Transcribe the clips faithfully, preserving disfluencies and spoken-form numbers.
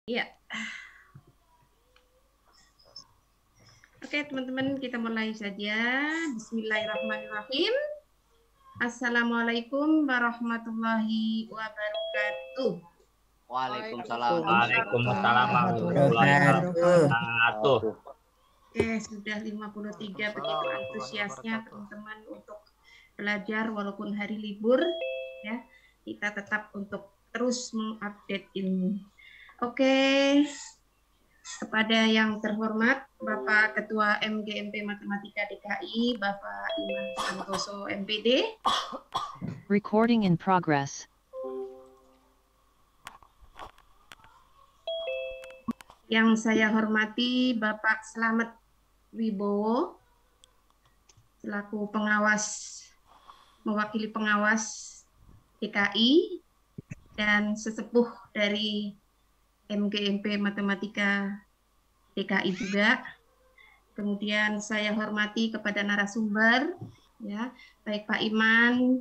Iya. Oke, teman-teman, kita mulai saja. Bismillahirrahmanirrahim. Assalamualaikum warahmatullahi wabarakatuh. Waalaikumsalam. Waalaikumsalam warahmatullahi wabarakatuh. Oke, sudah lima puluh tiga begitu antusiasnya teman-teman untuk belajar walaupun hari libur ya. Kita tetap untuk terus mengupdate ilmu. Oke. Kepada yang terhormat Bapak Ketua M G M P Matematika D K I, Bapak Iman Santoso M P D. Recording in progress. Yang saya hormati Bapak Slamet Wibowo selaku pengawas, mewakili pengawas D K I dan sesepuh dari M G M P Matematika D K I juga. Kemudian saya hormati kepada narasumber, ya, baik Pak Iman,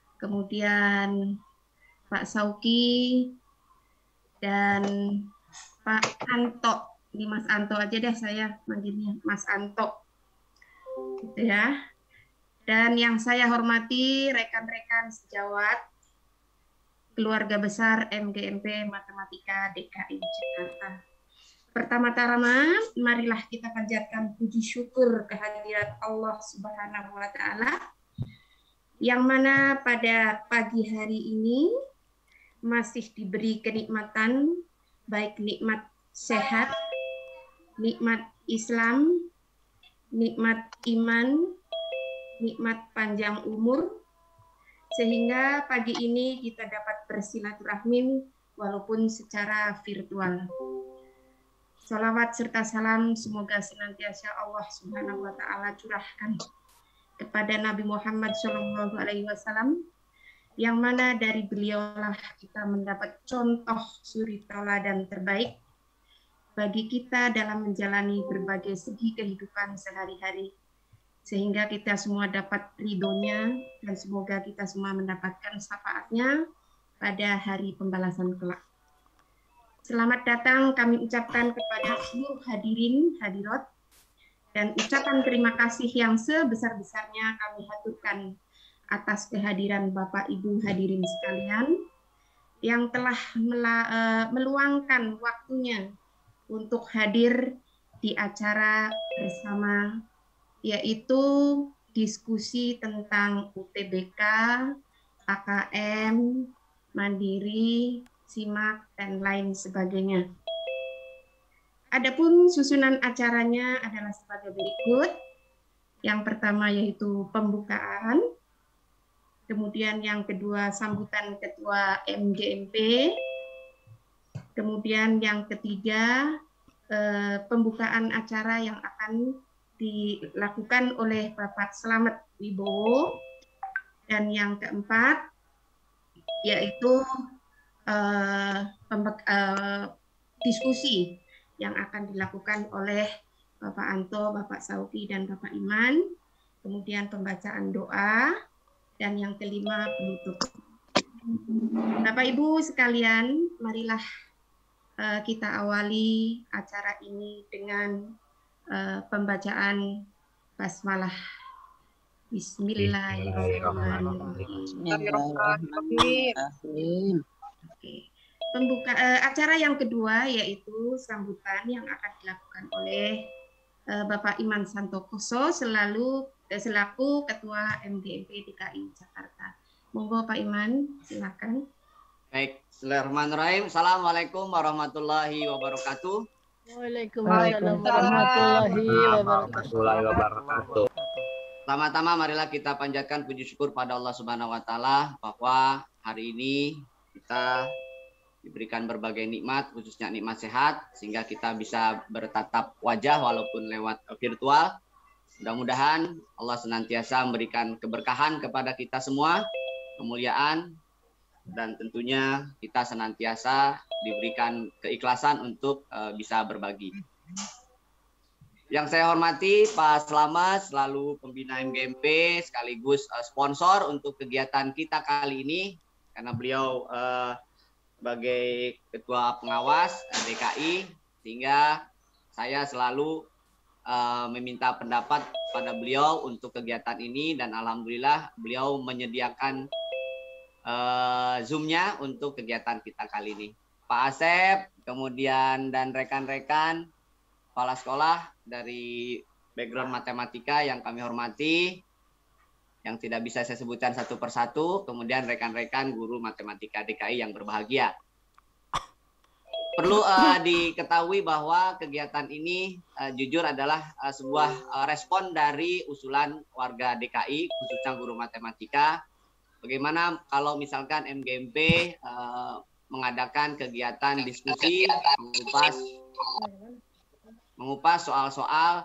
kemudian Pak Sauki, dan Pak Anto. Ini Mas Anto aja deh saya manggilnya, Mas Anto. Gitu ya. Dan yang saya hormati rekan-rekan sejawat, keluarga besar M G M P Matematika D K I Jakarta. Pertama-tama, marilah kita panjatkan puji syukur kehadirat Allah Subhanahu wa Ta'ala, yang mana pada pagi hari ini masih diberi kenikmatan, baik nikmat sehat, nikmat Islam, nikmat iman, nikmat panjang umur, sehingga pagi ini kita dapat bersilaturahmi walaupun secara virtual. Salawat serta salam semoga senantiasa Allah Subhanahu wa Ta'ala curahkan kepada Nabi Muhammad shallallahu alaihi wasallam, yang mana dari beliaulah kita mendapat contoh suri tauladan terbaik bagi kita dalam menjalani berbagai segi kehidupan sehari-hari, sehingga kita semua dapat ridhonya dan semoga kita semua mendapatkan syafaatnya pada hari pembalasan kelak. Selamat datang kami ucapkan kepada seluruh hadirin hadirat, dan ucapan terima kasih yang sebesar-besarnya kami haturkan atas kehadiran Bapak Ibu hadirin sekalian yang telah meluangkan waktunya untuk hadir di acara bersama, yaitu diskusi tentang U T B K, A K M, Mandiri, SIMAK, dan lain sebagainya. Adapun susunan acaranya adalah sebagai berikut. Yang pertama yaitu pembukaan, kemudian yang kedua sambutan Ketua M G M P, kemudian yang ketiga eh, pembukaan acara yang akan dilakukan oleh Bapak Slamet Wibowo, dan yang keempat yaitu uh, uh, diskusi yang akan dilakukan oleh Bapak Anto, Bapak Sauki, dan Bapak Iman, kemudian pembacaan doa, dan yang kelima penutup. Bapak Ibu sekalian, marilah uh, kita awali acara ini dengan uh, pembacaan basmalah. Bismillahirrahmanirrahim. Bismillahirrahmanirrahim. Oke. Pembuka uh, acara yang kedua yaitu sambutan yang akan dilakukan oleh uh, Bapak Iman Santoso selalu uh, selaku Ketua M G M P D K I Jakarta. Monggo Pak Iman, silakan. Baik, Bismillahirrahmanirrahim. Assalamualaikum warahmatullahi wabarakatuh. Waalaikumsalam warahmatullahi wabarakatuh. Pertama-tama marilah kita panjatkan puji syukur pada Allah Subhanahu wa Ta'ala bahwa hari ini kita diberikan berbagai nikmat, khususnya nikmat sehat, sehingga kita bisa bertatap wajah walaupun lewat virtual. Mudah-mudahan Allah senantiasa memberikan keberkahan kepada kita semua, kemuliaan, dan tentunya kita senantiasa diberikan keikhlasan untuk uh, bisa berbagi. Yang saya hormati Pak Slamet, selalu pembina M G M P sekaligus uh, sponsor untuk kegiatan kita kali ini, karena beliau uh, sebagai ketua pengawas D K I, sehingga saya selalu uh, meminta pendapat pada beliau untuk kegiatan ini, dan alhamdulillah beliau menyediakan uh, Zoom-nya untuk kegiatan kita kali ini. Pak Asep, kemudian dan rekan-rekan kepala sekolah dari background matematika yang kami hormati, yang tidak bisa saya sebutkan satu persatu, kemudian rekan-rekan guru matematika D K I yang berbahagia. Perlu uh, diketahui bahwa kegiatan ini uh, jujur adalah uh, sebuah uh, respon dari usulan warga D K I, khususnya guru matematika. Bagaimana kalau misalkan M G M P uh, mengadakan kegiatan diskusi, mengupas mengupas soal-soal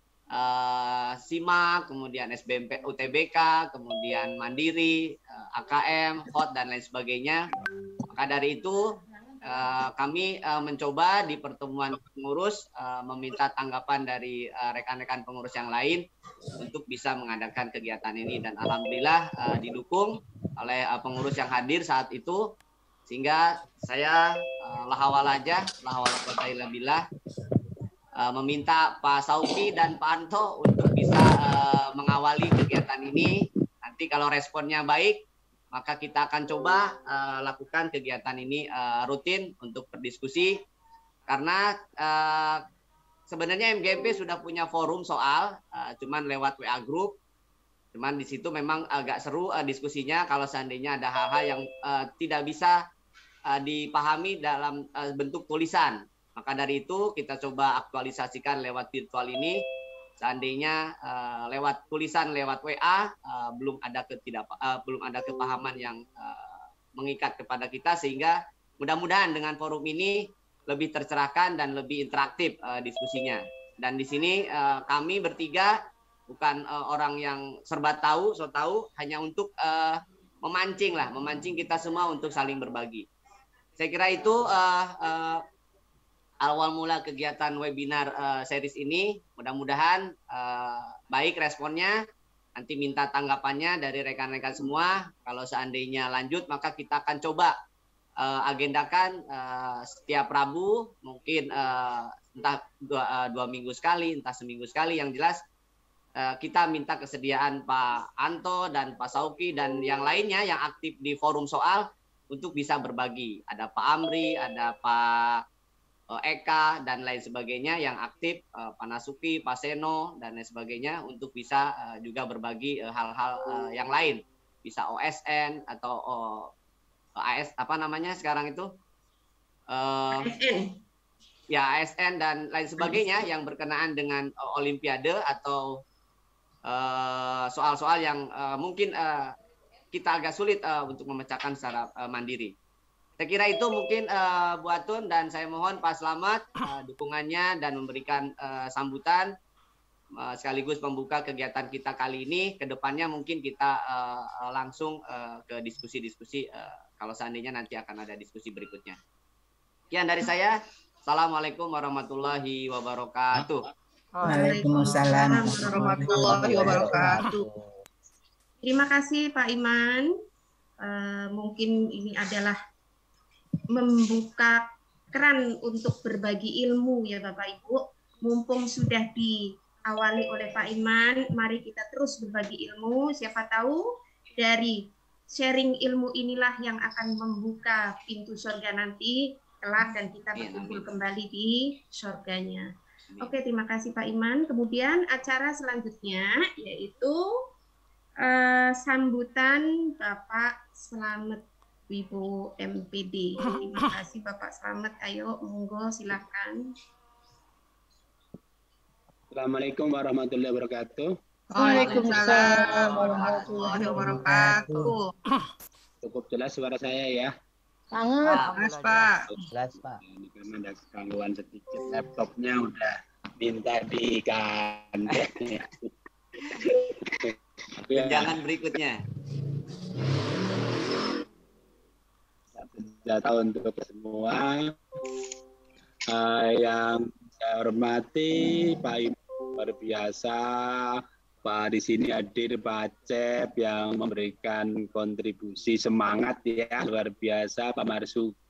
uh, SIMAK, kemudian S B M P U T B K, kemudian Mandiri, uh, A K M, H O T, dan lain sebagainya. Maka dari itu uh, kami uh, mencoba di pertemuan pengurus uh, meminta tanggapan dari rekan-rekan uh, pengurus yang lain untuk bisa mengadakan kegiatan ini, dan alhamdulillah uh, didukung oleh uh, pengurus yang hadir saat itu, sehingga saya uh, lahawalaja, lahawalakotailabila Uh, meminta Pak Sauki dan Pak Anto untuk bisa uh, mengawali kegiatan ini. Nanti kalau responnya baik, maka kita akan coba uh, lakukan kegiatan ini uh, rutin untuk berdiskusi. Karena uh, sebenarnya M G M P sudah punya forum soal, uh, cuman lewat W A group. Cuman di situ memang agak seru uh, diskusinya kalau seandainya ada hal-hal yang uh, tidak bisa uh, dipahami dalam uh, bentuk tulisan. Maka dari itu kita coba aktualisasikan lewat virtual ini. Seandainya uh, lewat tulisan, lewat W A uh, belum ada ketidak uh, belum ada kepahaman yang uh, mengikat kepada kita, sehingga mudah-mudahan dengan forum ini lebih tercerahkan dan lebih interaktif uh, diskusinya. Dan di sini uh, kami bertiga bukan uh, orang yang serba tahu, so tahu, hanya untuk uh, memancing lah, memancing kita semua untuk saling berbagi. Saya kira itu uh, uh, awal mula kegiatan webinar uh, series ini. Mudah-mudahan uh, baik responnya. Nanti minta tanggapannya dari rekan-rekan semua. Kalau seandainya lanjut, maka kita akan coba uh, agendakan uh, setiap Rabu, mungkin uh, entah dua, uh, dua minggu sekali, entah seminggu sekali. Yang jelas uh, kita minta kesediaan Pak Anto dan Pak Sauki dan yang lainnya yang aktif di forum soal untuk bisa berbagi. Ada Pak Amri, ada Pak Eka dan lain sebagainya yang aktif, uh, Pak Nasuki, Pak Seno dan lain sebagainya, untuk bisa uh, juga berbagi hal-hal uh, uh, yang lain, bisa O S N atau uh, A S apa namanya sekarang itu uh, A S N ya A S N dan lain sebagainya yang berkenaan dengan uh, Olimpiade atau soal-soal uh, yang uh, mungkin uh, kita agak sulit uh, untuk memecahkan secara uh, mandiri. Saya kira itu mungkin uh, Bu Atun, dan saya mohon Pak Slamet uh, dukungannya dan memberikan uh, sambutan uh, sekaligus membuka kegiatan kita kali ini. Kedepannya mungkin kita uh, langsung uh, ke diskusi-diskusi uh, kalau seandainya nanti akan ada diskusi berikutnya. Sekian dari saya. Assalamualaikum warahmatullahi wabarakatuh. Waalaikumsalam warahmatullahi wabarakatuh. Terima kasih Pak Iman. Uh, mungkin ini adalah membuka keran untuk berbagi ilmu ya Bapak Ibu. Mumpung sudah diawali oleh Pak Iman, mari kita terus berbagi ilmu. Siapa tahu dari sharing ilmu inilah yang akan membuka pintu surga nanti kelak, dan kita berkumpul kembali di surganya. Oke, terima kasih Pak Iman. Kemudian acara selanjutnya yaitu uh, sambutan Bapak Slamet Wibowo M P D. Terima kasih Bapak Slamet. Ayo, monggo silakan. Assalamualaikum warahmatullahi wabarakatuh. Waalaikumsalam warahmatullahi wabarakatuh. Cukup jelas suara saya ya? Sangat jelas Pak. Jelas Pak. Ini karena ada gangguan sedikit, laptopnya udah minta diganti. Jangan berikutnya. Saya tahu untuk semua uh, yang saya hormati Pak Ibu luar biasa, Pak di sini hadir Pak Acep yang memberikan kontribusi semangat ya luar biasa, Pak Marsuki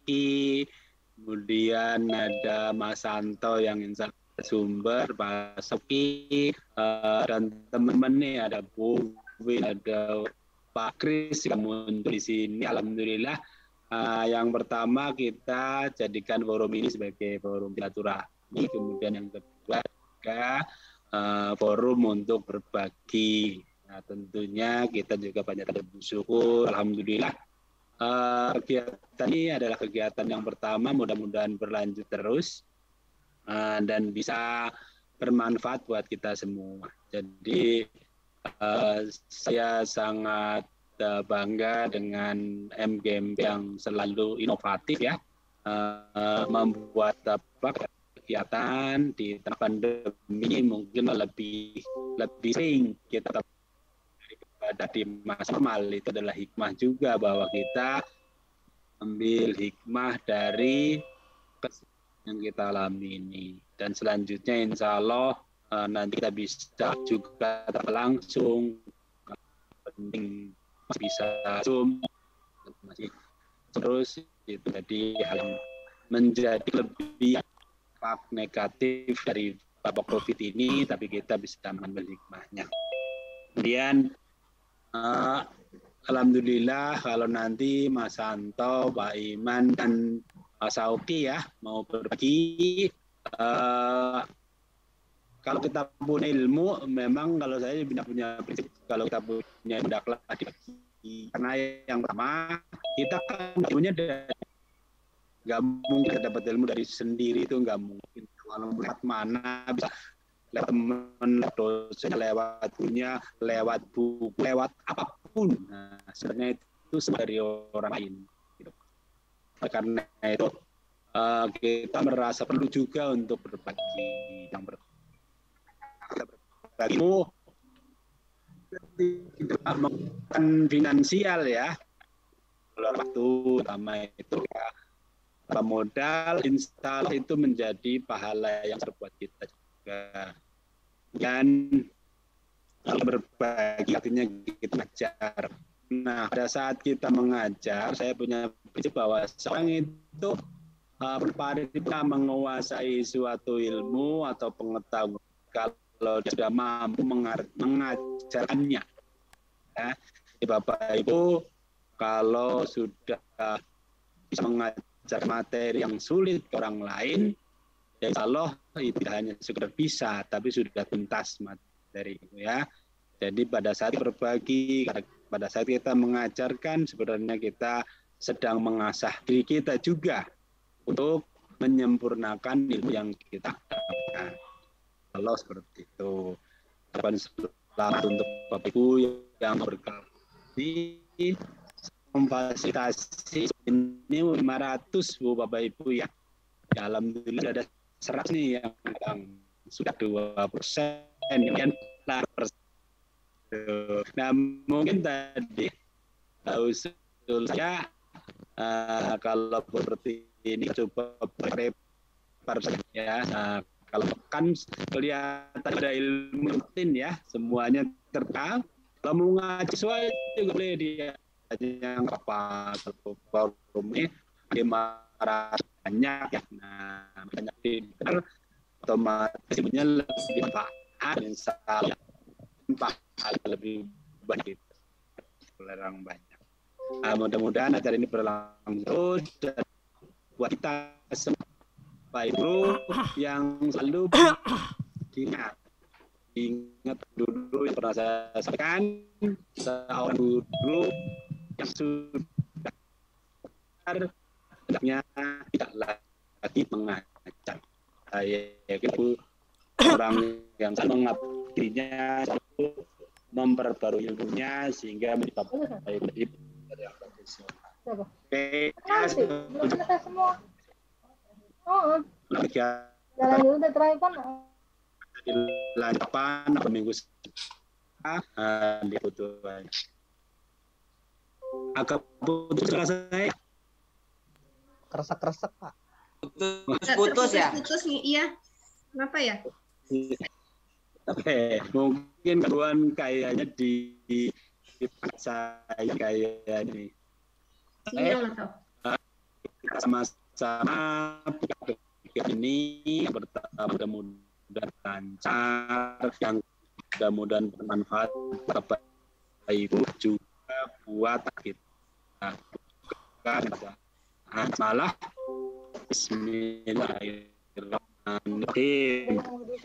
Uki, kemudian ada Mas Santo yang insya Allah sumber, Pak Soki, uh, dan teman-teman nih ada Bu Win, ada Pak Kris yang muncul di sini. Alhamdulillah. Uh, yang pertama kita jadikan forum ini sebagai forum silaturahmi, kemudian yang kedua juga uh, forum untuk berbagi. Nah, tentunya kita juga banyak bersyukur, alhamdulillah. Uh, kegiatan ini adalah kegiatan yang pertama, mudah-mudahan berlanjut terus uh, dan bisa bermanfaat buat kita semua. Jadi uh, saya sangat uh, bangga dengan M G M P yang selalu inovatif ya, uh, membuat apa kegiatan di tengah pandemi mungkin lebih lebih sering kita pada di masa normal. Itu adalah hikmah juga bahwa kita ambil hikmah dari yang kita alami ini, dan selanjutnya insya Allah uh, nanti kita bisa juga langsung penting masih bisa zoom masih terus itu jadi hal yang menjadi lebih negatif dari wabah COVID ini, tapi kita bisa mengambil hikmahnya. Kemudian Uh, alhamdulillah kalau nanti Mas Santo, Pak Iman, dan Mas Sauki ya mau berbagi, uh, kalau kita punya ilmu, memang kalau saya tidak punya prinsip, kalau kita punya hendaklah dibagi. Karena yang pertama kita kan ilmunya nggak mungkin dapat ilmu dari sendiri, itu nggak mungkin. Kalau melihat mana bisa lewat teman, dosen, lewat punya, lewat buku, lewat apapun. Nah, sebenarnya itu semua dari orang lain. Gitu. Karena itu uh, kita merasa perlu juga untuk berbagi. Yang berbagi itu tidak menggunakan finansial ya. Waktu utama itu ya. Modal, insya Allah itu menjadi pahala yang terbuat kita juga. Dan berbagi artinya kita mengajar. Nah, pada saat kita mengajar, saya punya prinsip bahwa seorang itu uh, kita menguasai suatu ilmu atau pengetahuan kalau dia sudah mampu mengajarkannya. Ya, Bapak Ibu, kalau sudah bisa mengajar materi yang sulit ke orang lain, ya insya Allah itu tidak hanya sekedar bisa, tapi sudah tuntas materi ya. Jadi pada saat berbagi, pada saat kita mengajarkan, sebenarnya kita sedang mengasah diri kita juga untuk menyempurnakan ilmu yang kita dapatkan. Kalau seperti itu, harapan selamat untuk Bapak Ibu yang berkali memfasilitasi ini lima ratus Bu Bapak Ibu ya. Ya alhamdulillah ada seratus nih yang, yang sudah dua persen, yang persen. Nah mungkin tadi usul saya uh, kalau seperti ini coba prepare ya. Nah, kalau kan kelihatan ada ilmu rutin ya, semuanya tertahu. Kalau mau ngaji sesuai juga boleh dia yang apa forum ini lima ratus banyak ya. Nah, banyak dinner otomatis punya lebih manfaat, insya Allah manfaat lebih banyak, orang banyak. Nah, mudah-mudahan acara ini berlangsung terus dan buat kita semua Pak Ibu yang selalu diingat ingat dulu yang pernah saya sampaikan, seorang guru yang sudah hendaknya tidak lagi mengajar. Saya yakin orang yang selalu mengabdinya, selalu memperbarui ilmunya sehingga menjadi baik lebih yang profesional. Oke, ya, semua. Oh, jalan dulu udah terakhir kan? Lantapan atau minggu ah dia butuh agak putus saya. Keresek-keresek Pak. Putus-putus ya? Putus nih, iya. Kenapa ya? Oke, mungkin kawan kayaknya di, di saya kayak ini. Sinyal atau? sama-sama ini pertama mudah-mudahan lancar, yang mudah-mudahan bermanfaat Bapak Ibu juga buat kita. Malah Bismillahirrahmanirrahim.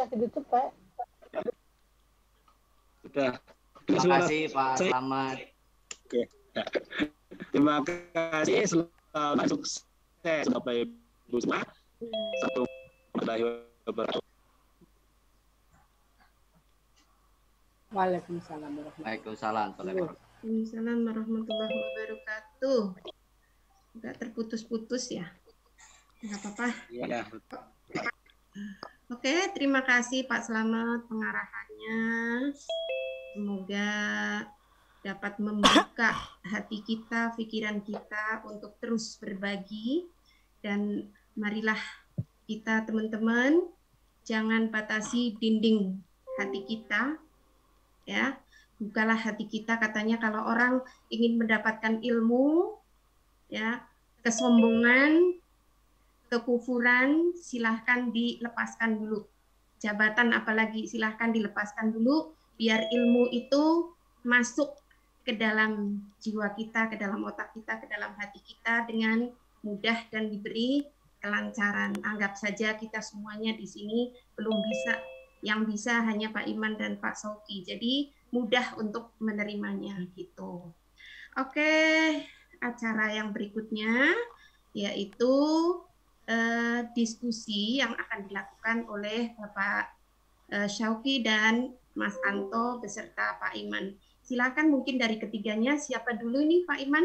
Sudah. Terima kasih Pak Selamat. Oke. Ya. Terima kasih, selamat sukses Bapak Ibu semua. Satu wabarakatuh. Waalaikumsalam. Waalaikumsalam. Waalaikumsalam warahmatullahi wabarakatuh. Enggak terputus-putus ya? Enggak apa-apa. Iya. Oke, terima kasih Pak Selamat pengarahannya. Semoga dapat membuka hati kita, pikiran kita untuk terus berbagi. Dan marilah kita teman-teman jangan batasi dinding hati kita, ya. Bukalah hati kita, katanya kalau orang ingin mendapatkan ilmu, ya, kesombongan, kekufuran silahkan dilepaskan dulu. Jabatan apalagi silahkan dilepaskan dulu, biar ilmu itu masuk ke dalam jiwa kita, ke dalam otak kita, ke dalam hati kita dengan mudah dan diberi kelancaran. Anggap saja kita semuanya di sini belum bisa, yang bisa hanya Pak Iman dan Pak Sauki. Jadi mudah untuk menerimanya gitu. Oke, acara yang berikutnya yaitu eh, diskusi yang akan dilakukan oleh Bapak eh, Syauki dan Mas Anto beserta Pak Iman. Silakan mungkin dari ketiganya, siapa dulu nih Pak Iman?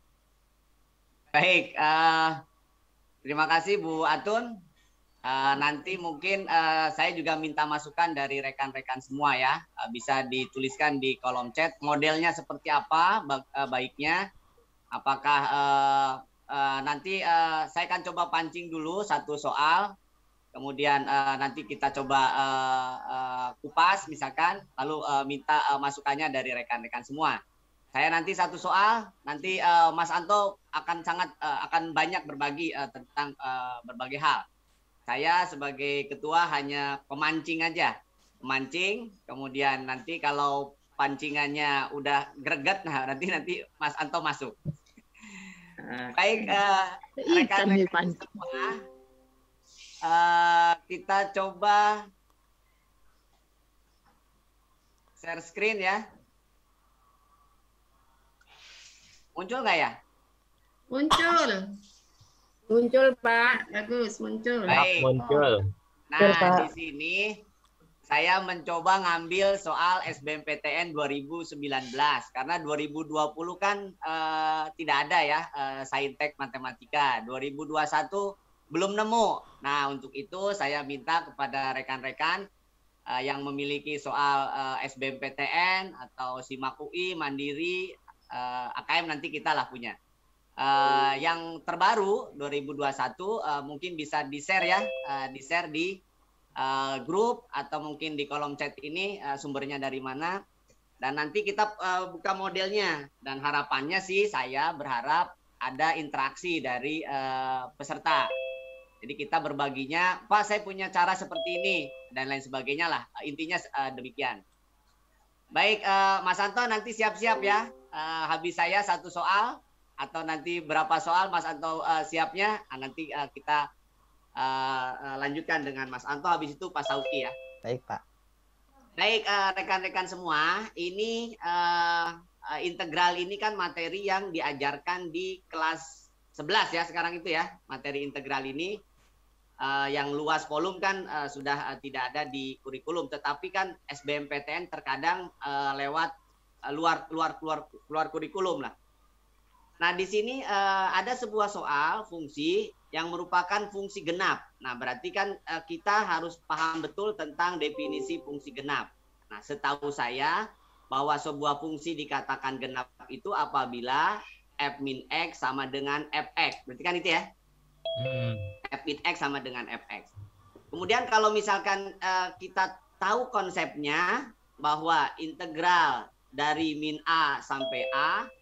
Baik, uh, terima kasih Bu Atun. Uh, nanti mungkin uh, saya juga minta masukan dari rekan-rekan semua ya. Uh, bisa dituliskan di kolom chat modelnya seperti apa ba uh, baiknya. Apakah uh, uh, nanti uh, saya akan coba pancing dulu satu soal. Kemudian uh, nanti kita coba uh, uh, kupas misalkan, lalu uh, minta uh, masukannya dari rekan-rekan semua. Saya nanti satu soal, nanti uh, Mas Anto akan sangat uh, akan banyak berbagi uh, tentang uh, berbagai hal. Saya sebagai ketua hanya pemancing aja, pemancing. Kemudian nanti kalau pancingannya udah greget, nah nanti nanti Mas Anto masuk. Baik, uh, rekan-rekan semua. Uh, kita coba share screen ya. Muncul nggak ya? Muncul. Muncul Pak. Bagus, muncul. Baik. Muncul. Nah, di sini saya mencoba ngambil soal S B M P T N dua ribu sembilan belas. Karena dua ribu dua puluh kan uh, tidak ada ya uh, Saintek Matematika. dua ribu dua puluh satu belum nemu. Nah, untuk itu saya minta kepada rekan-rekan uh, yang memiliki soal uh, S B M P T N atau SIMAK U I, Mandiri, uh, A K M nanti kita lah punya. Uh, yang terbaru dua ribu dua puluh satu uh, mungkin bisa di-share ya, uh, di-share di uh, grup atau mungkin di kolom chat ini uh, sumbernya dari mana. Dan nanti kita uh, buka modelnya. Dan harapannya sih saya berharap ada interaksi dari uh, peserta. Jadi kita berbaginya, Pak saya punya cara seperti ini, dan lain sebagainya lah. Intinya uh, demikian. Baik, uh, Mas Anto nanti siap-siap ya. Uh, habis saya satu soal, atau nanti berapa soal Mas Anto uh, siapnya, uh, nanti uh, kita uh, uh, lanjutkan dengan Mas Anto, habis itu Pak Sauki ya. Baik Pak. Baik, rekan-rekan uh, semua, ini uh, uh, integral ini kan materi yang diajarkan di kelas sebelas ya sekarang itu ya, materi integral ini. Uh, yang luas volume kan uh, sudah uh, tidak ada di kurikulum, tetapi kan S B M P T N terkadang uh, lewat uh, luar luar keluar keluar kurikulum lah. Nah, di sini uh, ada sebuah soal fungsi yang merupakan fungsi genap. Nah, berarti kan uh, kita harus paham betul tentang definisi fungsi genap. Nah, setahu saya bahwa sebuah fungsi dikatakan genap itu apabila f min x sama dengan fx. Berarti kan itu ya? Hmm. F min x sama dengan fx. Kemudian kalau misalkan uh, kita tahu konsepnya bahwa integral dari min a sampai a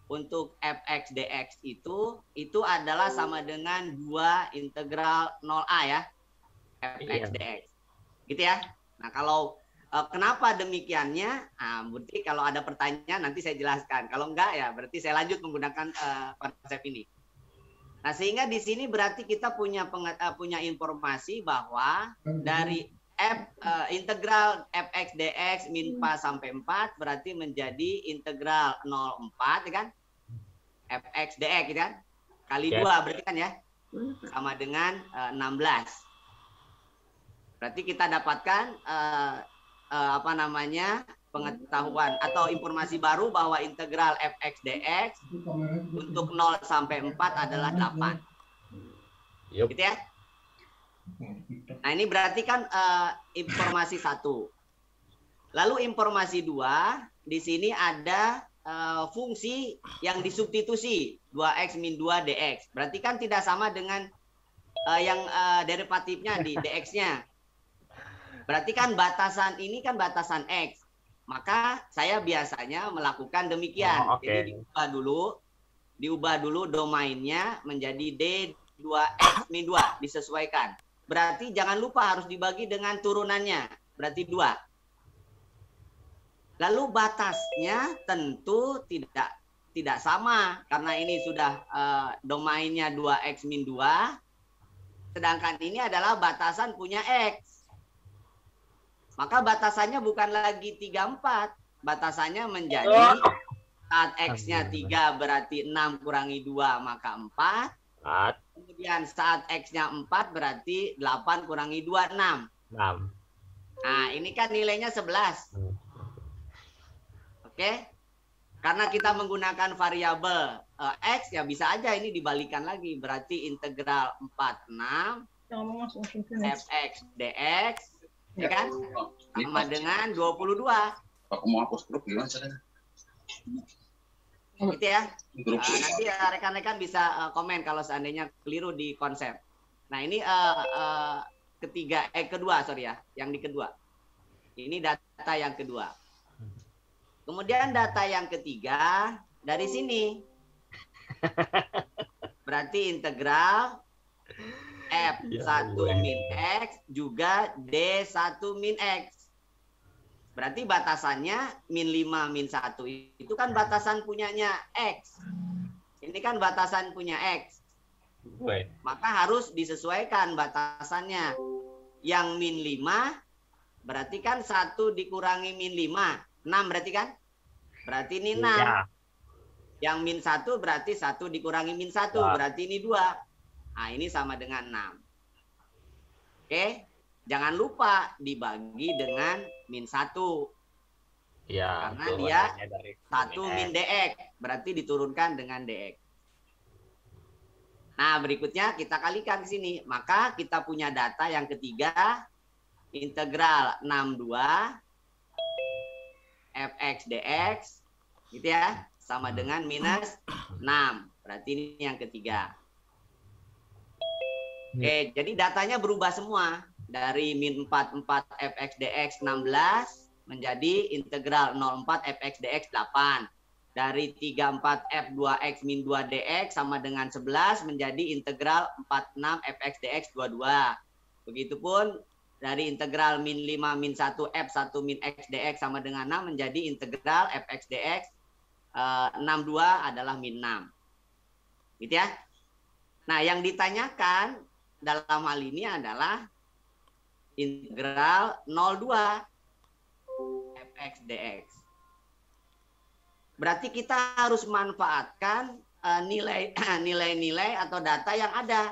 untuk f(x), dx itu itu adalah sama dengan dua integral nol a ya. f(x), dx. Gitu ya. Nah, kalau uh, kenapa demikiannya? Nah, berarti kalau ada pertanyaan nanti saya jelaskan. Kalau enggak ya berarti saya lanjut menggunakan uh, konsep ini. Nah, sehingga di sini berarti kita punya uh, punya informasi bahwa dari F uh, integral f(x), dx min empat sampai empat berarti menjadi integral nol empat ya kan? f(x), dx gitu kan? Kali Yes. dua berarti kan ya? Sama dengan uh, enam belas. Berarti kita dapatkan uh, uh, apa namanya? Pengetahuan atau informasi baru bahwa integral f(x), dx untuk nol sampai empat adalah delapan. Yup. Gitu ya? Nah, ini berarti kan uh, informasi satu. Lalu informasi dua, di sini ada uh, fungsi yang disubstitusi dua x min dua dx. Berarti kan tidak sama dengan uh, yang uh, derivatifnya di dx-nya. Berarti kan batasan ini kan batasan x. Maka saya biasanya melakukan demikian. Oh, okay. Jadi diubah dulu, diubah dulu domainnya menjadi d dua x min dua, disesuaikan. Berarti jangan lupa harus dibagi dengan turunannya. Berarti dua. Lalu batasnya tentu tidak tidak sama. Karena ini sudah uh, domainnya dua x min dua. Sedangkan ini adalah batasan punya x. Maka batasannya bukan lagi tiga, empat. Batasannya menjadi saat x-nya tiga berarti enam kurangi dua maka empat. empat. Kemudian saat x-nya empat berarti delapan kurangi dua, enam. enam. Nah, ini kan nilainya sebelas. Oke? Karena kita menggunakan variabel uh, x, ya bisa aja ini dibalikan lagi. Berarti integral empat puluh enam f(x), dx, ya kan? Sama dengan dua puluh dua. Aku mau hapus grup gimana caranya? Gitu ya. Uh, nanti rekan-rekan uh, bisa uh, komen kalau seandainya keliru di konsep. Nah, ini uh, uh, ketiga, eh kedua, sorry ya, yang di kedua. Ini data yang kedua. Kemudian data yang ketiga dari sini. Berarti integral f satu min x juga d satu min x. Berarti batasannya min lima min satu itu kan batasan punyanya x. Ini kan batasan punya x. Maka harus disesuaikan batasannya. Yang min lima berarti kan satu dikurangi min lima. enam berarti kan? Berarti ini enam. Ya. Yang min satu berarti satu dikurangi min satu. Ya. Berarti ini dua. Nah, ini sama dengan enam. Oke. Jangan lupa dibagi dengan min satu. Ya, karena dia satu min dx. Berarti diturunkan dengan dx. Nah, berikutnya kita kalikan ke sini. Maka kita punya data yang ketiga. Integral enam puluh dua f(x), dx. Gitu ya. Sama dengan minus enam. Berarti ini yang ketiga. Oke, jadi datanya berubah semua. Dari min empat puluh empat f(x), dx enam belas menjadi integral nol empat f(x), dx delapan. Dari tiga puluh empat f dua x min dua dx sama dengan sebelas menjadi integral empat puluh enam f(x), dx dua puluh dua. Begitupun dari integral min lima min satu f satu min x dx sama dengan enam menjadi integral f(x), dx eh, enam puluh dua adalah min enam. Gitu ya. Nah, yang ditanyakan dalam hal ini adalah integral nol dua f(x), dx. Berarti kita harus manfaatkan nilai-nilai uh, atau data yang ada.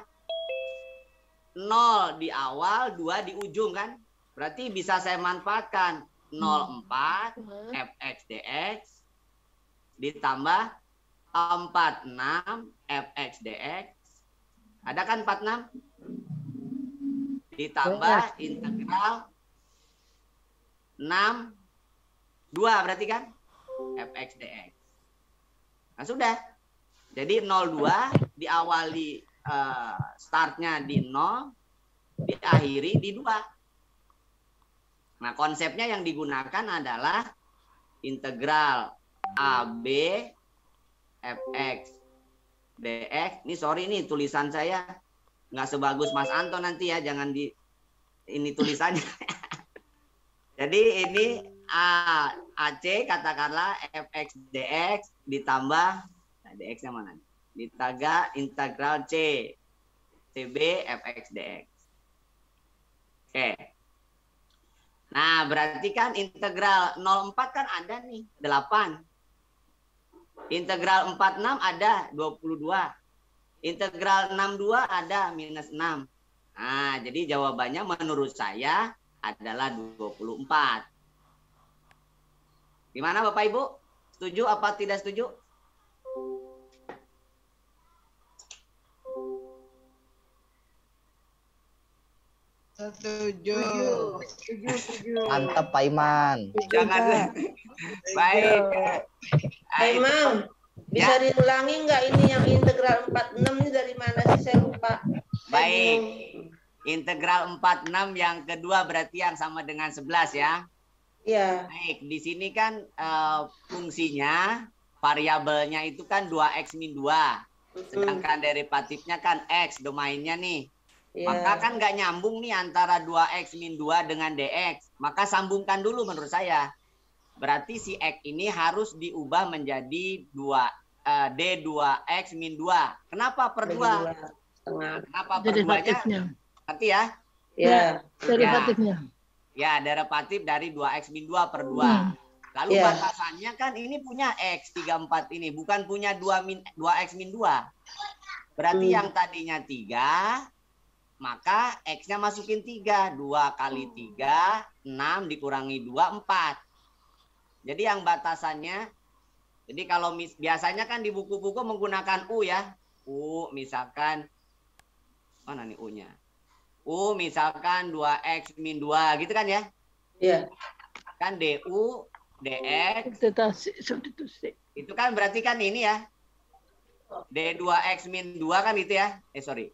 nol di awal, dua di ujung kan? Berarti bisa saya manfaatkan nol empat f(x), dx ditambah empat puluh enam f(x), dx. Ada kan empat puluh enam? Ditambah integral enam dua berarti kan f(x), dx. Nah, sudah. Jadi nol dua diawali uh, startnya di nol, diakhiri di dua. Nah, konsepnya yang digunakan adalah integral A B fx dx. Ini sorry nih tulisan saya nggak sebagus Mas Anto nanti ya, jangan di ini tulisannya. Jadi ini A, AC katakanlah fx dx ditambah nah, dx-nya mana? Ditambah integral C cb fx dx. Oke. Nah, berarti kan integral nol koma empat kan ada nih, delapan. Integral empat puluh enam ada, dua puluh dua. Integral enam puluh dua ada, minus enam. Nah, jadi jawabannya menurut saya adalah dua puluh empat. Gimana Bapak Ibu? Setuju apa tidak setuju? Setuju. Setuju, setuju. Mantap Pak Iman. Jangan. Baik. Pak Imam, bisa Ya. diulangi nggak ini yang integral empat puluh enam ini dari mana sih? Saya lupa. Baik. Integral empat puluh enam yang kedua berarti yang sama dengan sebelas ya. Iya. Baik, di sini kan eh, fungsinya variabelnya itu kan dua x min dua. Sedangkan derivatifnya kan x, domainnya nih. Iya. Maka kan nggak nyambung nih antara dua x min dua dengan dx. Maka sambungkan dulu menurut saya. Berarti si x ini harus diubah menjadi dua, eh, d dua x min dua. Kenapa per dua? Nah, kenapa per dua-nya? Nanti ya. Ya. Derivatifnya. Ya, derivatif dari dua x min dua per dua. Lalu Ya. batasannya kan ini punya x tiga puluh empat ini, bukan punya dua x min dua. Berarti Hmm. yang tadinya tiga, maka x-nya masukin tiga. dua kali tiga, enam dikurangi dua, empat. Jadi yang batasannya, jadi kalau mis, biasanya kan di buku-buku menggunakan U ya. U misalkan, mana nih U-nya? U misalkan dua x min dua gitu kan ya. Iya. Kan du, dx, Substitusi. itu kan berarti kan ini ya. d dua x min dua kan itu ya. Eh sorry.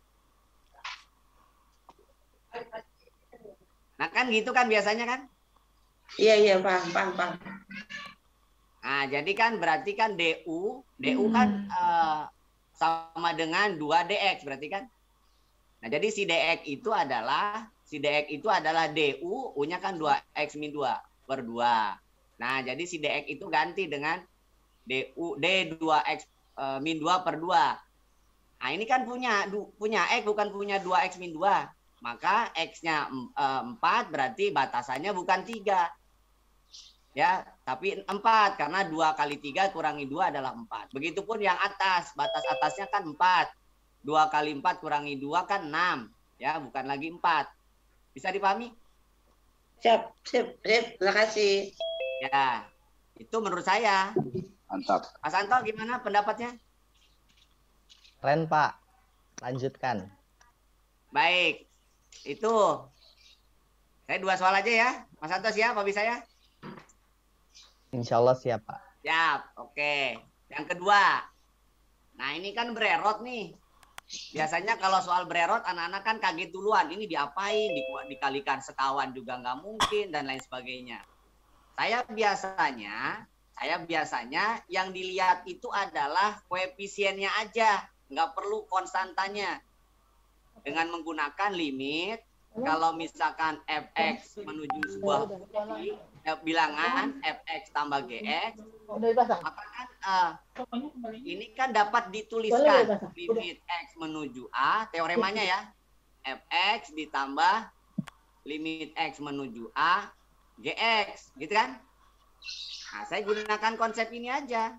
Nah kan gitu kan biasanya kan. Iya, iya, paham, paham, paham. Nah jadi kan berarti kan du, du kan eh, sama dengan dua dx berarti kan. Nah jadi si dx itu adalah, si dx itu adalah du, u-nya kan dua x min dua per dua. Nah jadi si dx itu ganti dengan du, d dua x eh, min dua per dua. Nah ini kan punya du, punya x bukan punya dua x min dua. Maka x-nya empat berarti batasannya bukan tiga. Ya, tapi empat karena dua kali tiga kurangi dua adalah empat. Begitupun yang atas, batas atasnya kan empat. dua kali empat kurangi dua kan enam. Ya, bukan lagi empat. Bisa dipahami? Siap, siap, siap. Terima kasih. Ya, itu menurut saya. Mantap. Mas Anto gimana pendapatnya? Keren Pak. Lanjutkan. Baik. Itu. Saya dua soal aja ya. Mas Anto siap apa bisa ya? Insya Allah siap Pak. Siap, oke. Yang kedua. Nah ini kan bererot nih. Biasanya kalau soal bererot anak-anak kan kaget duluan. Ini diapain, Di, dikalikan sekawan juga nggak mungkin dan lain sebagainya. Saya biasanya, saya biasanya yang dilihat itu adalah koefisiennya aja. Nggak perlu konstantanya. Dengan menggunakan limit, kalau misalkan fx menuju sebuah fungsi, bilangan fx tambah gx, maka kan uh, ini kan dapat dituliskan limit x menuju a, teoremanya ya, fx ditambah limit x menuju a, gx, gitu kan? Nah, saya gunakan konsep ini aja.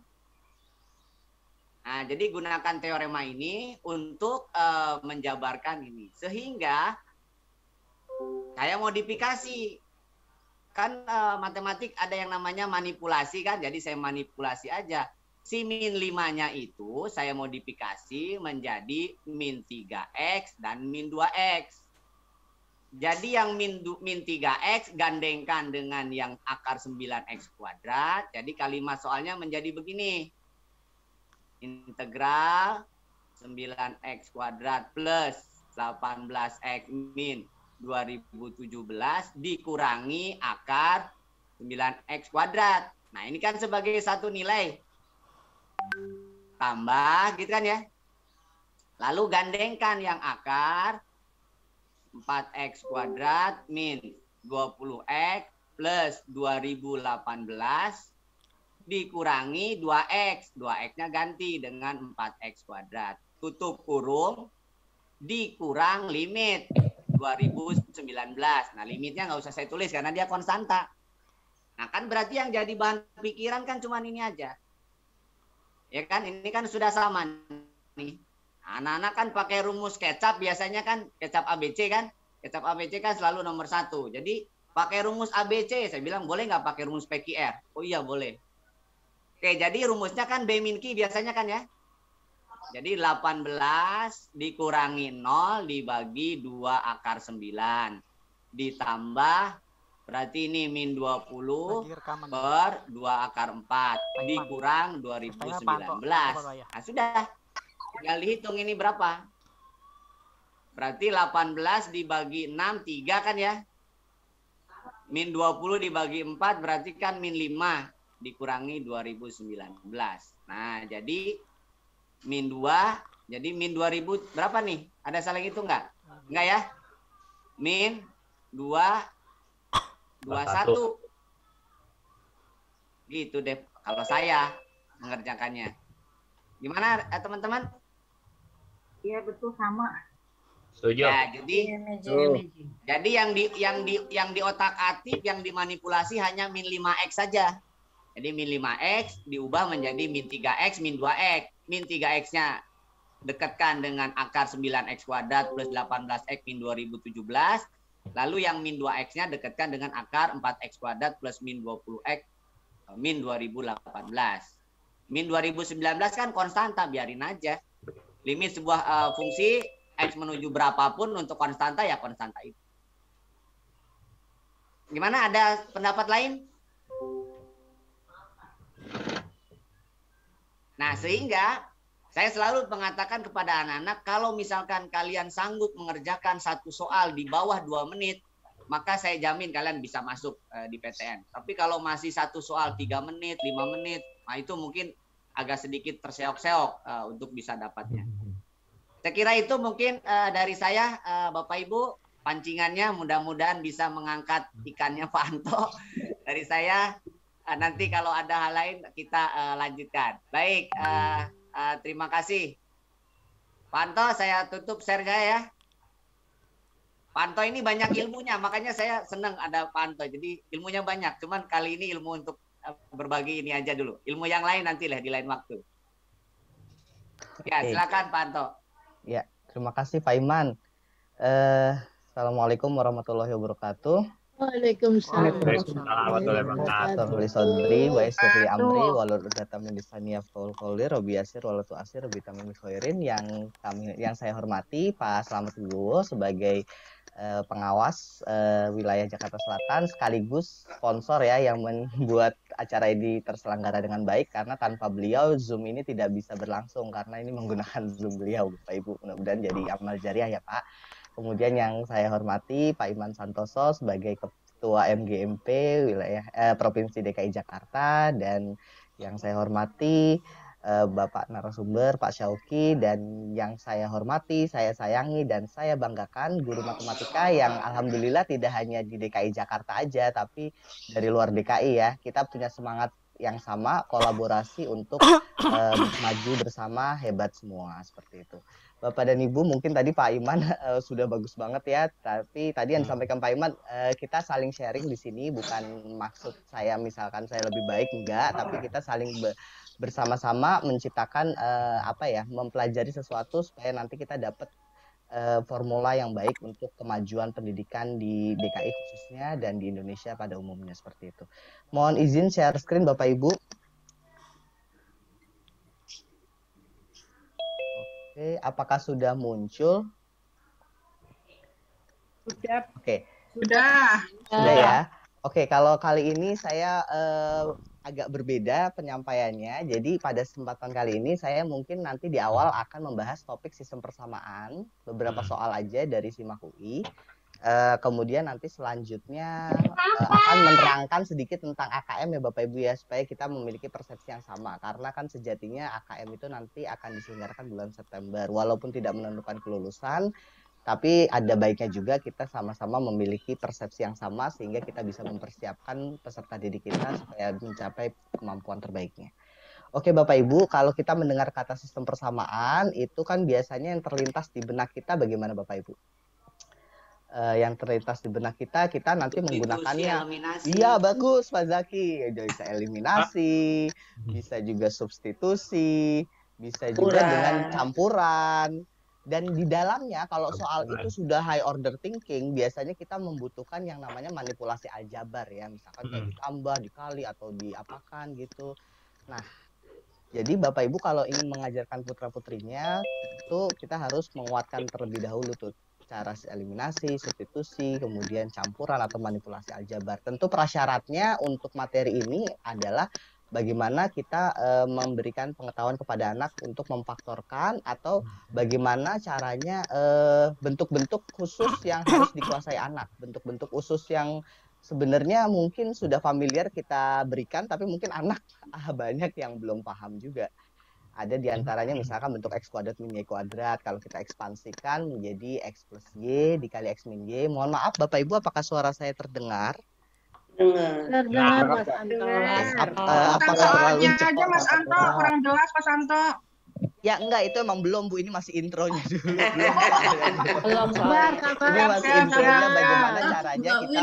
Nah, jadi gunakan teorema ini untuk uh, menjabarkan ini. Sehingga saya modifikasi. Kan uh, matematik ada yang namanya manipulasi kan. Jadi saya manipulasi aja. Si min lima-nya itu saya modifikasi menjadi min tiga x dan min dua x. Jadi yang min, min tiga x gandengkan dengan yang akar sembilan x kuadrat. Jadi kalimat soalnya menjadi begini. Integral sembilan x kuadrat plus delapan belas x min dua ribu tujuh belas dikurangi akar sembilan x kuadrat. Nah ini kan sebagai satu nilai. tambah gitu kan ya. Lalu gandengkan yang akar empat X kuadrat min dua puluh X plus dua ribu delapan belas dikurangi dua X. dua X-nya ganti dengan empat X kuadrat. Tutup kurung, dikurang limit dua ribu sembilan belas. Nah, limitnya nggak usah saya tulis karena dia konstanta. Nah, kan berarti yang jadi bahan pikiran kan cuma ini aja. Ya kan, ini kan sudah sama nih. Anak-anak kan pakai rumus kecap, biasanya kan kecap A B C kan. Kecap A B C kan selalu nomor satu. Jadi pakai rumus A B C, saya bilang boleh nggak pakai rumus P Q R? Oh iya boleh. Oke, jadi rumusnya kan B min Q biasanya kan ya. Jadi delapan belas dikurangi nol dibagi dua akar sembilan. Ditambah, berarti ini min dua puluh per dua akar empat. Dikurang dua ribu sembilan belas. Nah sudah, tinggal dihitung ini berapa. Berarti delapan belas dibagi enam, tiga kan ya. Min dua puluh dibagi empat berarti kan min lima. Dikurangi dua ribu sembilan belas. Nah, jadi min dua, jadi min dua ribu berapa nih? Ada salah itu enggak? Enggak ya? Min dua, dua puluh satu. Gitu deh kalau saya mengerjakannya. Gimana teman-teman? Iya betul sama. Setuju. Ya, jadi Tuh. jadi yang di yang di yang di otak-atik, yang dimanipulasi hanya min lima X saja. Jadi min lima X diubah menjadi min tiga X, min dua X. Min tiga X-nya dekatkan dengan akar sembilan X kuadrat plus delapan belas X min dua ribu tujuh belas. Lalu yang min dua X-nya dekatkan dengan akar empat X kuadrat plus min dua puluh X min dua ribu delapan belas. Min dua ribu sembilan belas kan konstanta, biarin aja. Limit sebuah uh, fungsi X menuju berapapun untuk konstanta ya konstanta itu. Gimana, ada pendapat lain? Nah, sehingga saya selalu mengatakan kepada anak-anak, kalau misalkan kalian sanggup mengerjakan satu soal di bawah dua menit, maka saya jamin kalian bisa masuk uh, di P T N. Tapi kalau masih satu soal tiga menit, lima menit, nah itu mungkin agak sedikit terseok-seok uh, untuk bisa dapatnya. Saya kira itu mungkin uh, dari saya, uh, Bapak Ibu, pancingannya mudah-mudahan bisa mengangkat ikannya Pak Anto. Dari saya, uh, nanti kalau ada hal lain kita uh, lanjutkan. Baik, uh, uh, terima kasih. Pak Anto, saya tutup share saya ya. Pak Anto ini banyak ilmunya, makanya saya senang ada Pak Anto. Jadi ilmunya banyak, cuman kali ini ilmu untuk uh, berbagi ini aja dulu. Ilmu yang lain nanti lah di lain waktu. Ya, silakan Pak Anto. Ya, terima kasih Pak Iman. Eh, Assalamualaikum warahmatullahi wabarakatuh. Waalaikumsalam. Sodri Sodri, wa isri amri, walul udhata min lisani yafqahul qawli, Robi Yasir, walatu asir, Robi tamim khairin. Yang kami, yang saya hormati Pak Slamet Wibowo sebagai eh, pengawas eh, wilayah Jakarta Selatan, sekaligus sponsor ya yang membuat acara ini terselenggara dengan baik, karena tanpa beliau Zoom ini tidak bisa berlangsung karena ini menggunakan Zoom beliau, Bapak Ibu. Mudah-mudahan jadi amal jariah ya Pak. Kemudian yang saya hormati Pak Iman Santoso sebagai Ketua M G M P wilayah eh, Provinsi D K I Jakarta, dan yang saya hormati eh, Bapak narasumber Pak Syauki, dan yang saya hormati, saya sayangi dan saya banggakan guru matematika yang alhamdulillah tidak hanya di D K I Jakarta aja tapi dari luar D K I ya. Kita punya semangat yang sama, kolaborasi untuk eh, maju bersama, hebat semua seperti itu. Bapak dan Ibu, mungkin tadi Pak Iman uh, sudah bagus banget ya, tapi tadi yang disampaikan Pak Iman, uh, kita saling sharing di sini, bukan maksud saya misalkan saya lebih baik, enggak, tapi kita saling be bersama-sama menciptakan uh, apa ya, mempelajari sesuatu supaya nanti kita dapat uh, formula yang baik untuk kemajuan pendidikan di D K I khususnya dan di Indonesia pada umumnya, seperti itu. Mohon izin share screen Bapak Ibu. Oke, apakah sudah muncul? Sudah. Oke. Sudah. Sudah ya. Oke, kalau kali ini saya eh, agak berbeda penyampaiannya. Jadi pada kesempatan kali ini saya mungkin nanti di awal akan membahas topik sistem persamaan, beberapa soal aja dari SIMAK U I. Uh, kemudian nanti selanjutnya uh, akan menerangkan sedikit tentang A K M ya Bapak Ibu ya, supaya kita memiliki persepsi yang sama, karena kan sejatinya A K M itu nanti akan diselenggarakan bulan September, walaupun tidak menentukan kelulusan, tapi ada baiknya juga kita sama-sama memiliki persepsi yang sama sehingga kita bisa mempersiapkan peserta didik kita supaya mencapai kemampuan terbaiknya. Oke Bapak Ibu, kalau kita mendengar kata sistem persamaan itu kan biasanya yang terlintas di benak kita bagaimana Bapak Ibu? Uh, yang terlintas di benak kita, kita nanti substitusi, menggunakannya. Eliminasi. Iya bagus Pak Zaki, bisa eliminasi, bisa juga substitusi, bisa juga Kurang. dengan campuran. Dan di dalamnya kalau soal itu sudah high order thinking, biasanya kita membutuhkan yang namanya manipulasi aljabar ya, misalkan kayak ditambah, dikali atau diapakan gitu. Nah, jadi Bapak Ibu kalau ingin mengajarkan putra-putrinya, itu kita harus menguatkan terlebih dahulu tuh cara eliminasi, substitusi, kemudian campuran atau manipulasi aljabar. Tentu prasyaratnya untuk materi ini adalah bagaimana kita e, memberikan pengetahuan kepada anak untuk memfaktorkan atau bagaimana caranya bentuk-bentuk khusus yang harus dikuasai anak, bentuk-bentuk khusus yang sebenarnya mungkin sudah familiar kita berikan, tapi mungkin anak ah, banyak yang belum paham juga. Ada diantaranya misalkan bentuk X kuadrat min Y kuadrat, kalau kita ekspansikan menjadi X plus Y dikali X min Y. Mohon maaf Bapak Ibu, apakah suara saya terdengar? Dengar. Terdengar Mas Anto. Ap uh, apakah terlalu cepat? aja Mas Anto, kurang jelas Mas Anto. Ya enggak, itu emang belum Bu, ini masih intronya dulu. Belum sabar, ini masih intronya bagaimana caranya kita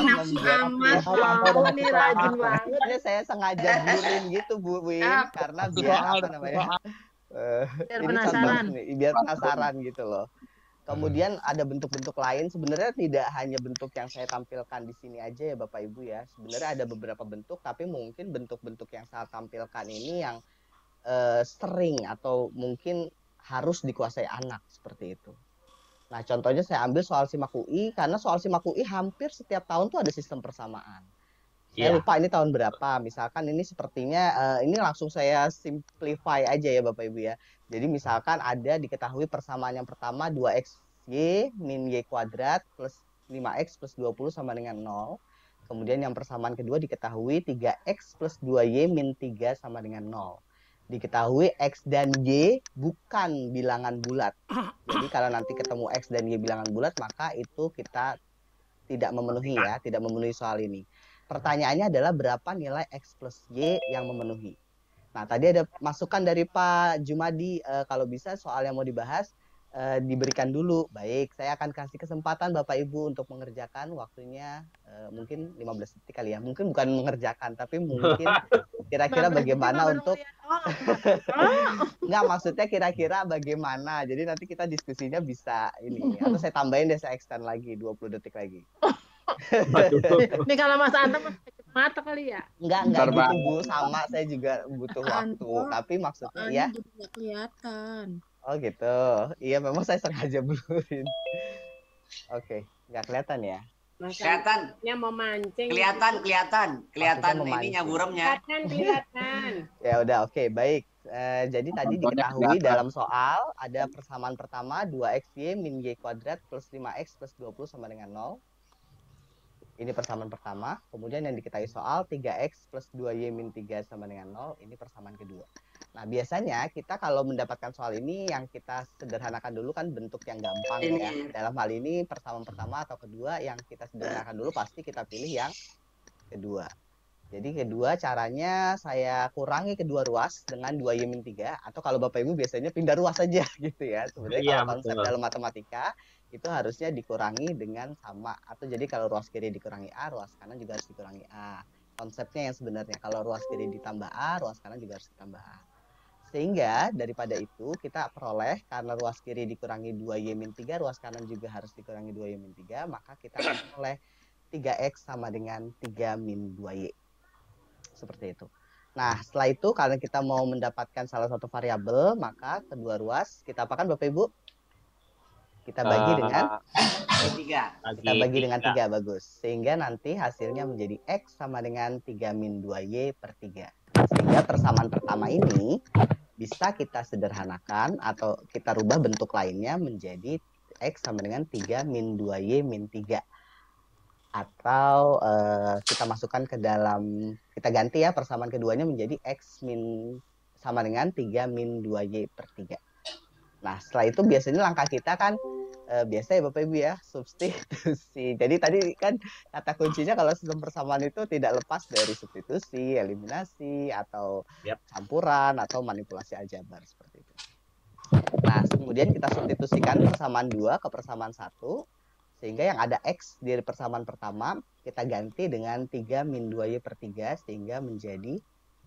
membuat. Ini rajin banget. Ini saya sengaja burin gitu Bu Win, karena biar apa namanya? Uh, biar ini penasaran. Nih, biar penasaran gitu loh. Kemudian ada bentuk-bentuk lain, sebenarnya tidak hanya bentuk yang saya tampilkan di sini aja ya Bapak Ibu ya. Sebenarnya ada beberapa bentuk, tapi mungkin bentuk-bentuk yang saya tampilkan ini yang Uh, sering atau mungkin harus dikuasai anak seperti itu. Nah contohnya saya ambil soal SIMAK U I, karena soal SIMAK U I hampir setiap tahun tuh ada sistem persamaan. Saya yeah. lupa ini tahun berapa. Misalkan ini sepertinya uh, ini langsung saya simplify aja ya Bapak Ibu ya. Jadi misalkan ada diketahui persamaan yang pertama dua X Y min Y kuadrat plus lima X plus dua puluh sama dengan nol. Kemudian yang persamaan kedua diketahui tiga X plus dua Y min tiga sama dengan nol. Diketahui X dan Y bukan bilangan bulat. Jadi kalau nanti ketemu X dan Y bilangan bulat, maka itu kita tidak memenuhi ya, tidak memenuhi soal ini. Pertanyaannya adalah berapa nilai X plus Y yang memenuhi. Nah tadi ada masukan dari Pak Jumadi, e, kalau bisa soal yang mau dibahas e, diberikan dulu. Baik, saya akan kasih kesempatan Bapak Ibu untuk mengerjakan, waktunya e, mungkin lima belas detik kali ya. Mungkin bukan mengerjakan, tapi mungkin kira-kira bagaimana untuk nggak maksudnya kira-kira bagaimana, jadi nanti kita diskusinya bisa ini, atau saya tambahin deh, saya extend lagi dua puluh detik lagi. Ini kalau Mas Anto mata kali ya? Enggak, enggak gitu Bu, sama saya juga butuh waktu, tapi maksudnya ya nggak kelihatan. Oh gitu, iya memang saya sengaja blurin. Oke, nggak kelihatan ya? Kelihatan. Nya mau mancing. Kelihatan, kelihatan, kelihatan ininya buremnya. Kelihatan, kelihatan. Ya udah, oke, okay, baik. Uh, jadi tadi diketahui dalam soal ada persamaan pertama dua X Y min Y kuadrat plus lima X plus dua puluh sama dengan nol. Ini persamaan pertama. Kemudian yang diketahui soal tiga X plus dua Y min tiga sama dengan nol. Ini persamaan kedua. Nah, biasanya kita kalau mendapatkan soal ini yang kita sederhanakan dulu kan bentuk yang gampang ya. Dalam hal ini persamaan pertama atau kedua yang kita sederhanakan dulu pasti kita pilih yang kedua. Jadi kedua caranya saya kurangi kedua ruas dengan dua Y min tiga, atau kalau Bapak Ibu biasanya pindah ruas saja gitu ya. Sebenarnya iya, kalau konsep betul. Dalam matematika itu harusnya dikurangi dengan sama, atau jadi kalau ruas kiri dikurangi A, ruas kanan juga harus dikurangi A. Konsepnya yang sebenarnya kalau ruas kiri ditambah A, ruas kanan juga harus ditambah A. Sehingga daripada itu kita peroleh karena ruas kiri dikurangi dua Y min tiga, ruas kanan juga harus dikurangi dua Y min tiga, maka kita akan peroleh tiga X sama dengan tiga min dua Y. Seperti itu. Nah, setelah itu karena kita mau mendapatkan salah satu variabel, maka kedua ruas kita apakan Bapak Ibu? Kita bagi dengan tiga. Kita bagi dengan tiga, bagus. Sehingga nanti hasilnya menjadi X sama dengan tiga min dua Y per tiga. Sehingga persamaan pertama ini bisa kita sederhanakan atau kita rubah bentuk lainnya menjadi X sama dengan tiga min dua Y min tiga. atau uh, kita masukkan ke dalam, kita ganti ya persamaan keduanya menjadi X min sama dengan tiga min dua Y per tiga. Nah setelah itu biasanya langkah kita kan uh, biasa ya Bapak Ibu ya, substitusi. Jadi tadi kan kata kuncinya kalau sistem persamaan itu tidak lepas dari substitusi, eliminasi, atau yep. campuran, atau manipulasi aljabar seperti itu. Nah kemudian kita substitusikan persamaan dua ke persamaan satu, sehingga yang ada X di persamaan pertama kita ganti dengan tiga min dua Y per tiga, sehingga menjadi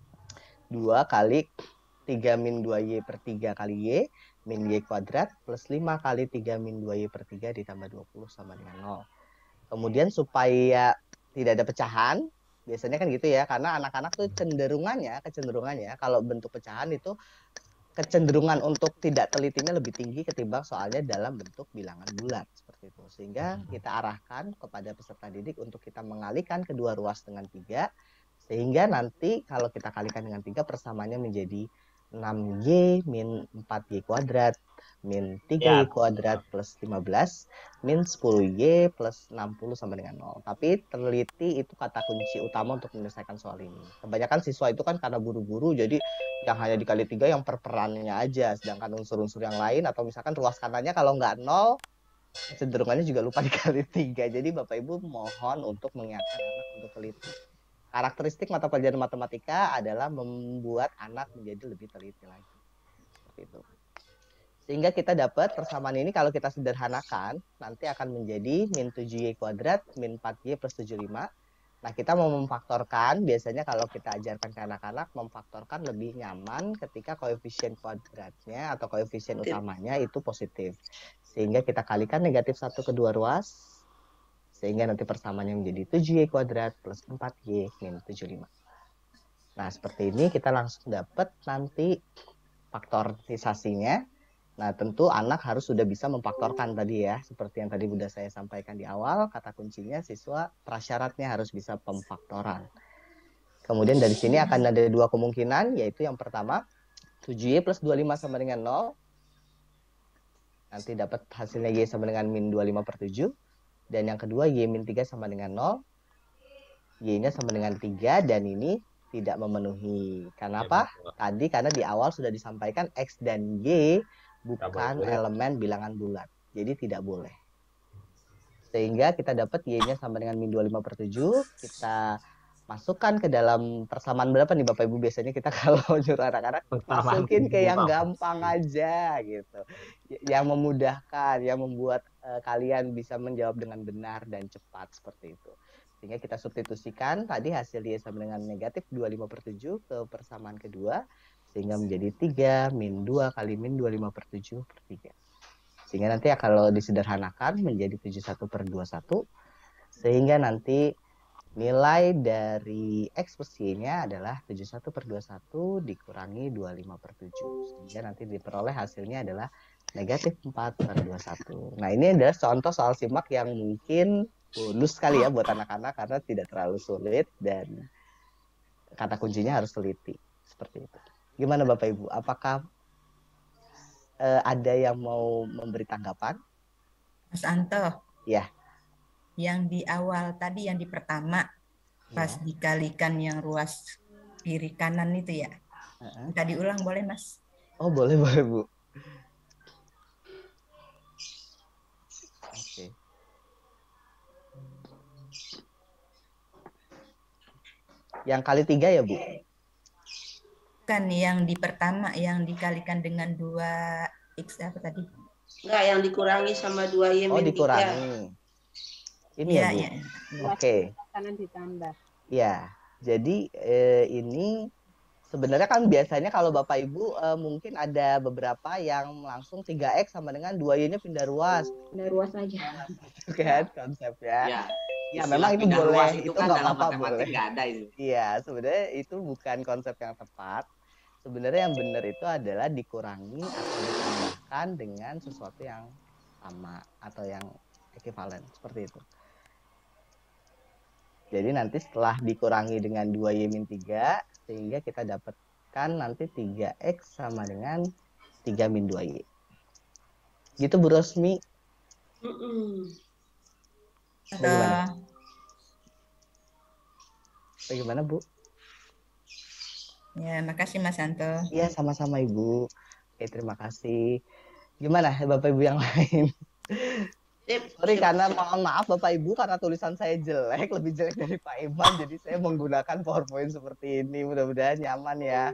dua kali tiga min dua Y per tiga kali Y min Y kuadrat plus lima kali tiga min dua Y per tiga ditambah dua puluh sama dengan nol. Kemudian supaya tidak ada pecahan, biasanya kan gitu ya, karena anak-anak tuh cenderungannya, kecenderungannya kalau bentuk pecahan itu kecenderungan untuk tidak telitinya lebih tinggi ketimbang soalnya dalam bentuk bilangan bulat seperti itu. Sehingga kita arahkan kepada peserta didik untuk kita mengalihkan kedua ruas dengan tiga, sehingga nanti kalau kita kalikan dengan tiga persamaannya menjadi enam Y min empat Y kuadrat min tiga Y kuadrat plus lima belas min sepuluh Y plus enam puluh sama dengan nol. Tapi teliti itu kata kunci utama untuk menyelesaikan soal ini. Kebanyakan siswa itu kan karena buru-buru, jadi yang hanya dikali tiga yang perperannya aja, sedangkan unsur-unsur yang lain atau misalkan ruas kanannya kalau nggak nol, cenderungannya juga lupa dikali tiga. Jadi Bapak Ibu mohon untuk mengingatkan anak untuk teliti. Karakteristik mata pelajaran matematika adalah membuat anak menjadi lebih teliti lagi. Seperti itu. Sehingga kita dapat persamaan ini kalau kita sederhanakan, nanti akan menjadi min tujuh Y kuadrat min empat Y plus tujuh puluh lima. Nah, kita mau memfaktorkan, biasanya kalau kita ajarkan ke anak-anak, memfaktorkan lebih nyaman ketika koefisien kuadratnya atau koefisien utamanya itu positif. Sehingga kita kalikan negatif satu kedua ruas, sehingga nanti persamaannya menjadi tujuh Y kuadrat plus empat Y min tujuh puluh lima. Nah, seperti ini kita langsung dapat nanti faktorisasinya. Nah, tentu anak harus sudah bisa memfaktorkan tadi ya, seperti yang tadi sudah saya sampaikan di awal, kata kuncinya siswa prasyaratnya harus bisa pemfaktoran. Kemudian dari sini akan ada dua kemungkinan, yaitu yang pertama, tujuh Y plus dua puluh lima sama dengan nol. Nanti dapat hasilnya Y sama dengan min dua puluh lima per tujuh. Dan yang kedua Y min tiga sama dengan nol, Y-nya sama dengan tiga, dan ini tidak memenuhi. Karena apa? Tadi karena di awal sudah disampaikan X dan Y bukan elemen bilangan bulat. Jadi tidak boleh. Sehingga kita dapat Y-nya sama dengan min dua puluh lima per tujuh, kita masukkan ke dalam persamaan berapa nih Bapak Ibu? Biasanya kita kalau nyuruh anak-anak masukin ke yang gampang aja gitu. Yang memudahkan, yang membuat uh, kalian bisa menjawab dengan benar dan cepat seperti itu. Sehingga kita substitusikan tadi hasil Y sama dengan negatif dua puluh lima per tujuh ke persamaan kedua, sehingga menjadi tiga min dua kali min dua puluh lima per tujuh per tiga. Sehingga nanti kalau disederhanakan menjadi tujuh puluh satu per dua puluh satu, sehingga nanti nilai dari X plus Y-nya adalah tujuh puluh satu per dua puluh satu dikurangi dua puluh lima per tujuh. Sehingga nanti diperoleh hasilnya adalah negatif empat per dua puluh satu. Nah, ini adalah contoh soal simak yang mungkin bonus sekali ya buat anak-anak karena tidak terlalu sulit dan kata kuncinya harus teliti. Seperti itu. Gimana Bapak Ibu? Apakah uh, ada yang mau memberi tanggapan? Mas Anto. Ya. Yang di awal tadi yang di pertama ya. Pas dikalikan yang ruas kiri kanan itu ya. Uh-huh. Kita diulang boleh Mas? Oh boleh boleh Bu. Oke. Yang kali tiga ya Bu? Bukan yang di pertama yang dikalikan dengan dua X apa tadi? Enggak, yang dikurangi sama dua Y min tiga. Oh dikurangi. Ini ya, ya Bu? Ya. Oke. Okay. Kanan ditambah. Ya, jadi eh, ini sebenarnya kan biasanya kalau Bapak Ibu eh, mungkin ada beberapa yang langsung tiga X sama dengan dua Y-nya pindah ruas. Pindah ruas aja. Itu kan konsepnya. Ya, ya memang itu boleh, itu kan nggak dalam apa-apa boleh. Nggak ada itu. Iya, sebenarnya itu bukan konsep yang tepat. Sebenarnya yang benar itu adalah dikurangi atau ditambahkan dengan sesuatu yang sama atau yang ekivalen seperti itu. Jadi nanti setelah dikurangi dengan dua Y min tiga, sehingga kita dapatkan nanti tiga X sama dengan tiga min dua Y. Gitu Bu Rosmi? Uh, Bagaimana Bu? Ya, makasih Mas Santo. Iya, sama-sama Ibu. Oke, terima kasih. Gimana Bapak Ibu yang lain? Sorry karena mohon maaf Bapak Ibu karena tulisan saya jelek, lebih jelek dari Pak Iman, jadi saya menggunakan PowerPoint seperti ini. Mudah-mudahan nyaman ya.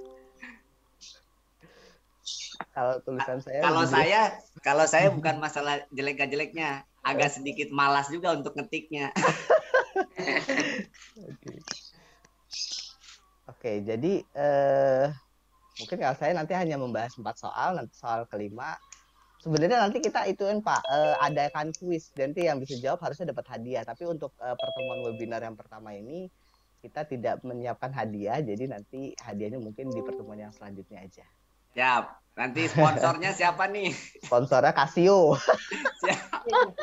Kalau tulisan saya kalau lebih saya jelek. Kalau saya bukan masalah jelek gak jeleknya, agak sedikit malas juga untuk ngetiknya. Oke. Oke, jadi eh, mungkin kalau saya nanti hanya membahas empat soal, nanti soal kelima. Sebenarnya nanti kita ituin Pak, eh, adakan kuis, nanti yang bisa jawab harusnya dapat hadiah. Tapi untuk eh, pertemuan webinar yang pertama ini kita tidak menyiapkan hadiah, jadi nanti hadiahnya mungkin di pertemuan yang selanjutnya aja. Siap. Nanti sponsornya siapa nih? Sponsornya Casio. Siap.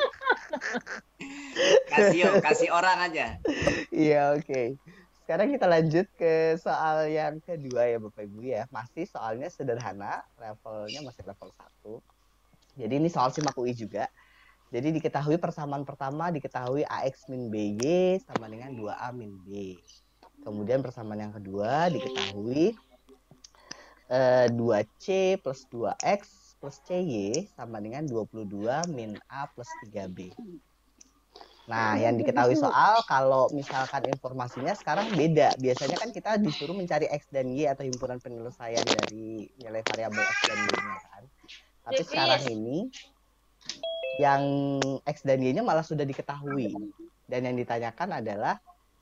Casio, kasih orang aja. Iya, oke. Okay. Sekarang kita lanjut ke soal yang kedua ya Bapak Ibu ya. Masih soalnya sederhana, levelnya masih level satu. Jadi ini soal SIMAK U I juga. Jadi diketahui persamaan pertama diketahui A X min B Y sama dengan dua A min B. Kemudian persamaan yang kedua diketahui eh, dua C plus dua X plus C Y sama dengan dua puluh dua min A plus tiga B. Nah, yang diketahui soal kalau misalkan informasinya sekarang beda. Biasanya kan kita disuruh mencari X dan Y atau himpunan penyelesaian dari nilai variabel X dan Y-nya kan. Tapi sekarang ini yang X dan Y-nya malah sudah diketahui. Dan yang ditanyakan adalah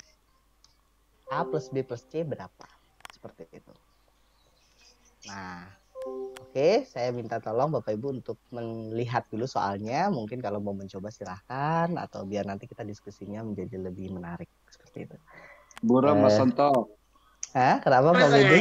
A plus B plus C berapa. Seperti itu. Nah, oke, okay, saya minta tolong Bapak Ibu untuk melihat dulu soalnya. Mungkin kalau mau mencoba silahkan, atau biar nanti kita diskusinya menjadi lebih menarik. Seperti itu. Buram uh, Mas Santo. Hah? Kenapa Pak Budi?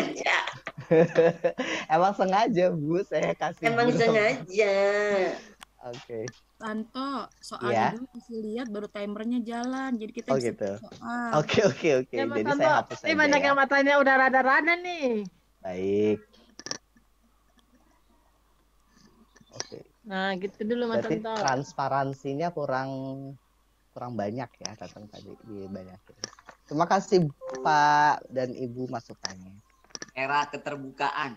Emang sengaja Bu, saya kasih. Emang buram. Sengaja. Oke. Okay. Santo, soalnya yeah. dulu kasih lihat baru timernya jalan, jadi kita oh, bisa gitu. soal. Oke oke oke. Ya, jadi Santo, saya hapus ini banyak ya. Yang matanya udah rada-rada nih. Baik. Oke. Okay. Nah, gitu dulu Mas Berarti Santo. Transparansinya kurang kurang banyak ya datang tadi di banyak. Terima kasih Pak dan Ibu masukannya. Era keterbukaan.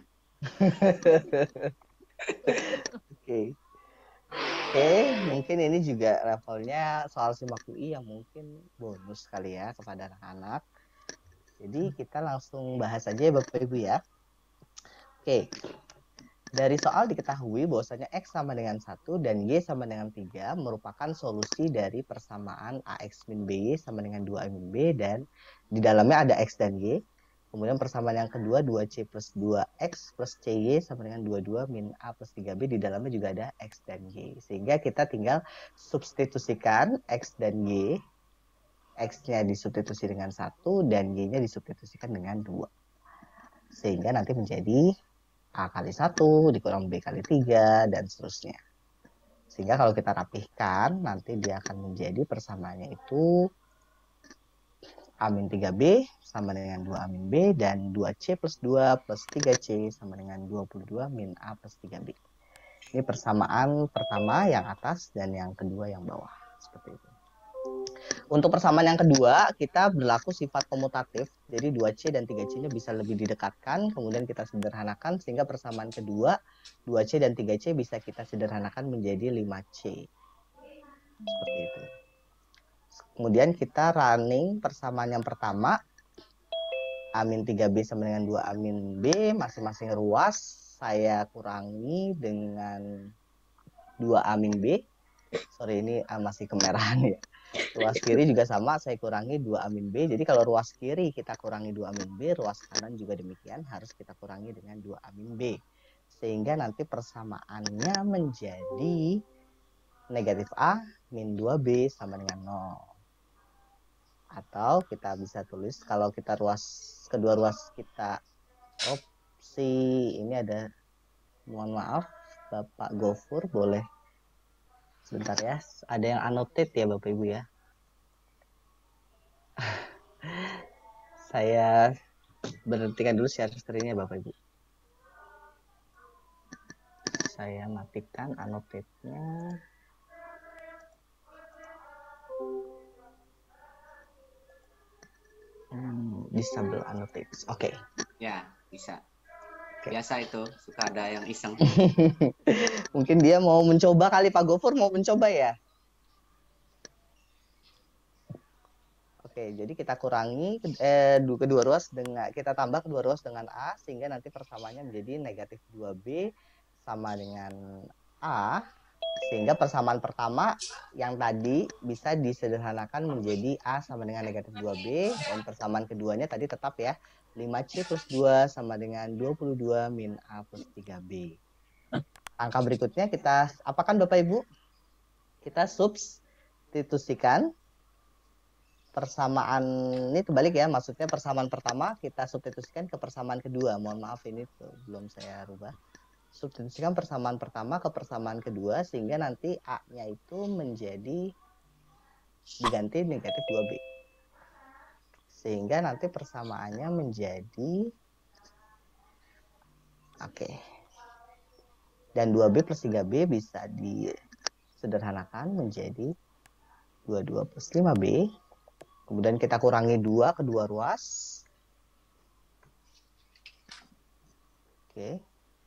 Oke. Oke, mungkin ini juga levelnya soal SIMAK U I yang mungkin bonus kali ya kepada anak-anak. Jadi kita langsung bahas aja ya Bapak Ibu ya. Oke. Dari soal diketahui bahwasanya X sama dengan satu dan Y sama dengan tiga merupakan solusi dari persamaan A X min B Y sama dengan dua A min B, dan di dalamnya ada X dan Y. Kemudian persamaan yang kedua dua C plus dua X plus C Y sama dengan dua puluh dua min A plus tiga B, di dalamnya juga ada X dan Y. Sehingga kita tinggal substitusikan X dan Y. X-nya disubstitusi dengan satu dan Y-nya disubstitusikan dengan dua. Sehingga nanti menjadi A kali satu dikurang B kali tiga dan seterusnya. Sehingga kalau kita rapihkan nanti dia akan menjadi persamaannya itu A min tiga B sama dengan dua A min B, dan dua C plus dua plus tiga C sama dengan dua puluh dua min A plus tiga B. Ini persamaan pertama yang atas dan yang kedua yang bawah. Seperti itu. Untuk persamaan yang kedua, kita berlaku sifat komutatif. Jadi dua C dan tiga C-nya bisa lebih didekatkan, kemudian kita sederhanakan sehingga persamaan kedua, dua C dan tiga C bisa kita sederhanakan menjadi lima C. Seperti itu. Kemudian kita running persamaan yang pertama, A min tiga B sama dengan dua A min B, masing-masing ruas saya kurangi dengan dua A min B. Sorry, ini masih kemerahan ya. Ruas kiri juga sama, saya kurangi dua A min B. Jadi kalau ruas kiri kita kurangi dua A min B, ruas kanan juga demikian, harus kita kurangi dengan dua A min B. Sehingga nanti persamaannya menjadi negatif A min dua B sama dengan nol. Atau kita bisa tulis, kalau kita ruas, kedua ruas kita opsi, ini ada, mohon maaf, Bapak Gofur, boleh sebentar ya, ada yang annotate ya Bapak Ibu ya. Saya berhentikan dulu share screen-nya Bapak Ibu. Saya matikan annotate-nya. Hmm. disable annotates. Oke. Okay. Ya, bisa. Biasa itu, suka ada yang iseng. Mungkin dia mau mencoba kali, Pak Gofur mau mencoba ya? Oke, jadi kita kurangi eh, kedua ruas dengan, kita tambah kedua ruas dengan A, sehingga nanti persamaannya menjadi negatif dua B sama dengan A, sehingga persamaan pertama yang tadi bisa disederhanakan menjadi A sama dengan negatif dua B, dan persamaan keduanya tadi tetap ya, lima C plus dua sama dengan dua puluh dua min A plus tiga B. Angka berikutnya kita apakan Bapak Ibu? Kita substitusikan persamaan, ini terbalik ya, maksudnya persamaan pertama kita substitusikan ke persamaan kedua. Mohon maaf ini tuh, belum saya rubah. Substitusikan persamaan pertama ke persamaan kedua, sehingga nanti A-nya itu menjadi diganti negatif dua B. Sehingga nanti persamaannya menjadi oke. Okay. Dan dua B plus tiga B bisa disederhanakan menjadi dua puluh dua plus lima B. Kemudian kita kurangi dua kedua ruas. Oke. Okay.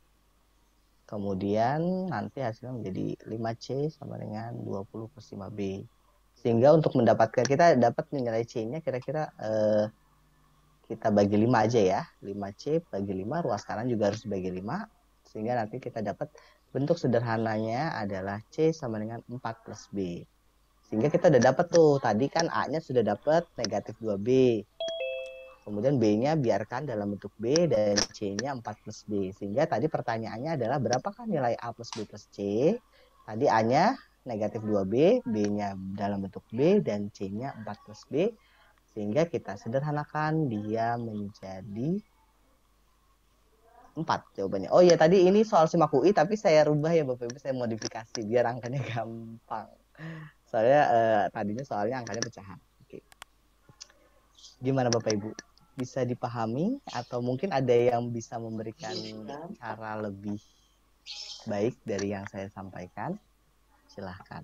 Kemudian nanti hasilnya menjadi lima C sama dengan dua puluh plus lima B. Sehingga untuk mendapatkan, kita dapat nilai C-nya kira-kira eh, kita bagi lima aja ya. lima C bagi lima, ruas kanan juga harus bagi lima. Sehingga nanti kita dapat bentuk sederhananya adalah C sama dengan empat plus B. Sehingga kita udah dapat tuh, tadi kan A-nya sudah dapat negatif dua B. Kemudian B-nya biarkan dalam bentuk B dan C-nya empat plus B. Sehingga tadi pertanyaannya adalah berapakah nilai A plus B plus C? Tadi A-nya negatif dua B, B-nya dalam bentuk B, dan C-nya empat plus B. Sehingga kita sederhanakan dia menjadi empat jawabannya. Oh iya, tadi ini soal SIMAK U I, tapi saya rubah ya Bapak Ibu, saya modifikasi biar angkanya gampang. Soalnya eh, tadinya soalnya angkanya pecahan. Oke. Gimana Bapak Ibu? Bisa dipahami atau mungkin ada yang bisa memberikan cara lebih baik dari yang saya sampaikan? Silahkan.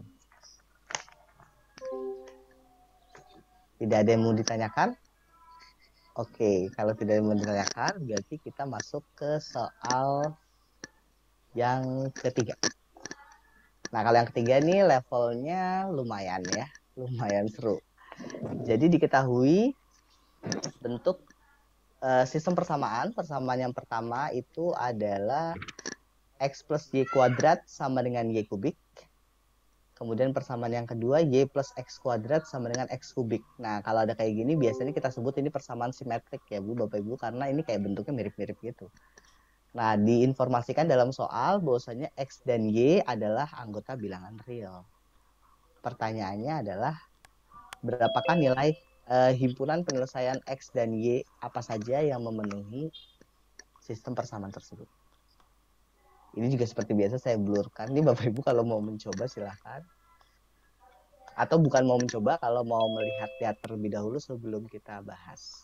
Tidak ada yang mau ditanyakan? Oke, kalau tidak ada yang mau ditanyakan, berarti kita masuk ke soal yang ketiga. Nah, kalau yang ketiga ini levelnya lumayan ya, lumayan seru. Jadi diketahui bentuk uh, sistem persamaan. Persamaan yang pertama itu adalah X plus Y kuadrat sama dengan Y kubik. Kemudian persamaan yang kedua, Y plus X kuadrat sama dengan X kubik. Nah, kalau ada kayak gini, biasanya kita sebut ini persamaan simetrik ya Bu, Bapak Ibu, karena ini kayak bentuknya mirip-mirip gitu. Nah, diinformasikan dalam soal bahwasanya X dan Y adalah anggota bilangan real. Pertanyaannya adalah, berapakah nilai uh, himpunan penyelesaian X dan Y apa saja yang memenuhi sistem persamaan tersebut? Ini juga seperti biasa saya blurkan. Ini Bapak Ibu kalau mau mencoba silahkan. Atau bukan mau mencoba, kalau mau melihat-lihat terlebih dahulu sebelum kita bahas.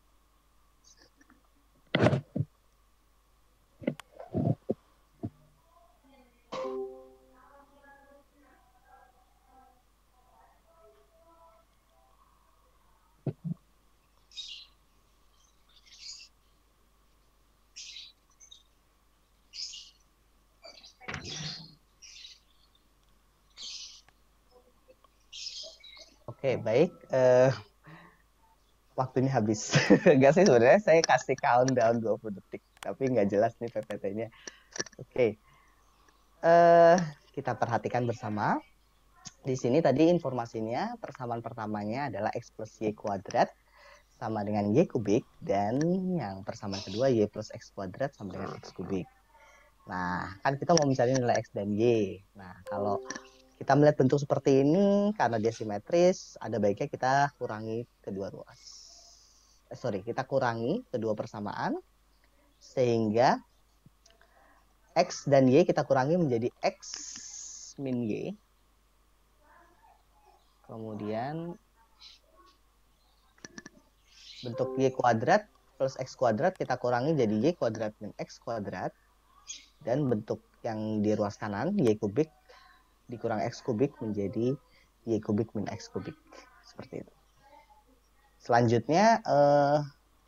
Oke, baik. Uh, waktunya habis. Enggak sih sebenarnya, saya kasih countdown dua puluh detik. Tapi nggak jelas nih P P T-nya. Oke. Uh, kita perhatikan bersama. Di sini tadi informasinya, persamaan pertamanya adalah X plus Y kuadrat sama dengan Y kubik. Dan yang persamaan kedua, Y plus X kuadrat sama dengan X kubik. Nah, kan kita mau mencari nilai X dan Y. Nah, kalau kita melihat bentuk seperti ini, karena dia simetris, ada baiknya kita kurangi kedua ruas. Eh, sorry, kita kurangi kedua persamaan, sehingga X dan Y kita kurangi menjadi X min Y. Kemudian bentuk Y kuadrat plus X kuadrat kita kurangi jadi Y kuadrat min X kuadrat. Dan bentuk yang di ruas kanan, Y kubik, dikurang X kubik menjadi Y kubik min X kubik. Seperti itu. Selanjutnya, eh,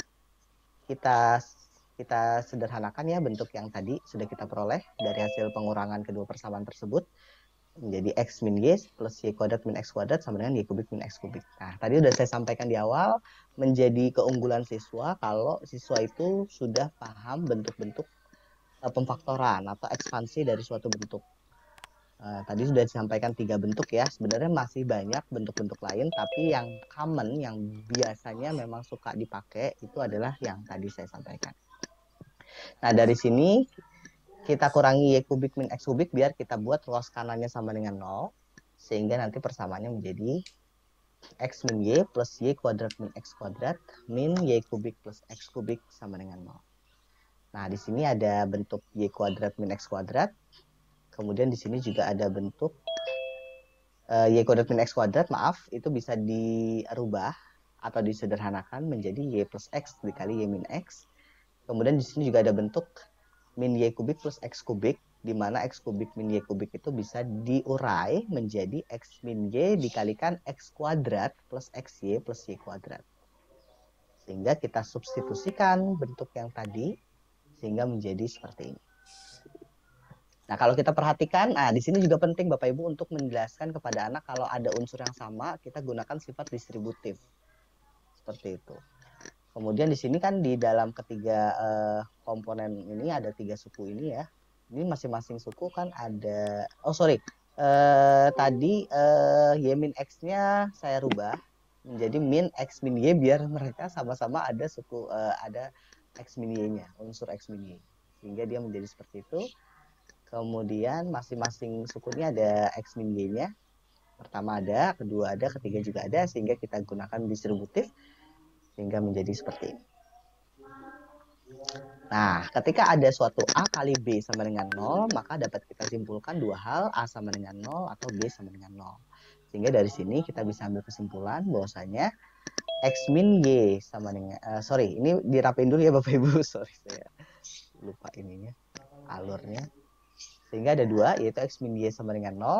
kita kita sederhanakan ya bentuk yang tadi sudah kita peroleh dari hasil pengurangan kedua persamaan tersebut menjadi x min y plus y kuadrat min x kuadrat sama dengan y kubik min x kubik. Nah, tadi udah saya sampaikan di awal menjadi keunggulan siswa kalau siswa itu sudah paham bentuk-bentuk uh, pemfaktoran atau ekspansi dari suatu bentuk. Uh, tadi sudah disampaikan tiga bentuk ya. Sebenarnya masih banyak bentuk-bentuk lain, tapi yang common, yang biasanya memang suka dipakai itu adalah yang tadi saya sampaikan. Nah, dari sini kita kurangi y kubik min x kubik biar kita buat ruas kanannya sama dengan nol. Sehingga nanti persamaannya menjadi x min y plus y kuadrat min x kuadrat min y kubik plus x kubik sama dengan nol. Nah, di sini ada bentuk y kuadrat min x kuadrat. Kemudian di sini juga ada bentuk uh, y kuadrat min x kuadrat, maaf, itu bisa dirubah atau disederhanakan menjadi y plus x dikali y min x. Kemudian di sini juga ada bentuk min y kubik plus x kubik, di mana x kubik min y kubik itu bisa diurai menjadi x min y dikalikan x kuadrat plus xy plus y kuadrat. Sehingga kita substitusikan bentuk yang tadi, sehingga menjadi seperti ini. Nah, kalau kita perhatikan, nah di sini juga penting Bapak Ibu untuk menjelaskan kepada anak kalau ada unsur yang sama, kita gunakan sifat distributif. Seperti itu. Kemudian di sini kan di dalam ketiga eh, komponen ini ada tiga suku ini ya. Ini masing-masing suku kan ada, oh sorry, eh, tadi eh, y min x-nya saya rubah menjadi min x min y biar mereka sama-sama ada suku, eh, ada x min y-nya, unsur x min y. Sehingga dia menjadi seperti itu. Kemudian masing-masing suku ini ada x min y-nya. Pertama ada, kedua ada, ketiga juga ada, sehingga kita gunakan distributif sehingga menjadi seperti ini. Nah, ketika ada suatu A kali B sama dengan nol, maka dapat kita simpulkan dua hal, A sama dengan nol atau B sama dengan nol. Sehingga dari sini kita bisa ambil kesimpulan bahwasanya x min y sama dengan, uh, sorry, ini dirapin dulu ya Bapak Ibu, sorry saya lupa ininya, alurnya. Sehingga ada dua, yaitu x min y sama dengan nol,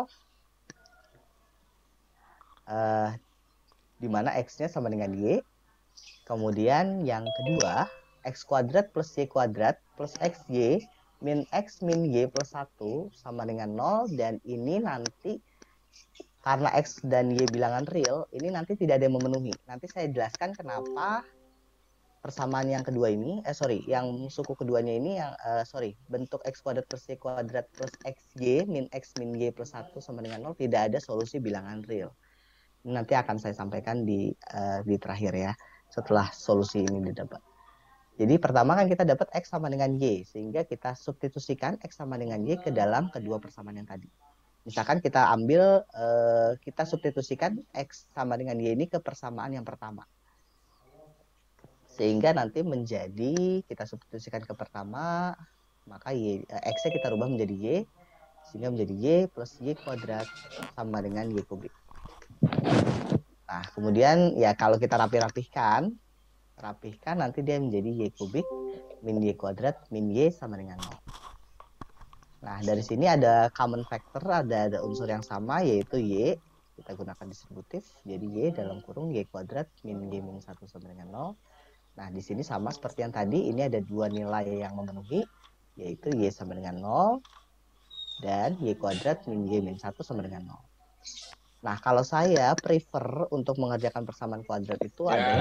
uh, di mana x-nya sama dengan y. Kemudian yang kedua, x kuadrat plus y kuadrat plus xy min x min y plus satu sama dengan nol. Dan ini nanti, karena x dan y bilangan real, ini nanti tidak ada yang memenuhi. Nanti saya jelaskan kenapa persamaan yang kedua ini, eh sorry, yang suku keduanya ini, yang uh, sorry, bentuk x kuadrat plus y kuadrat plus xy min x min y plus satu sama dengan nol tidak ada solusi bilangan real. Nanti akan saya sampaikan di uh, di terakhir ya, setelah solusi ini didapat. Jadi pertama kan kita dapat x sama dengan y, sehingga kita substitusikan x sama dengan y ke dalam kedua persamaan yang tadi. Misalkan kita ambil, uh, kita substitusikan x sama dengan y ini ke persamaan yang pertama. Sehingga nanti menjadi, kita substitusikan ke pertama, maka y, uh, x-nya kita rubah menjadi y, sehingga menjadi y plus y kuadrat sama dengan y kubik. Nah, kemudian ya kalau kita rapi-rapihkan, rapihkan nanti dia menjadi y kubik min y kuadrat min y sama dengan nol. Nah, dari sini ada common factor, ada, ada unsur yang sama yaitu y. Kita gunakan distributif, jadi y dalam kurung y kuadrat min y min satu sama dengan nol. Nah, di sini sama seperti yang tadi, ini ada dua nilai yang memenuhi, yaitu y sama dengan nol dan y kuadrat min y min satu sama dengan nol. Nah, kalau saya prefer untuk mengerjakan persamaan kuadrat itu adalah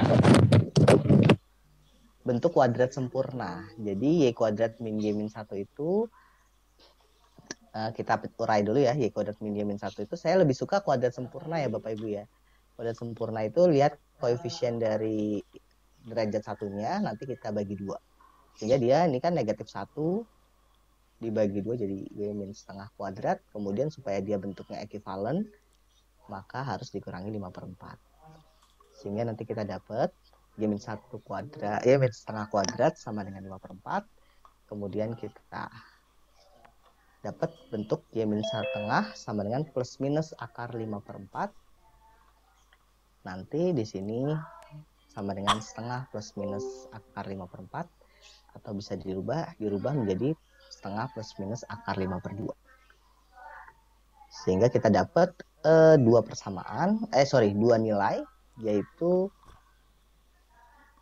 bentuk kuadrat sempurna. Jadi y kuadrat min y min satu itu uh, kita urai dulu ya, y kuadrat min y min satu itu saya lebih suka kuadrat sempurna ya Bapak Ibu ya. Kuadrat sempurna itu lihat koefisien dari derajat satunya nanti kita bagi dua. Sehingga dia ini kan negatif satu dibagi dua jadi y min setengah kuadrat. Kemudian supaya dia bentuknya ekivalen, maka harus dikurangi lima per empat. Sehingga nanti kita dapat y min satu kuadrat, y min setengah kuadrat sama dengan lima per empat. Kemudian kita dapat bentuk y min setengah sama dengan plus minus akar lima per empat. Nanti di sini sama dengan setengah plus minus akar lima per empat. Atau bisa dirubah, dirubah menjadi setengah plus minus akar lima per dua. Sehingga kita dapat eh, dua persamaan, eh sorry, dua nilai, yaitu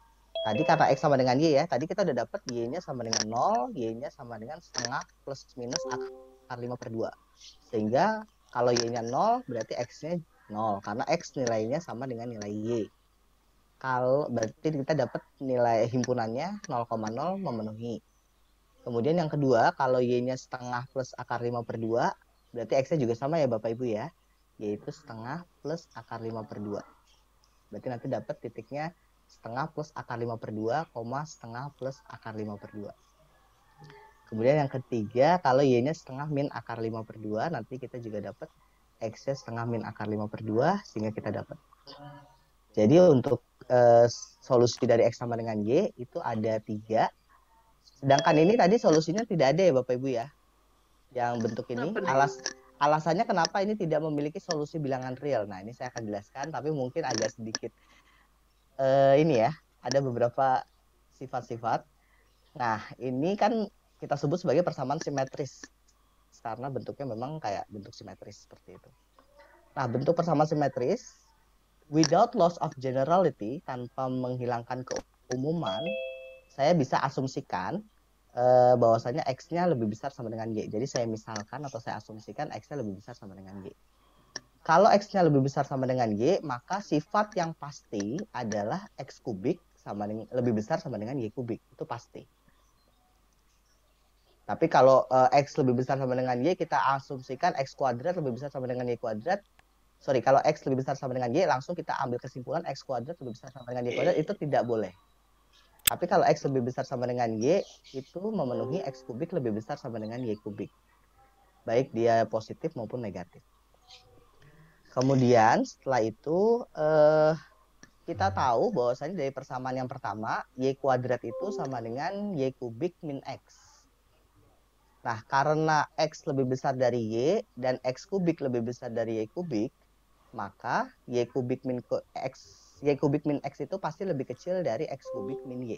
Tadi karena X sama dengan Y ya, tadi kita udah dapat Y-nya sama dengan nol, Y-nya sama dengan setengah plus minus akar lima per dua. Sehingga kalau Y-nya nol, berarti X-nya nol, karena X nilainya sama dengan nilai Y. Kalau berarti kita dapat nilai himpunannya nol koma nol memenuhi. Kemudian yang kedua, kalau Y-nya setengah plus akar lima per dua, berarti X-nya juga sama ya Bapak Ibu ya, yaitu setengah plus akar lima per dua. Berarti nanti dapat titiknya setengah plus akar lima per dua, koma setengah plus akar lima per dua. Kemudian yang ketiga, kalau Y-nya setengah min akar lima per dua, nanti kita juga dapat X-nya setengah min akar lima per dua, sehingga kita dapat. Jadi untuk eh, solusi dari X sama dengan Y itu ada tiga. Sedangkan ini tadi solusinya tidak ada ya Bapak Ibu ya. Yang bentuk ini, alas, alasannya kenapa ini tidak memiliki solusi bilangan real. Nah ini saya akan jelaskan, tapi mungkin agak sedikit Uh, ini ya, ada beberapa sifat-sifat. Nah, ini kan kita sebut sebagai persamaan simetris karena bentuknya memang kayak bentuk simetris seperti itu. Nah, bentuk persamaan simetris without loss of generality, tanpa menghilangkan keumuman, saya bisa asumsikan uh, bahwasanya X-nya lebih besar sama dengan Y. Jadi saya misalkan atau saya asumsikan X-nya lebih besar sama dengan Y. Kalau X-nya lebih besar sama dengan Y, maka sifat yang pasti adalah X kubik sama dengan, lebih besar sama dengan Y kubik. Itu pasti. Tapi kalau uh, X lebih besar sama dengan Y, kita asumsikan X kuadrat lebih besar sama dengan Y kuadrat. Sorry, kalau X lebih besar sama dengan Y, langsung kita ambil kesimpulan X kuadrat lebih besar sama dengan Y kuadrat, itu tidak boleh. Tapi kalau X lebih besar sama dengan Y, itu memenuhi X kubik lebih besar sama dengan Y kubik. Baik dia positif maupun negatif. Kemudian setelah itu eh, kita tahu bahwasanya dari persamaan yang pertama Y kuadrat itu sama dengan Y kubik min X. Nah karena X lebih besar dari Y dan X kubik lebih besar dari Y kubik, maka Y kubik min X Y kubik min X itu pasti lebih kecil dari X kubik min Y.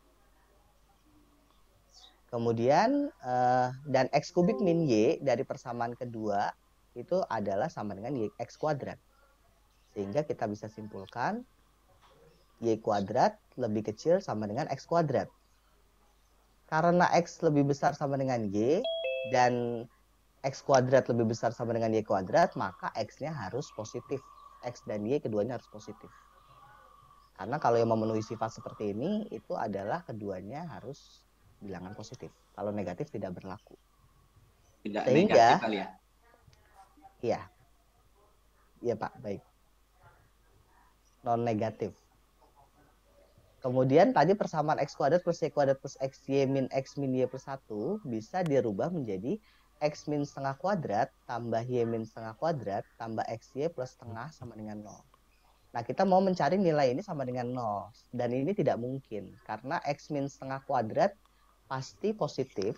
Kemudian eh, dan X kubik min Y dari persamaan kedua itu adalah sama dengan Y X kuadrat. Sehingga kita bisa simpulkan Y kuadrat lebih kecil sama dengan X kuadrat. Karena X lebih besar sama dengan Y dan X kuadrat lebih besar sama dengan Y kuadrat, maka X-nya harus positif. X dan Y keduanya harus positif. Karena kalau yang memenuhi sifat seperti ini, itu adalah keduanya harus bilangan positif. Kalau negatif tidak berlaku. Tidak Sehingga, negatif kali ya? Iya. Iya Pak, baik. Non negatif. Kemudian tadi persamaan X kuadrat plus Y kuadrat plus X Y min X min Y plus satu bisa dirubah menjadi X min setengah kuadrat tambah Y min setengah kuadrat tambah X Y plus setengah sama dengan nol. Nah kita mau mencari nilai ini sama dengan nol. Dan ini tidak mungkin. Karena X min setengah kuadrat pasti positif.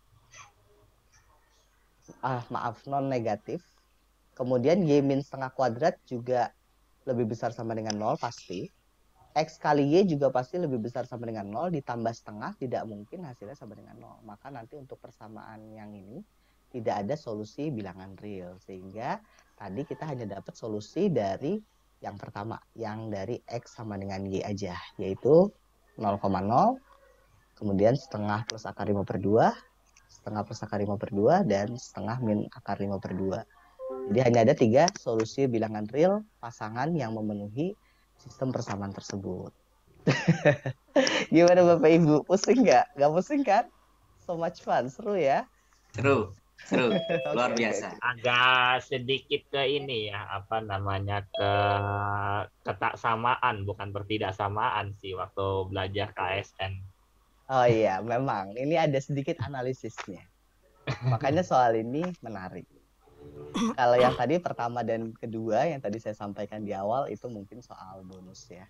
Ah, maaf, non negatif. Kemudian Y min setengah kuadrat juga lebih besar sama dengan nol pasti. X kali Y juga pasti lebih besar sama dengan nol. Ditambah setengah tidak mungkin hasilnya sama dengan nol. Maka nanti untuk persamaan yang ini tidak ada solusi bilangan real. Sehingga tadi kita hanya dapat solusi dari yang pertama. Yang dari X sama dengan Y aja. Yaitu nol koma nol. Kemudian setengah plus akar lima per dua. Setengah plus akar lima per dua. Dan setengah min akar lima per dua. Jadi hanya ada tiga solusi bilangan real pasangan yang memenuhi sistem persamaan tersebut. Gimana Bapak Ibu? Pusing nggak? Nggak pusing kan? So much fun. Seru ya? Seru. Seru. Luar Oke, biasa. oke. Agak sedikit ke ini ya, apa namanya, ke ketaksamaan, bukan pertidaksamaan sih waktu belajar K S N. Oh iya, memang. Ini ada sedikit analisisnya. Makanya soal ini menarik. Kalau yang tadi pertama dan kedua yang tadi saya sampaikan di awal itu mungkin soal bonus ya.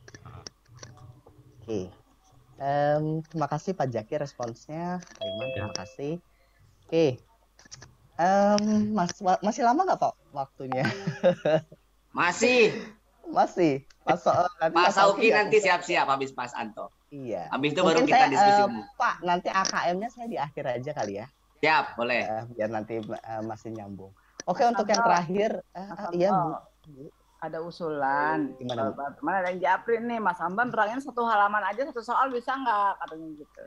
Oke, um, terima kasih Pak Jaki responsnya, Pak Iman terima kasih. Oke, um, mas, masih lama nggak Pak waktunya? Masih. Masih. Pas soal nanti Pak Mas Sauki Sauki nanti siap-siap habis Mas Anto. Iya. Habis itu Mungkin baru kita saya, diskusi uh, umum. Pak nanti A K M-nya saya di akhir aja kali ya. Siap, boleh. Uh, biar nanti uh, masih nyambung. Oke, untuk yang terakhir, uh, uh, iya Bu. Bu. ada usulan. Gimana, Bu? Teman ada yang japri nih, Mas Hamban terangin satu halaman aja satu soal bisa nggak katanya gitu.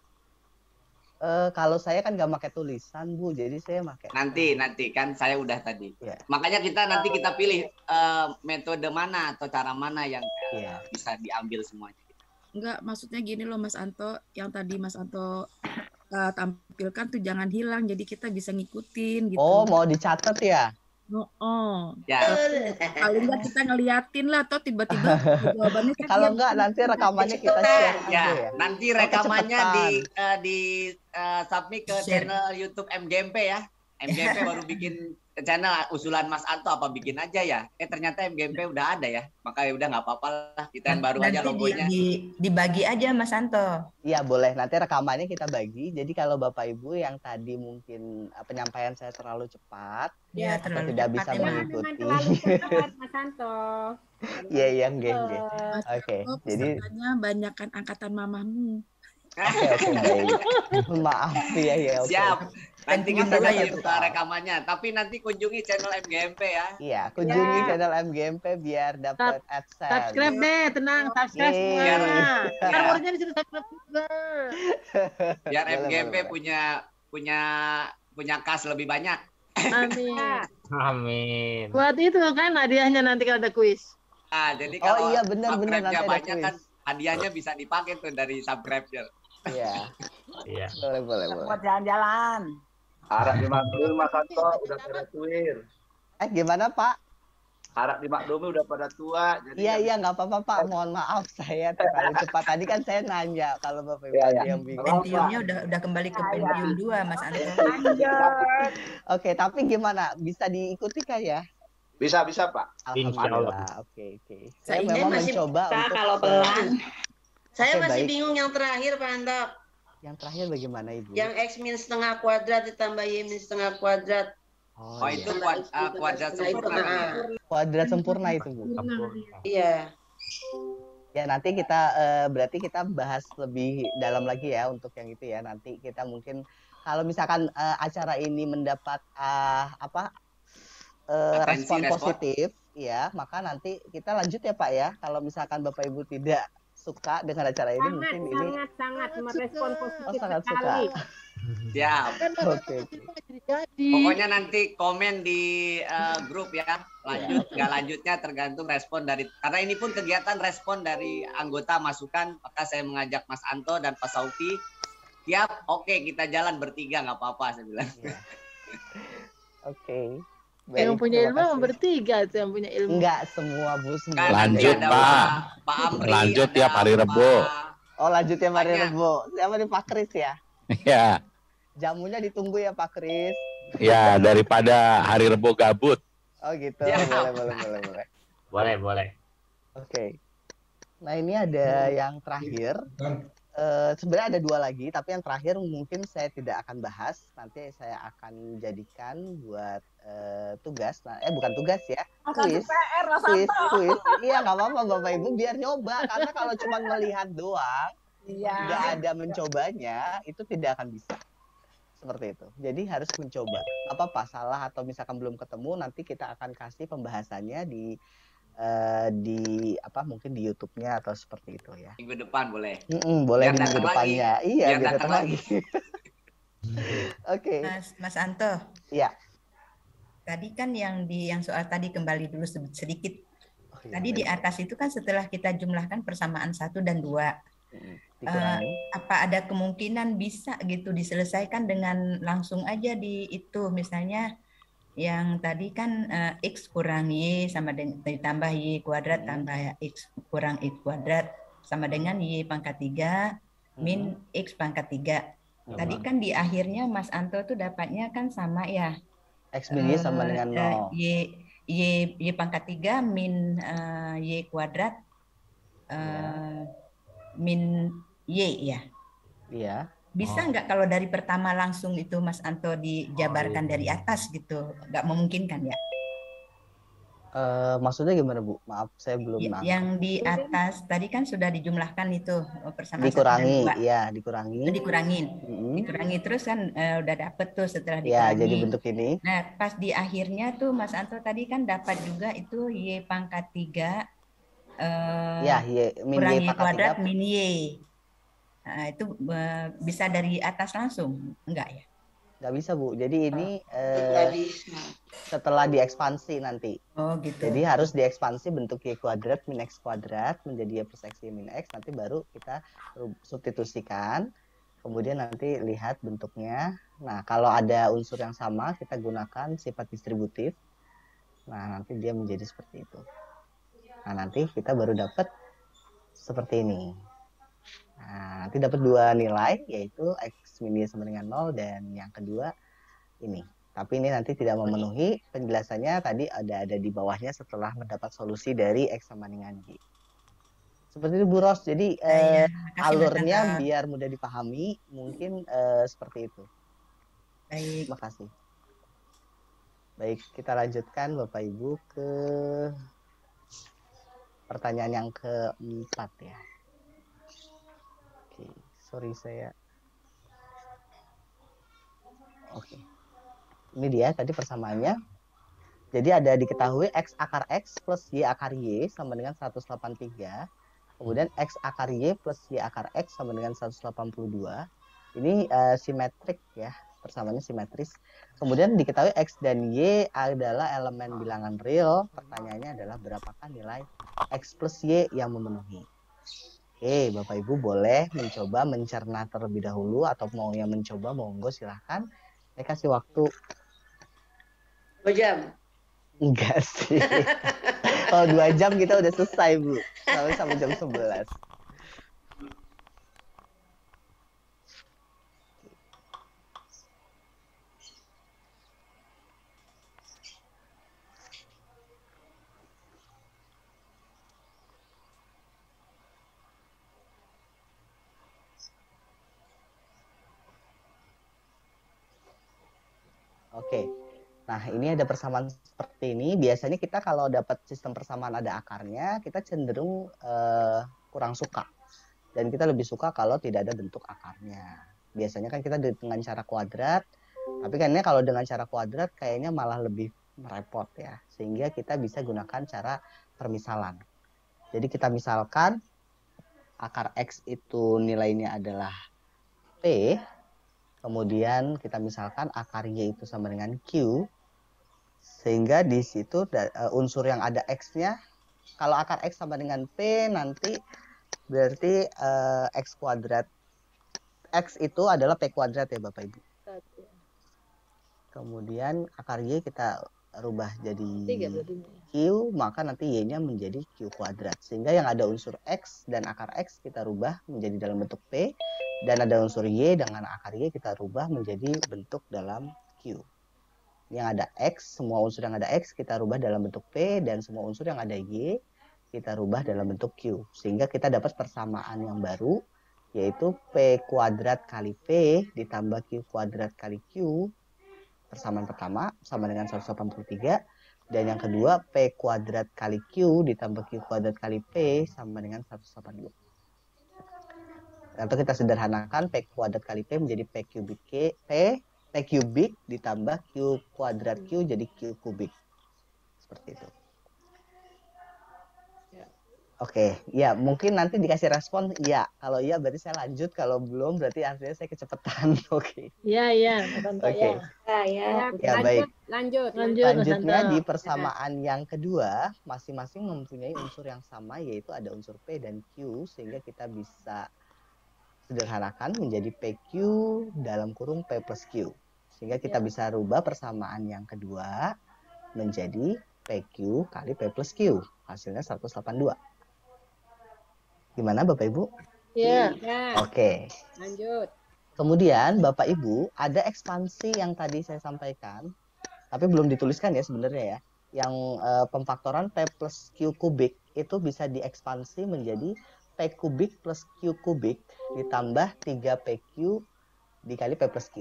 Uh, kalau saya kan nggak pakai tulisan, Bu, jadi saya pakai. Nanti, nanti kan saya udah tadi. Yeah. Makanya kita nanti kita pilih uh, metode mana atau cara mana yang uh, yeah. bisa diambil semuanya. Enggak, maksudnya gini loh Mas Anto, yang tadi Mas Anto uh, tampilkan tuh jangan hilang, jadi kita bisa ngikutin gitu. Oh, mau dicatat ya? Oh, oh. Ya. Paling nggak kita ngeliatin lah, atau tiba-tiba jawabannya. Kalau enggak nanti rekamannya kita share ya, aja ya. Nanti rekamannya oh, di uh, di uh, submit ke share. Channel YouTube M G M P ya. M G M P baru bikin channel usulan Mas Anto apa bikin aja ya. Eh ternyata M G M P udah ada ya. Makanya udah nggak apa-apa lah, kita yang baru nanti aja logonya. Di, di, dibagi aja Mas Anto. Iya boleh. Nanti rekamannya kita bagi. Jadi kalau Bapak Ibu yang tadi mungkin penyampaian saya terlalu cepat, ya, atau terlalu tidak cepat bisa ya, mengikuti. Terlalu cepat Mas Anto. Iya iya nggih nggih. Oke. Jadi banyakkan angkatan mamahmu. Oke oke baik. Maaf ya ya. Okay. Siap. Nanti kita kasih ya, rekamannya. Tapi nanti kunjungi channel M G M P ya. Iya, kunjungi ya. channel M G M P biar dapat AdSense. Subscribe deh, tenang, subscribe semua. Biar muridnya disuruh subscribe juga. Biar M G M P punya punya punya kas lebih banyak. Amin. Amin. Buat itu kan hadiahnya nanti kalau ada kuis. Ah, jadi kalau oh, iya, benar, benar, nanti ada banyak kuis. kan hadiahnya bisa dipakai tuh dari subscriber. Iya. Iya. Boleh, boleh, boleh. Buat jalan-jalan. Harap dimaklumi Mas Anto udah pada tuir. Eh gimana Pak? Harap dimaklumi udah pada tua. Jadi iya iya nggak apa-apa Pak. Mohon maaf saya terlalu cepat. Tadi kan saya nanya kalau Bapak Ibu ya, yang bingung. Pentiumnya udah udah kembali ke Pentium dua Mas Anto. Oke tapi gimana? Bisa diikuti kah ya? Bisa bisa Pak. Alhamdulillah. Oke oke. Saya, saya memang masih mencoba untuk kalau pelan. Saya okay, masih baik. bingung yang terakhir Pak Anto. Yang terakhir bagaimana Ibu? Yang X min setengah kuadrat ditambah Y min setengah kuadrat. Oh, oh iya. Itu kuad, uh, kuadrat sempurna. Kuadrat sempurna itu Bu. Iya. Ya nanti kita uh, berarti kita bahas lebih dalam lagi ya untuk yang itu ya. Nanti kita mungkin kalau misalkan uh, acara ini mendapat uh, apa uh, respon, respon positif, ya maka nanti kita lanjut ya Pak ya. Kalau misalkan Bapak Ibu tidak suka dengan acara ini, sangat, mungkin sangat, ini sangat sangat merespon positif oh, sangat sekali. Suka. Siap. Oke. Pokoknya nanti komen di uh, grup ya. Lanjut nggak lanjutnya tergantung respon dari, karena ini pun kegiatan respon dari anggota masukan. Maka saya mengajak Mas Anto dan Pak Saufi. Siap, oke kita jalan bertiga nggak apa-apa saya bilang. Ya. Oke. Baik, yang punya ilmu yang bertiga tuh yang punya ilmu. Enggak semua Bu semua. Kan, lanjut Pak. Pak Amri, lanjut ya hari Rebo. Oh lanjut ya hari Rebo. Siapa nih Pak Kris ya? Ya. Jamunya ditunggu ya Pak Kris. Ya daripada hari Rebo gabut. Oh gitu. Ya. Boleh boleh boleh boleh. Boleh boleh. Oke. Okay. Nah ini ada yang terakhir. Uh, sebenarnya ada dua lagi, tapi yang terakhir mungkin saya tidak akan bahas. Nanti saya akan jadikan buat uh, tugas. Nah, eh bukan tugas ya, kuis, kuis, kuis. Iya nggak apa-apa Bapak Ibu biar nyoba. Karena kalau cuma melihat doang, iya. nggak ada mencobanya, itu tidak akan bisa. Seperti itu. Jadi harus mencoba. Apa-apa salah atau misalkan belum ketemu, nanti kita akan kasih pembahasannya di Uh, di apa mungkin di YouTube-nya atau seperti itu ya. Minggu depan boleh. Mm-mm, boleh di minggu depannya. Lagi. Iya, biar datang lagi. Oke. Okay. Mas Mas Anto. Iya. Tadi kan yang di yang soal tadi kembali dulu sedikit. Oh, iya, tadi iya. Di atas itu kan setelah kita jumlahkan persamaan satu dan dua. Uh, apa ada kemungkinan bisa gitu diselesaikan dengan langsung aja di itu misalnya yang tadi kan uh, X kurang Y sama dengan ditambah Y kuadrat hmm. tambah X kurang X kuadrat sama dengan Y pangkat tiga min hmm. X pangkat tiga. Hmm. Tadi kan di akhirnya Mas Anto tuh dapatnya kan sama ya. X min Y sama dengan nol. Uh, y, y, y pangkat tiga min uh, Y kuadrat uh, yeah. min Y ya. Iya. Bisa nggak oh. kalau dari pertama langsung itu Mas Anto dijabarkan oh, iya. dari atas gitu? Nggak memungkinkan ya? Uh, maksudnya gimana Bu? Maaf, saya belum Y- nangkep. Yang di atas tadi kan sudah dijumlahkan itu oh, persamaan satu dan Dikurangi, dua. ya dikurangi. Oh, dikurangin, Mm-mm. dikurangi terus kan eh, udah dapet tuh setelah Ya, jadi dikurangi. bentuk ini. Nah, pas di akhirnya tuh Mas Anto tadi kan dapat juga itu Y pangkat tiga eh, Ya, Y, min kurang Y Y pangkat kuadrat tiga. min Y. Nah, itu eh, bisa dari atas langsung, enggak ya? Nggak bisa Bu. Jadi ini Nggak eh, bisa. setelah diekspansi nanti. Oh gitu. Jadi harus diekspansi bentuk Y kuadrat min X kuadrat menjadi Y plus X Y min X. Nanti baru kita substitusikan. Kemudian nanti lihat bentuknya. Nah, kalau ada unsur yang sama, kita gunakan sifat distributif. Nah, nanti dia menjadi seperti itu. Nah, nanti kita baru dapat seperti ini. Nah, nanti dapat dua nilai, yaitu X min Y sama dengan nol, dan yang kedua ini. Tapi ini nanti tidak memenuhi, penjelasannya tadi ada ada di bawahnya setelah mendapat solusi dari X sama dengan Y. Seperti itu Bu Ros, jadi Ya, eh, makasih, alurnya Mas Anto. biar mudah dipahami, mungkin eh, seperti itu. Baik. Terima kasih. Baik, kita lanjutkan Bapak Ibu ke pertanyaan yang keempat ya. Oke, sorry saya. Oke, ini dia tadi persamaannya. Jadi ada diketahui X akar X plus Y akar Y sama dengan seratus delapan puluh tiga. Kemudian X akar Y plus Y akar X sama dengan seratus delapan puluh dua. Ini uh, simetrik ya, persamaannya simetris. Kemudian diketahui X dan Y adalah elemen bilangan real. Pertanyaannya adalah berapakah nilai X plus Y yang memenuhi. Oke, Bapak Ibu boleh mencoba mencerna terlebih dahulu, atau mau yang mencoba monggo silahkan. Saya kasih waktu. Dua jam. Enggak sih. Kalau dua jam kita udah selesai Bu. Sampai sampai jam sebelas. Oke. Nah, ini ada persamaan seperti ini. Biasanya kita kalau dapat sistem persamaan ada akarnya, kita cenderung uh, kurang suka. Dan kita lebih suka kalau tidak ada bentuk akarnya. Biasanya kan kita dengan cara kuadrat, tapi kayaknya kalau dengan cara kuadrat kayaknya malah lebih merepot ya. Sehingga kita bisa gunakan cara permisalan. Jadi kita misalkan akar X itu nilainya adalah P, kemudian kita misalkan akar Y itu sama dengan Q, sehingga di situ uh, unsur yang ada X-nya, kalau akar X sama dengan P nanti berarti uh, X kuadrat, X itu adalah P kuadrat ya Bapak Ibu. Kemudian akar Y kita rubah jadi Q, maka nanti Y-nya menjadi Q kuadrat. Sehingga yang ada unsur X dan akar X kita rubah menjadi dalam bentuk P, dan ada unsur Y dengan akar Y kita rubah menjadi bentuk dalam Q. Yang ada X, semua unsur yang ada X kita rubah dalam bentuk P, dan semua unsur yang ada Y kita rubah dalam bentuk Q. Sehingga kita dapat persamaan yang baru, yaitu P kuadrat kali P ditambah Q kuadrat kali Q. Persamaan pertama sama dengan seratus delapan puluh tiga, dan yang kedua P kuadrat kali Q ditambah Q kuadrat kali P sama dengan seratus delapan puluh dua. Atau kita sederhanakan P kuadrat kali P menjadi P kubik P, P kubik ditambah Q kuadrat Q jadi Q kubik. Seperti itu. Oke, ya mungkin nanti dikasih respon ya. Kalau iya berarti saya lanjut, kalau belum berarti artinya saya kecepatan. Oke. Iya, iya, Oke. Ya, ya. Ya, baik. Lanjut, lanjut. Selanjutnya di persamaan yang kedua, masing-masing mempunyai unsur yang sama, yaitu ada unsur P dan Q, sehingga kita bisa sederhanakan menjadi P Q dalam kurung P plus Q. Sehingga kita bisa rubah persamaan yang kedua menjadi P Q kali P plus Q. Hasilnya seratus delapan puluh dua. Gimana Bapak Ibu? Iya. Ya. Oke. Lanjut. Kemudian Bapak Ibu ada ekspansi yang tadi saya sampaikan, tapi belum dituliskan ya sebenarnya ya. Yang uh, pemfaktoran P plus Q kubik itu bisa diekspansi menjadi P kubik plus Q kubik ditambah tiga P Q dikali P plus Q.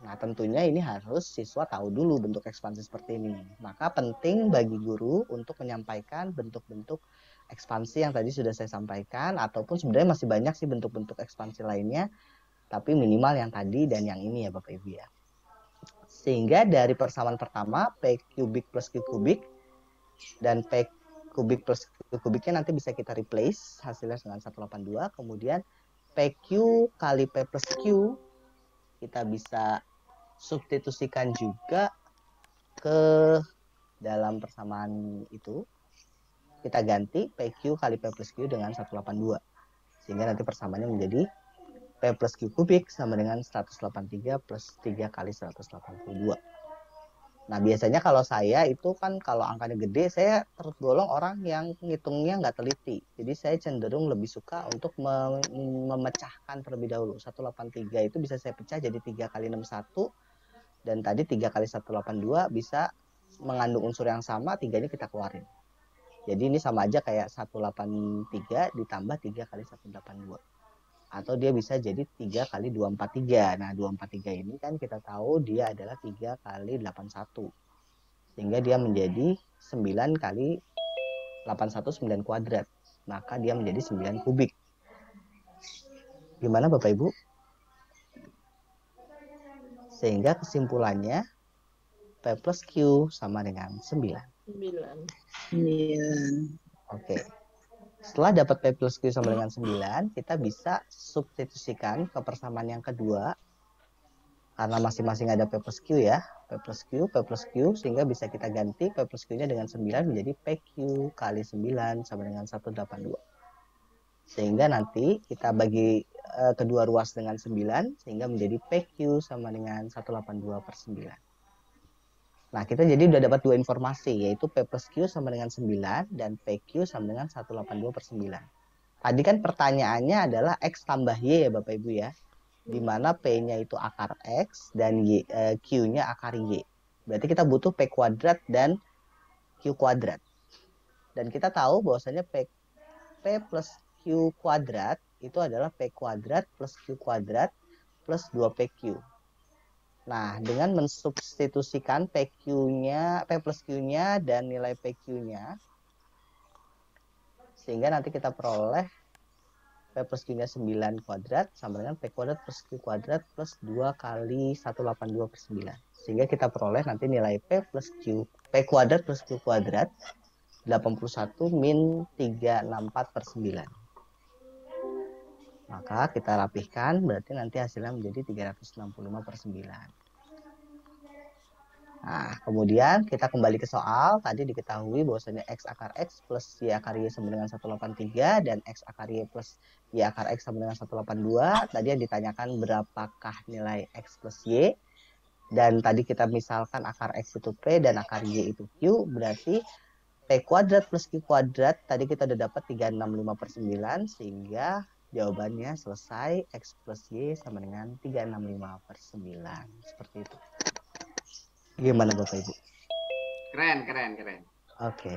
Nah, tentunya ini harus siswa tahu dulu bentuk ekspansi seperti ini. Maka penting bagi guru untuk menyampaikan bentuk-bentuk ekspansi yang tadi sudah saya sampaikan, ataupun sebenarnya masih banyak sih bentuk-bentuk ekspansi lainnya, tapi minimal yang tadi dan yang ini ya Bapak Ibu ya. Sehingga dari persamaan pertama, P kubik plus Q kubik, dan P kubik plus Q kubiknya nanti bisa kita replace hasilnya dengan seratus delapan puluh dua, kemudian P Q kali P plus Q kita bisa substitusikan juga ke dalam persamaan itu, kita ganti P Q kali P plus Q dengan seratus delapan puluh dua, sehingga nanti persamaannya menjadi P plus Q kubik sama dengan seratus delapan puluh tiga plus tiga kali seratus delapan puluh dua. Nah, biasanya kalau saya itu kan kalau angkanya gede, saya tergolong orang yang ngitungnya nggak teliti. Jadi saya cenderung lebih suka untuk mem memecahkan terlebih dahulu. seratus delapan puluh tiga itu bisa saya pecah jadi tiga kali enam puluh satu, dan tadi tiga kali seratus delapan puluh dua bisa mengandung unsur yang sama, tiga ini kita keluarin. Jadi ini sama aja kayak seratus delapan puluh tiga ditambah tiga kali seratus delapan puluh dua. Atau dia bisa jadi tiga kali dua ratus empat puluh tiga. Nah, dua ratus empat puluh tiga ini kan kita tahu dia adalah tiga kali delapan puluh satu. Sehingga dia menjadi sembilan kali delapan puluh satu, sembilan kuadrat. Maka dia menjadi sembilan kubik. Gimana Bapak Ibu? Sehingga kesimpulannya P plus Q sama dengan sembilan. sembilan. sembilan. Oke. Setelah dapat P plus Q sama dengan sembilan, kita bisa substitusikan ke persamaan yang kedua. Karena masing-masing ada P plus Q ya. P plus Q, P plus Q, sehingga bisa kita ganti P plus Q-nya dengan sembilan menjadi P Q kali sembilan sama dengan seratus delapan puluh dua. Sehingga nanti kita bagi uh, kedua ruas dengan sembilan, sehingga menjadi P Q sama dengan seratus delapan puluh dua per sembilan. Nah, kita jadi udah dapat dua informasi, yaitu P plus Q sama dengan sembilan dan P Q sama dengan seratus delapan puluh dua per sembilan. Tadi kan pertanyaannya adalah X tambah Y ya Bapak Ibu ya, di mana P-nya itu akar X dan Y, eh, Q-nya akar Y. Berarti kita butuh P kuadrat dan Q kuadrat. Dan kita tahu bahwasanya P, P plus Q kuadrat itu adalah P kuadrat plus Q kuadrat plus dua P Q. Nah, dengan mensubstitusikan P Q-nya, P plus Q-nya dan nilai P Q-nya, sehingga nanti kita peroleh P plus Q-nya sembilan kuadrat sama dengan P kuadrat plus Q kuadrat plus dua kali seratus delapan puluh dua per sembilan. Sehingga kita peroleh nanti nilai P plus Q, P kuadrat plus Q kuadrat delapan puluh satu min tiga ratus enam puluh empat per sembilan. Maka kita rapihkan, berarti nanti hasilnya menjadi tiga ratus enam puluh lima per sembilan. Nah, kemudian kita kembali ke soal. Tadi diketahui bahwasanya X akar X plus Y akar Y sama dengan seratus delapan puluh tiga dan X akar Y plus Y akar X sama dengan seratus delapan puluh dua. Tadi yang ditanyakan berapakah nilai X plus Y. Dan tadi kita misalkan akar X itu P dan akar Y itu Q. Berarti P kuadrat plus Q kuadrat tadi kita udah dapat tiga ratus enam puluh lima per sembilan, sehingga jawabannya selesai, X plus Y sama dengan tiga ratus enam puluh lima per sembilan. Seperti itu. Gimana Bapak Ibu? Keren, keren, keren. Oke.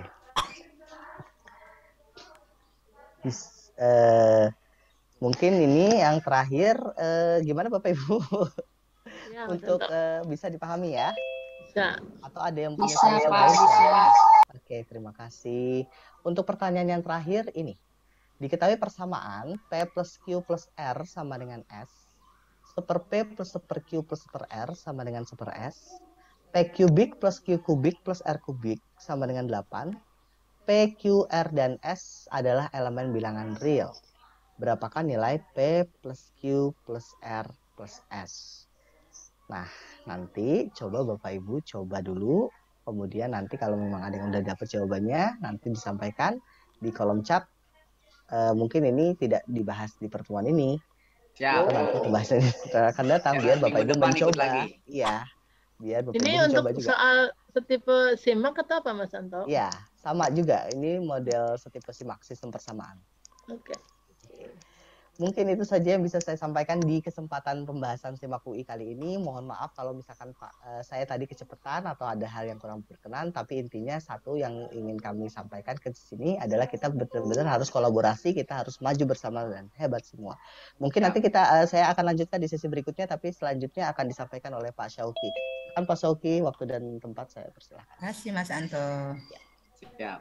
Okay. Uh, mungkin ini yang terakhir, uh, gimana Bapak Ibu? Ya, untuk uh, bisa dipahami ya? Bisa. Atau ada yang punya bisa, Pak, bisa. Oke, okay, terima kasih. Untuk pertanyaan yang terakhir ini. Diketahui persamaan P plus Q plus R sama dengan S, seper P plus seper Q plus seper R sama dengan seper S, P kubik plus Q kubik plus R kubik sama dengan delapan, P, Q, R, dan S adalah elemen bilangan real. Berapakah nilai P plus Q plus R plus S? Nah, nanti coba Bapak Ibu coba dulu, kemudian nanti kalau memang ada yang udah dapat jawabannya, nanti disampaikan di kolom chat. Uh, mungkin ini tidak dibahas di pertemuan ini. Siap. Nanti pembahasannya akan datang ya, biar Bapak Ibu mencoba. Iya. Biar Bapak ini Ibu untuk juga. Soal setipe simak atau apa Mas Anto? Iya, sama juga. Ini model setipe simak, sistem persamaan. Oke. Okay. Mungkin itu saja yang bisa saya sampaikan di kesempatan pembahasan SIMAK U I kali ini. Mohon maaf kalau misalkan Pak eh, saya tadi kecepatan atau ada hal yang kurang berkenan, tapi intinya satu yang ingin kami sampaikan ke sini adalah kita benar-benar harus kolaborasi, kita harus maju bersama dan hebat semua. Mungkin nanti kita eh, saya akan lanjutkan di sesi berikutnya, tapi selanjutnya akan disampaikan oleh Pak Syauki. Kan Pak Syauki, waktu dan tempat saya persilahkan. Terima kasih Mas Anto. Siap.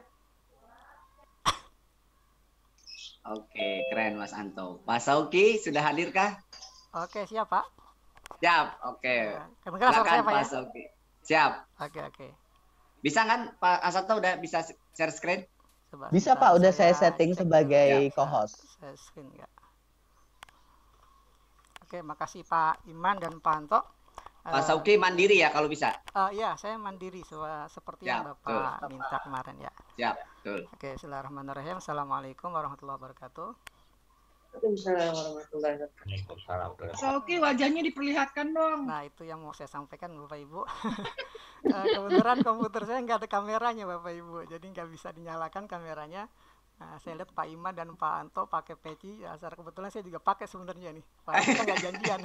Oke, keren Mas Anto. Pak Sauki sudah hadirkah? Oke, siap Pak. Siap, oke. Kedengeran suara saya, Pak, Pak ya? Sauki. Siap. Oke, oke. Bisa kan Pak Asanto udah bisa share screen? Coba Bisa sebentar, Pak, udah saya saya setting cek sebagai dulu. co-host. Saya screen enggak. Oke, makasih Pak Iman dan Pak Anto. Pak Eh, Sauki mandiri ya kalau bisa. eh, iya, saya mandiri se- seperti yang Siap, Bapak minta kemarin ya. Siap, betul. Oke, bismillahirrahmanirrahim. Assalamualaikum warahmatullahi wabarakatuh. Waalaikumsalam warahmatullahi wabarakatuh. Sauki wajahnya diperlihatkan dong. Nah, itu yang mau saya sampaikan Bapak Ibu. Eh, kebetulan komputer saya nggak ada kameranya Bapak Ibu, jadi nggak bisa dinyalakan kameranya. Nah, saya lihat Pak Iman dan Pak Anto pakai peci, ya, secara kebetulan saya juga pakai sebenarnya nih. Pak kita nggak janjian.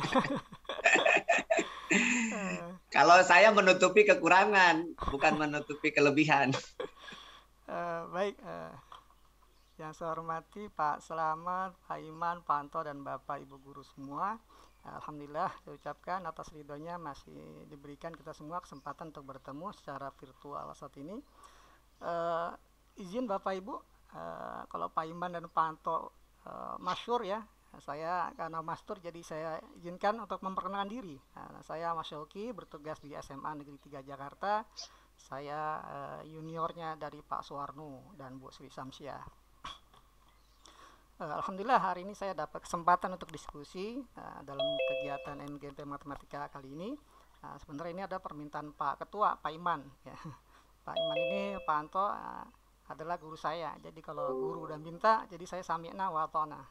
Kalau saya menutupi kekurangan, bukan menutupi kelebihan. Eh, baik, eh, yang saya hormati Pak Selamat, Pak Iman, Pak Anto, dan Bapak Ibu guru semua. Alhamdulillah saya ucapkan atas ridhonya masih diberikan kita semua kesempatan untuk bertemu secara virtual saat ini. Eh, izin Bapak Ibu, eh, kalau Pak Iman dan Pak Anto eh, masyhur ya, saya karena master jadi saya izinkan untuk memperkenalkan diri. Nah, saya Mas Syauki, bertugas di S M A Negeri tiga Jakarta. Saya eh, juniornya dari Pak Suwarno dan Bu Sri Samsiah. Eh, Alhamdulillah hari ini saya dapat kesempatan untuk diskusi eh, dalam kegiatan M G M P Matematika kali ini. Nah, sebenarnya ini ada permintaan Pak Ketua, Pak Iman. Ya. Pak Iman ini, Pak Anto eh, adalah guru saya. Jadi kalau guru udah minta, jadi saya sami'na wa ata'na.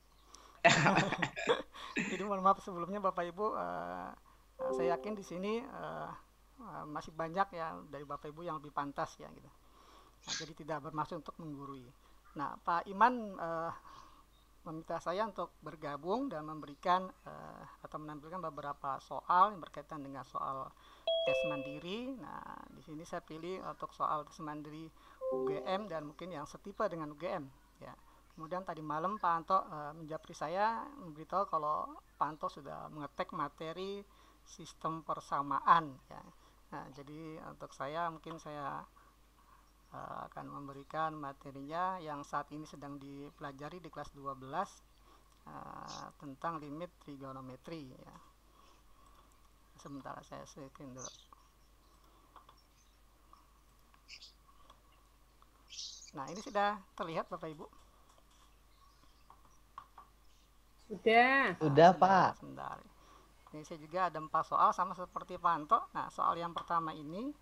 Jadi mohon maaf sebelumnya Bapak Ibu, uh, uh, saya yakin di sini uh, uh, masih banyak ya dari Bapak Ibu yang lebih pantas ya gitu. Nah, jadi tidak bermaksud untuk menggurui. Nah, Pak Iman uh, meminta saya untuk bergabung dan memberikan uh, atau menampilkan beberapa soal yang berkaitan dengan soal tes mandiri. Nah, di sini saya pilih untuk soal tes mandiri U G M dan mungkin yang setipe dengan U G M ya. Kemudian tadi malam Pak Anto uh, menjapri saya memberitahu kalau Pak Anto sudah mengetek materi sistem persamaan ya. Nah, jadi untuk saya mungkin saya uh, akan memberikan materinya yang saat ini sedang dipelajari di kelas dua belas uh, tentang limit trigonometri ya. Sebentar saya screen dulu. Nah, ini sudah terlihat Bapak Ibu. Sudah. Sudah, Pak. Sebentar. Ini saya juga ada empat soal sama seperti Pak Anto. Nah, soal yang pertama ini,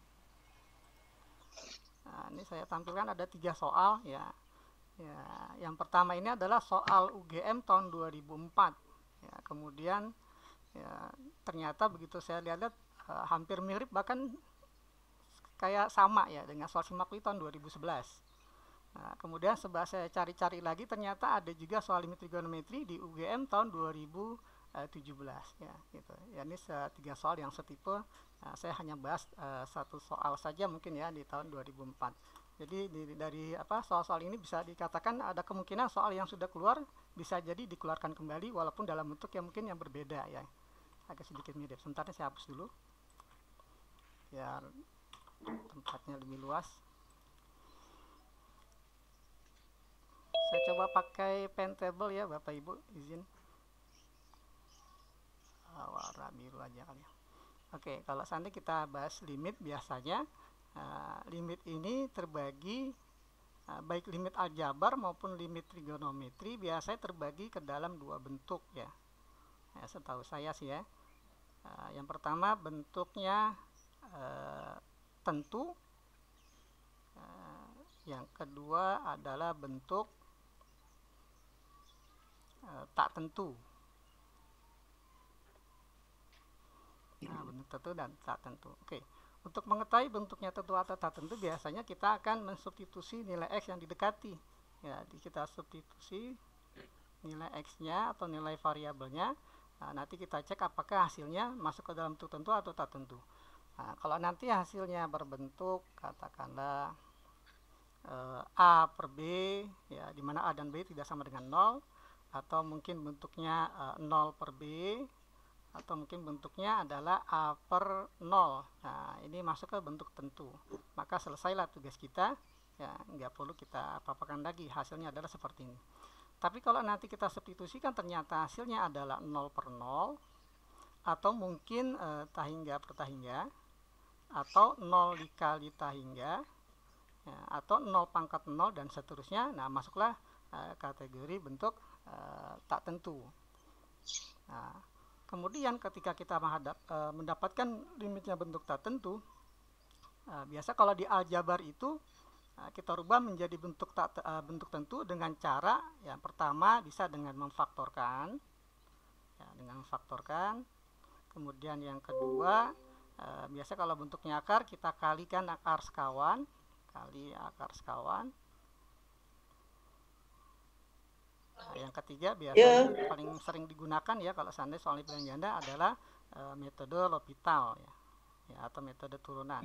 nah, ini saya tampilkan ada tiga soal ya. Ya, yang pertama ini adalah soal U G M tahun dua ribu empat. Ya, kemudian ya, ternyata begitu saya lihat uh, hampir mirip bahkan kayak sama ya dengan soal SIMAK U I tahun dua ribu sebelas. Nah, kemudian setelah saya cari-cari lagi ternyata ada juga soal limit trigonometri di U G M tahun dua ribu tujuh belas ya gitu. Ya ini tiga soal yang setipe. Nah, saya hanya bahas uh, satu soal saja mungkin ya di tahun dua ribu empat. Jadi di, dari apa soal-soal ini bisa dikatakan ada kemungkinan soal yang sudah keluar bisa jadi dikeluarkan kembali walaupun dalam bentuk yang mungkin yang berbeda ya. Agak sedikit mirip. Sebentar saya hapus dulu. Biar tempatnya lebih luas. Saya coba pakai pen table ya Bapak Ibu, izin. Ah, warna biru aja kali ya. Oke, kalau seandainya kita bahas limit biasanya uh, limit ini terbagi uh, baik limit aljabar maupun limit trigonometri biasanya terbagi ke dalam dua bentuk ya. Ya setahu saya sih ya. Uh, yang pertama bentuknya uh, tentu. Uh, yang kedua adalah bentuk Uh, tak tentu. Nah, bentuk tentu dan tak tentu. Oke, untuk mengetahui bentuknya tentu atau tak tentu biasanya kita akan mensubstitusi nilai x yang didekati. Ya, di kita substitusi nilai X-nya atau nilai variabelnya. Nah, nanti kita cek apakah hasilnya masuk ke dalam bentuk tentu atau tak tentu. Nah, kalau nanti hasilnya berbentuk katakanlah eh, A per B, ya, di mana A dan B tidak sama dengan nol, atau mungkin bentuknya eh, nol per B, atau mungkin bentuknya adalah A per nol. Nah, ini masuk ke bentuk tentu. Maka selesailah tugas kita, ya, nggak perlu kita apa-apakan lagi, hasilnya adalah seperti ini. Tapi kalau nanti kita substitusikan ternyata hasilnya adalah nol per nol, atau mungkin eh, tahingga per tahingga, atau nol dikali tahingga, ya, atau nol pangkat nol dan seterusnya. Nah, masuklah eh, kategori bentuk eh, tak tentu. Nah, kemudian ketika kita menghadap, eh, mendapatkan limitnya bentuk tak tentu, eh, biasa kalau di aljabar itu kita rubah menjadi bentuk tak uh, bentuk tentu dengan cara yang pertama bisa dengan memfaktorkan, ya, dengan memfaktorkan. Kemudian yang kedua uh, biasa kalau bentuknya akar kita kalikan akar sekawan kali akar sekawan. Nah, yang ketiga biasanya yeah. paling sering digunakan ya kalau seandainya soal pilihan ganda adalah uh, metode L'Hopital, ya, ya, atau metode turunan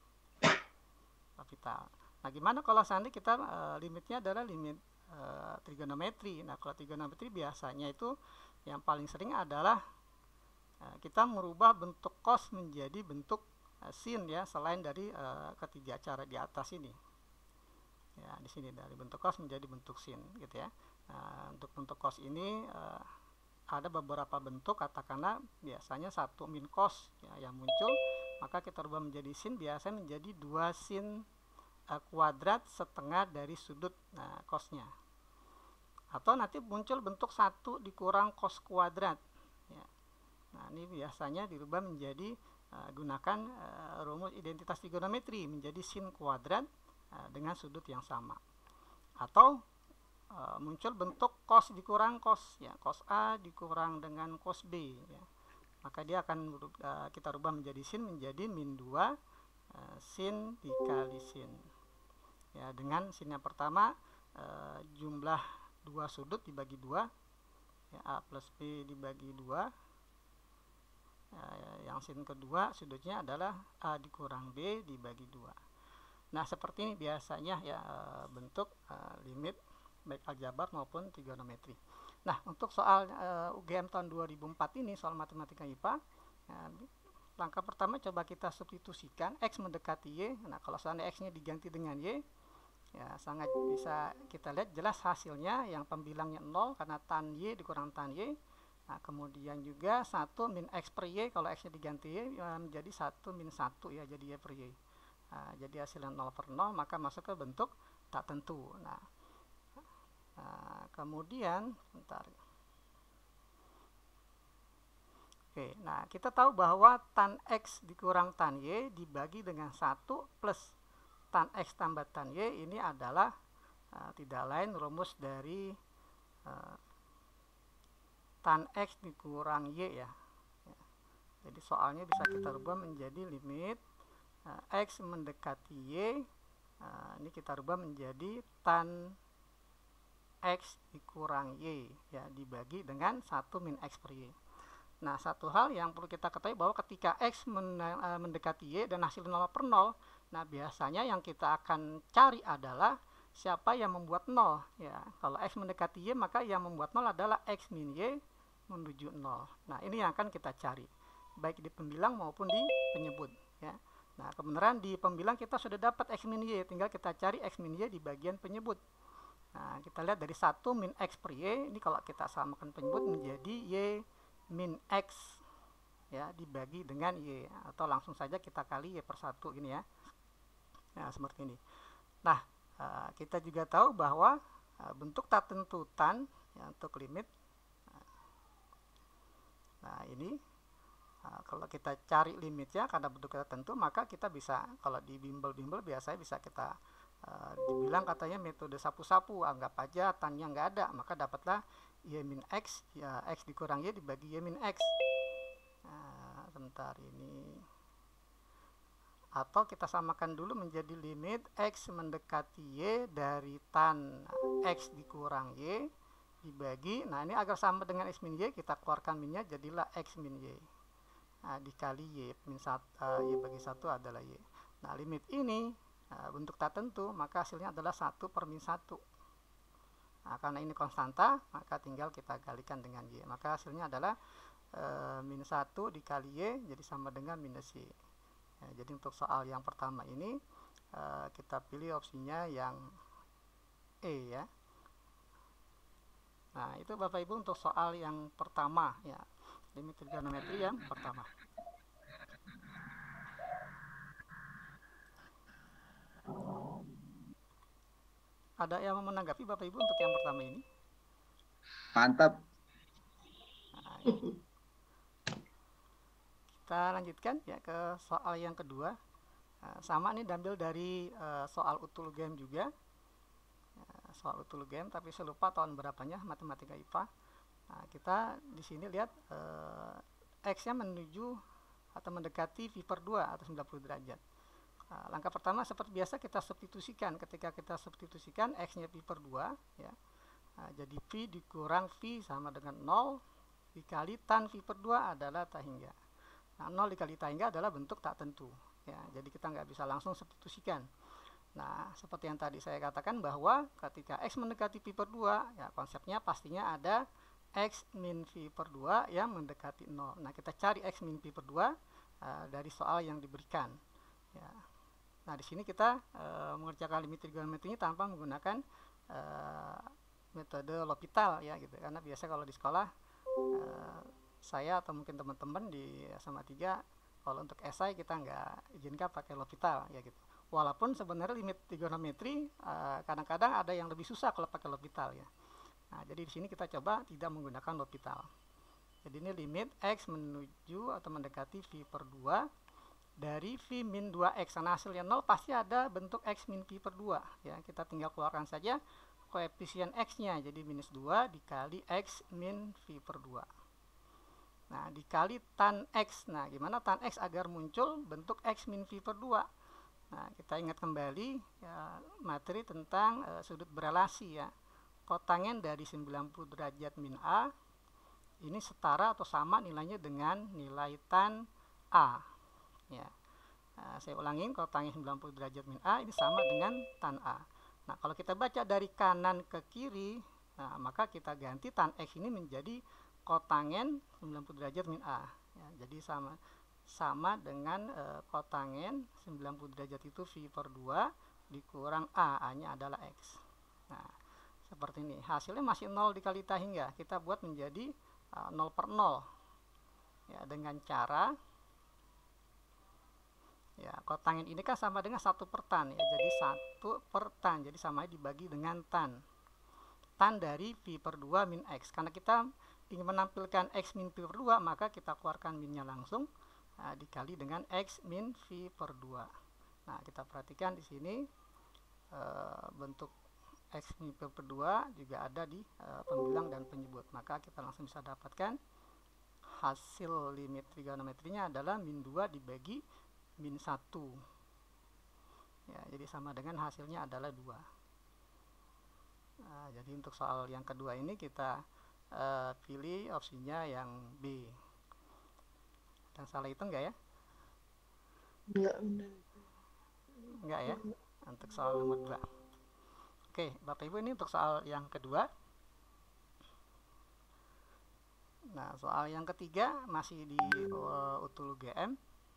L'Hopital. Nah, gimana kalau seandainya kita uh, limitnya adalah limit uh, trigonometri. Nah, kalau trigonometri biasanya itu yang paling sering adalah uh, kita merubah bentuk cos menjadi bentuk uh, sin, ya, selain dari uh, ketiga cara di atas ini. Ya, di sini dari bentuk cos menjadi bentuk sin, gitu ya. Nah, untuk bentuk cos ini uh, ada beberapa bentuk, katakanlah biasanya satu min cos, ya, yang muncul, maka kita rubah menjadi sin, biasanya menjadi dua sin kuadrat setengah dari sudut nah, cosnya, atau nanti muncul bentuk satu dikurang cos kuadrat, ya. Nah, ini biasanya dirubah menjadi uh, gunakan uh, rumus identitas trigonometri menjadi sin kuadrat uh, dengan sudut yang sama, atau uh, muncul bentuk cos dikurang cos, ya, cos A dikurang dengan cos B, ya. Maka dia akan uh, kita rubah menjadi sin menjadi min dua uh, sin dikali sin. Ya, dengan sin yang pertama e, jumlah dua sudut dibagi dua, ya, A plus B dibagi dua, ya, yang sin kedua sudutnya adalah A dikurang B dibagi dua. Nah, seperti ini biasanya, ya, e, bentuk e, limit baik aljabar maupun trigonometri. Nah, untuk soal e, U G M tahun dua ribu empat ini, soal matematika I P A, ya, langkah pertama coba kita substitusikan X mendekati Y. Nah, kalau seandainya X nya diganti dengan Y, ya, sangat bisa kita lihat jelas hasilnya yang pembilangnya nol karena tan Y dikurang tan Y. Nah, kemudian juga satu min X per Y, kalau X nya diganti Y ya, menjadi satu min satu, ya, jadi Y per Y. Nah, jadi hasilnya nol per nol, maka masuk ke bentuk tak tentu. Nah, nah kemudian bentar. Oke, nah kita tahu bahwa tan X dikurang tan Y dibagi dengan satu plus tan X tambah tan Y ini adalah uh, tidak lain rumus dari uh, tan X dikurang Y, ya. Ya. Jadi soalnya bisa kita rubah menjadi limit uh, X mendekati Y, uh, ini kita rubah menjadi tan X dikurang Y, ya, dibagi dengan satu min X per Y. Nah, satu hal yang perlu kita ketahui bahwa ketika X mendekati Y dan hasil nol per nol, nah biasanya yang kita akan cari adalah siapa yang membuat nol, ya. Kalau X mendekati Y, maka yang membuat nol adalah X min Y menuju nol. Nah, ini yang akan kita cari baik di pembilang maupun di penyebut, ya. Nah, kebenaran di pembilang kita sudah dapat X min Y, tinggal kita cari X min Y di bagian penyebut. Nah, kita lihat dari satu min X per Y, ini kalau kita samakan penyebut menjadi Y min X, ya, dibagi dengan Y, atau langsung saja kita kali Y per satu gini, ya. Nah, seperti ini. Nah, uh, kita juga tahu bahwa uh, bentuk tak tentu tan, ya, untuk limit. Nah, ini uh, kalau kita cari limitnya karena bentuk tak tentu, maka kita bisa, kalau di bimbel-bimbel biasanya bisa kita uh, dibilang katanya metode sapu-sapu, anggap aja tannya nggak ada, maka dapatlah Y min X, ya, X dikurang Y dibagi Y min X. Nah, sebentar ini. Atau kita samakan dulu menjadi limit X mendekati Y dari tan X dikurang Y, dibagi, nah ini agar sama dengan X min Y, kita keluarkan minnya, jadilah X min Y. Nah, dikali Y min satu, uh, Y bagi satu adalah Y. Nah, limit ini uh, bentuk tak tentu, maka hasilnya adalah satu per min satu. Nah, karena ini konstanta, maka tinggal kita kalikan dengan Y. Maka hasilnya adalah uh, min satu dikali Y, jadi sama dengan minus Y. Ya, jadi untuk soal yang pertama ini, uh, kita pilih opsinya yang E ya. Nah, itu Bapak Ibu untuk soal yang pertama ya. Limit trigonometri yang pertama. Ada yang mau menanggapi Bapak Ibu untuk yang pertama ini? Mantap. Nah, ya. Kita lanjutkan ya ke soal yang kedua. Nah, sama nih diambil dari uh, soal utul game juga. Uh, soal utul game, tapi saya lupa tahun berapanya matematika I P A. Nah, kita di sini lihat uh, X-nya menuju atau mendekati V per dua atau sembilan puluh derajat. Nah, langkah pertama seperti biasa kita substitusikan. Ketika kita substitusikan X-nya V per dua ya. Nah, jadi V dikurang V sama dengan nol dikali tan V per dua adalah tak hingga. Nah, nol dikali tak hingga adalah bentuk tak tentu ya. Jadi kita nggak bisa langsung substitusikan. Nah, seperti yang tadi saya katakan bahwa ketika X mendekati V per dua ya, konsepnya pastinya ada X min V per dua yang mendekati nol. Nah, kita cari X min V per dua uh, dari soal yang diberikan ya. Nah, di sini kita uh, mengerjakan limit trigonometri tanpa menggunakan uh, metode L'Hopital ya gitu. Karena biasa kalau di sekolah uh, saya atau mungkin teman-teman di S M A tiga kalau untuk esai kita nggak izinkan pakai L'Hopital ya gitu. Walaupun sebenarnya limit trigonometri uh, kadang-kadang ada yang lebih susah kalau pakai L'Hopital ya. Nah, jadi di sini kita coba tidak menggunakan L'Hopital. Jadi ini limit X menuju atau mendekati V per dua dari V min dua X. Karena hasilnya nol pasti ada bentuk X min V per dua ya. Kita tinggal keluarkan saja koefisien X-nya, jadi minus dua dikali X min V per dua. Nah, dikali tan X. Nah, gimana tan X agar muncul bentuk X min V per dua? Nah, kita ingat kembali ya, materi tentang uh, sudut berelasi ya. Kotangen dari sembilan puluh derajat min A ini setara atau sama nilainya dengan nilai tan A ya. Nah, saya ulangin, kotangen sembilan puluh derajat min A ini sama dengan tan A. Nah, kalau kita baca dari kanan ke kiri, nah, maka kita ganti tan X ini menjadi kotangen sembilan puluh derajat min A ya. Jadi sama sama dengan uh, kotangen sembilan puluh derajat itu V per dua dikurang A, A-nya adalah X. Nah, seperti ini, hasilnya masih nol dikali tak hingga, kita buat menjadi uh, nol per nol ya, dengan cara ya, kotangen ini kan sama dengan satu per tan ya, jadi satu per tan, jadi sama dibagi dengan tan tan dari V per dua min X. Karena kita ingin menampilkan X min V per dua, maka kita keluarkan minnya langsung uh, dikali dengan X min V per dua. Nah, kita perhatikan di sini uh, bentuk X min V per dua juga ada di uh, pembilang dan penyebut. Maka kita langsung bisa dapatkan hasil limit trigonometrinya adalah min dua dibagi min satu ya, jadi sama dengan hasilnya adalah dua. Nah, jadi untuk soal yang kedua ini kita uh, pilih opsinya yang B. Dan salah itu enggak ya? Enggak benar. Enggak ya? Untuk soal nomor dua. Oke, Bapak Ibu, ini untuk soal yang kedua. Nah, soal yang ketiga masih di uh, utul G M.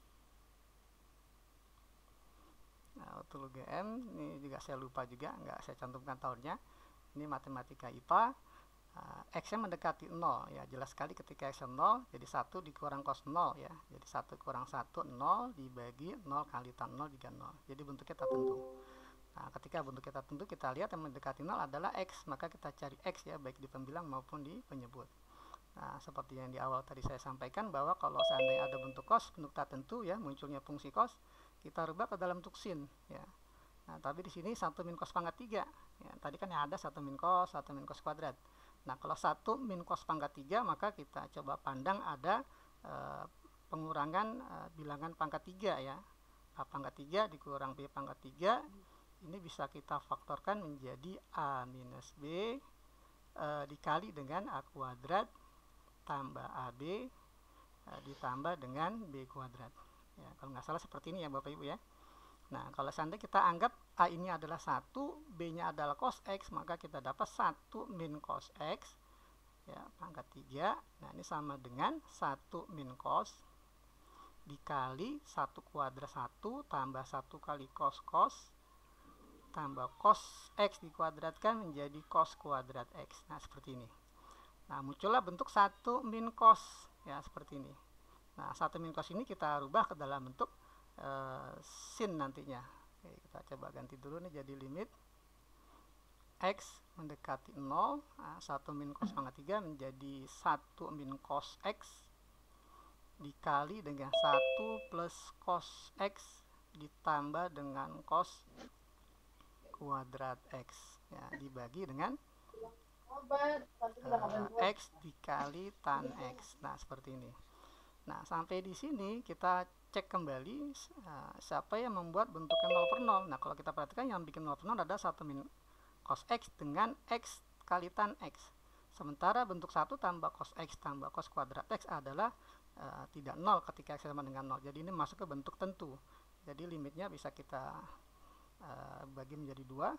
Nah, utul G M ini juga saya lupa juga, nggak saya cantumkan tahunnya. Ini matematika I P A. Uh, X-nya mendekati nol ya, jelas sekali ketika X nol, jadi satu dikurang cos nol ya. Jadi satu kurang satu, nol dibagi nol kali tan nol juga nol. Jadi bentuknya tak tentu. Nah, ketika bentuk kita tentu, kita lihat yang mendekati nol adalah X, maka kita cari X ya, baik di pembilang maupun di penyebut. Nah, seperti yang di awal tadi saya sampaikan bahwa kalau seandainya ada bentuk cos, bentuk tak tentu ya, munculnya fungsi cos, kita rubah ke dalam bentuk sin ya. Nah, tapi di sini satu min cos pangkat tiga ya, tadi kan yang ada satu min cos, satu min cos kuadrat. Nah, kalau satu min cos pangkat tiga, maka kita coba pandang ada e, pengurangan e, bilangan pangkat tiga ya. A pangkat tiga dikurang B pangkat tiga, ini bisa kita faktorkan menjadi A minus B uh, dikali dengan A kuadrat tambah A B uh, ditambah dengan B kuadrat. Ya, kalau nggak salah seperti ini ya Bapak Ibu ya. Nah, kalau seandainya kita anggap A ini adalah satu, B-nya adalah cos X, maka kita dapat satu min cos X, ya, pangkat tiga. Nah, ini sama dengan satu min cos dikali satu kuadrat satu tambah satu kali cos cos tambah cos X dikuadratkan menjadi cos kuadrat X. Nah, seperti ini. Nah, muncullah bentuk satu min cos, ya, seperti ini. Nah, satu min cos ini kita rubah ke dalam bentuk uh, sin nantinya. Oke, kita coba ganti dulu nih jadi limit X mendekati nol. Nah, satu min cos pangkat tiga menjadi satu min cos X dikali dengan satu plus cos X ditambah dengan cos kuadrat X, ya, dibagi dengan uh, X dikali tan X. Nah, seperti ini. Nah, sampai di sini kita cek kembali uh, siapa yang membuat bentuknya nol per nol. Nah, kalau kita perhatikan yang bikin nol per nol ada satu min cos X dengan X kali tan X. Sementara bentuk satu tambah cos X tambah cos kuadrat X adalah Uh, tidak nol ketika X sama dengan nol. Jadi ini masuk ke bentuk tentu. Jadi limitnya bisa kita uh, bagi menjadi dua,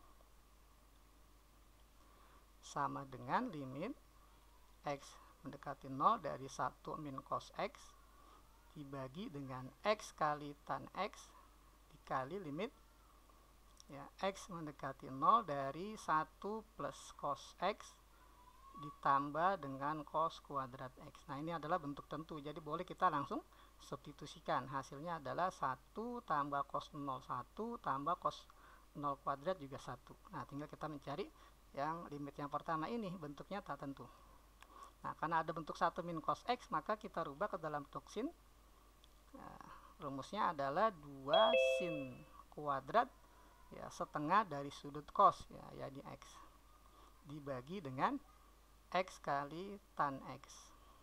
sama dengan limit X mendekati nol dari satu min cos X dibagi dengan X kali tan X dikali limit, ya, X mendekati nol dari satu plus cos X ditambah dengan cos kuadrat X. Nah, ini adalah bentuk tentu. Jadi boleh kita langsung substitusikan. Hasilnya adalah satu tambah cos nol satu tambah cos nol kuadrat juga satu. Nah, tinggal kita mencari yang limit yang pertama ini bentuknya tak tentu. Nah, karena ada bentuk satu min cos X, maka kita rubah ke dalam bentuk sin. Nah, rumusnya adalah dua sin kuadrat, ya, setengah dari sudut cos, ya, yakni X dibagi dengan X kali tan X.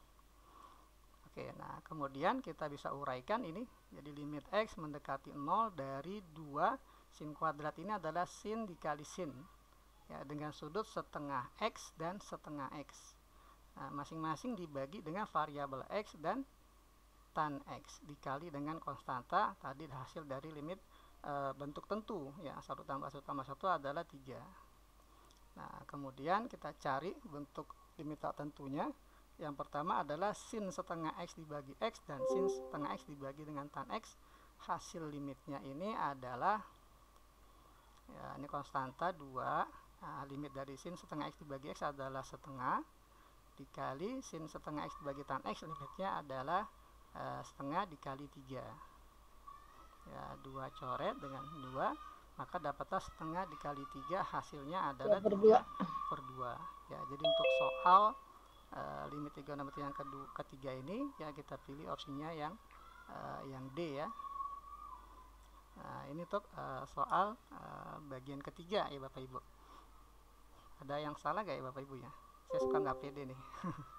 Oke, nah kemudian kita bisa uraikan ini. Jadi limit X mendekati nol dari dua sin kuadrat ini adalah sin dikali sin, ya, dengan sudut setengah X dan setengah X. Nah, masing-masing dibagi dengan variabel X dan tan X dikali dengan konstanta tadi hasil dari limit e, bentuk tentu, ya, satu tambah satu tambah satu adalah tiga. Nah, kemudian kita cari bentuk limit tak tentunya. Yang pertama adalah sin setengah X dibagi X dan sin setengah X dibagi dengan tan X. Hasil limitnya ini adalah, ya, ini konstanta dua. Nah, limit dari sin setengah X dibagi X adalah setengah dikali sin setengah X dibagi tan X, limitnya adalah uh, setengah dikali tiga. Ya, dua coret dengan dua, maka dapatlah setengah dikali tiga, hasilnya adalah dua per dua. Ya, jadi untuk soal uh, limit trigonometri yang kedua, ketiga ini, ya, kita pilih opsinya yang uh, yang D, ya. Nah, ini untuk uh, soal uh, bagian ketiga, ya Bapak Ibu. Ada yang salah gak ya Bapak Ibu, ya? Saya suka nggak pede nih.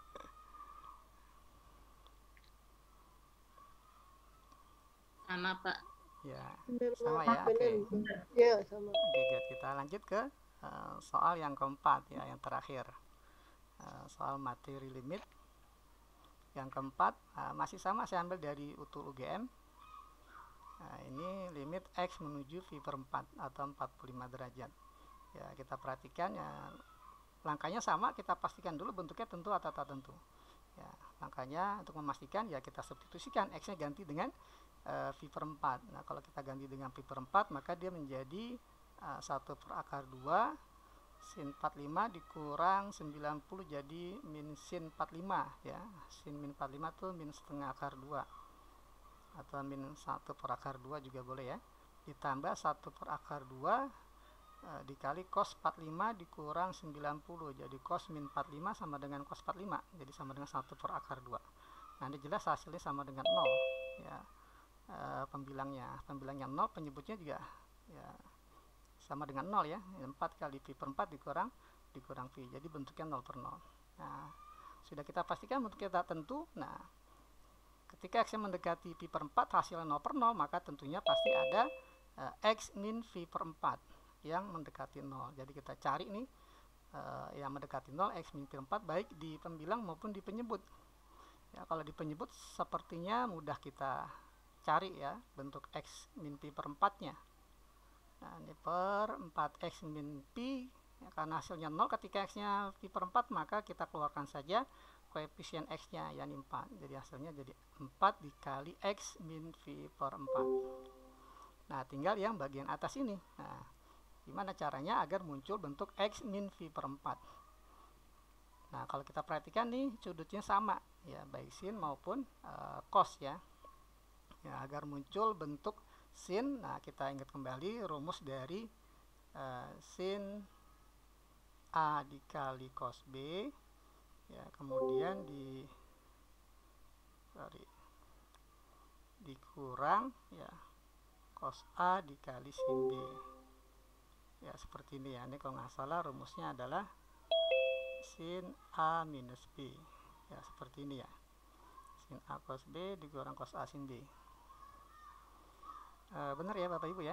Sama Pak. Ya, sama ya. Oke. Okay. Ya, sama. Oke, okay, kita lanjut ke uh, soal yang keempat, ya, yang terakhir. Uh, soal materi limit. Yang keempat uh, masih sama, saya ambil dari utul U G M. Nah, ini limit X menuju V per empat atau empat puluh lima derajat. Ya, kita perhatikan, ya, langkahnya sama, kita pastikan dulu bentuknya tentu atau tak tentu. Ya, langkahnya untuk memastikan, ya, kita substitusikan X-nya ganti dengan uh, V per empat. Nah, kalau kita ganti dengan V per empat, maka dia menjadi uh, satu per akar dua sin empat puluh lima dikurang sembilan puluh jadi min sin empat puluh lima, ya. Sin min empat puluh lima itu min setengah akar dua atau min satu per akar dua juga boleh, ya. Ditambah satu per akar dua e, dikali cos empat puluh lima dikurang sembilan puluh, jadi cos min empat puluh lima sama dengan cos empat puluh lima, jadi sama dengan satu per akar dua. Nanti jelas hasilnya sama dengan nol, ya. E, pembilangnya pembilangnya nol, penyebutnya juga, ya, sama dengan nol, ya. empat kali V per empat dikurang dikurang V, jadi bentuknya nol per nol. Nah, sudah kita pastikan bentuknya tak tentu. Nah, ketika X mendekati V per empat hasilnya nol per nol, maka tentunya pasti ada uh, X min V per empat yang mendekati nol. Jadi kita cari nih uh, yang mendekati nol, X min Pi per empat, baik di pembilang maupun di penyebut. Ya, kalau di penyebut sepertinya mudah kita cari ya bentuk X min Pi per empat-nya. Nah, ini per empat X min Pi, ya, karena hasilnya nol, ketika X-nya Pi per empat, maka kita keluarkan saja koefisien X-nya, yakni empat. Jadi hasilnya jadi empat dikali X min Pi per empat. Nah, tinggal yang bagian atas ini. Nah, gimana caranya agar muncul bentuk X min Pi per empat? Nah, kalau kita perhatikan nih, sudutnya sama, ya, baik sin maupun uh, cos ya. Ya, agar muncul bentuk sin, nah kita ingat kembali rumus dari uh, sin A dikali cos B, ya, kemudian di sorry, dikurang ya cos A dikali sin B. Ya, seperti ini ya. Ini kalau nggak salah rumusnya adalah sin A minus B. Ya, seperti ini ya. Sin A cos B dikurang cos A sin B. Uh, benar ya Bapak Ibu ya.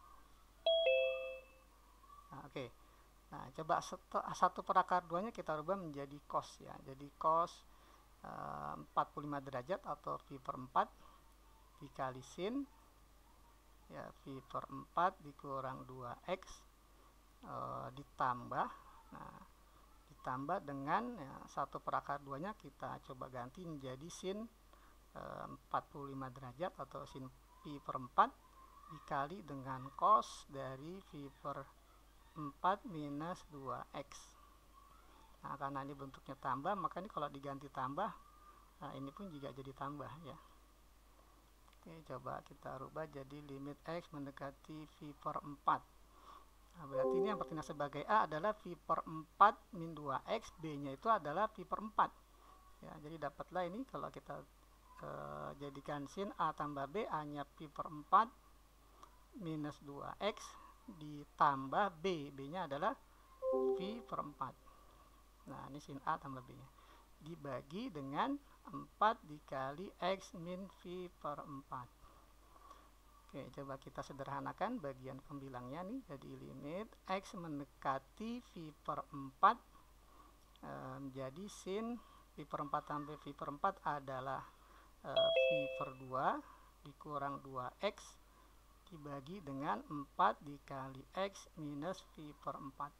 Nah, oke. Okay. Nah, coba satu, satu per akar duanya kita rubah menjadi cos ya. Jadi cos uh, empat puluh lima derajat atau Pi per empat dikali sin ya, Pi per empat dikurang dua X uh, ditambah, nah ditambah dengan ya, satu per akar duanya kita coba ganti menjadi sin uh, empat puluh lima derajat atau sin Pi per empat dikali dengan cos dari Pi per empat minus dua X. Nah, karena ini bentuknya tambah, maka ini kalau diganti tambah, nah ini pun juga jadi tambah ya. Oke, coba kita rubah jadi limit X mendekati Pi per empat. Nah, berarti ini yang bertindak sebagai A adalah Pi per empat min dua X, B-nya itu adalah Pi per empat. Ya, jadi dapatlah ini kalau kita Uh, jadikan sin A tambah B, A-nya Pi per empat minus dua X ditambah B, B-nya adalah Pi per empat. Nah, ini sin A tambah B-nya dibagi dengan empat dikali X min Pi per empat. Oke, coba kita sederhanakan bagian pembilangnya nih. Jadi limit X mendekati Pi per empat uh, menjadi sin Pi per empat tambah Pi per empat adalah Uh, Pi per dua dikurang dua X dibagi dengan empat dikali X minus Pi per empat.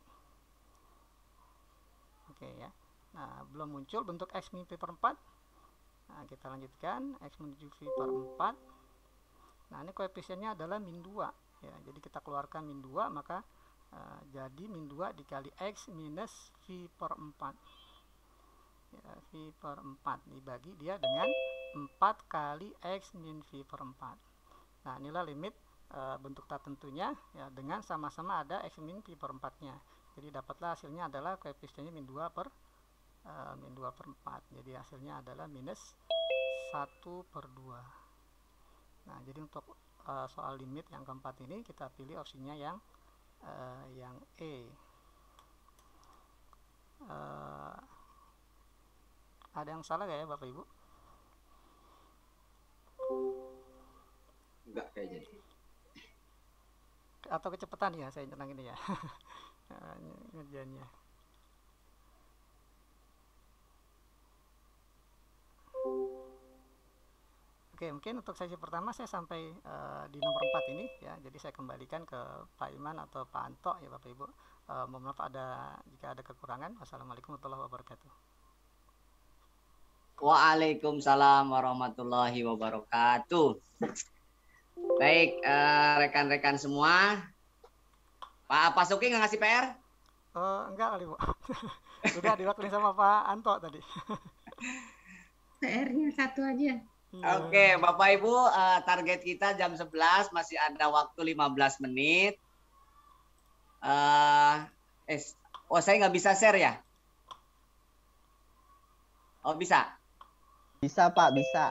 Oke ya. Nah, belum muncul bentuk X min Pi per empat. Nah, kita lanjutkan X menuju Pi per empat. Nah, ini koefisiennya adalah min dua ya. Jadi kita keluarkan min dua, maka uh, jadi min dua dikali X minus Pi per empat. Ya, Pi per empat dibagi dia dengan empat kali X min Pi per empat. Nah, inilah limit e, bentuk tak tentunya ya, dengan sama-sama ada X min Pi per empat-nya. Jadi dapatlah hasilnya adalah koefisiennya min dua per e, min dua per empat. Jadi hasilnya adalah minus satu per dua. Nah, jadi untuk e, soal limit yang keempat ini kita pilih opsinya yang e, yang E. E, ada yang salah gak ya Bapak Ibu? Enggak kayaknya. Atau kecepatan ya saya nyerang ini ya. Ngerjainnya. Oke, mungkin untuk sesi pertama saya sampai uh, di nomor empat ini ya. Jadi saya kembalikan ke Pak Iman atau Pak Anto ya Bapak Ibu. Uh, mohon maaf ada jika ada kekurangan. Wassalamualaikum warahmatullahi wabarakatuh. Waalaikumsalam warahmatullahi wabarakatuh. Baik, rekan-rekan uh, semua. Pak Pasuki nggak ngasih P R? Uh, enggak kali Bu. Sudah diwakilin sama Pak Anto tadi. P R-nya satu aja. Oke, okay, Bapak Ibu, uh, target kita jam sebelas, masih ada waktu lima belas menit. Uh, eh, oh saya nggak bisa share ya? Oh bisa? Bisa Pak, bisa.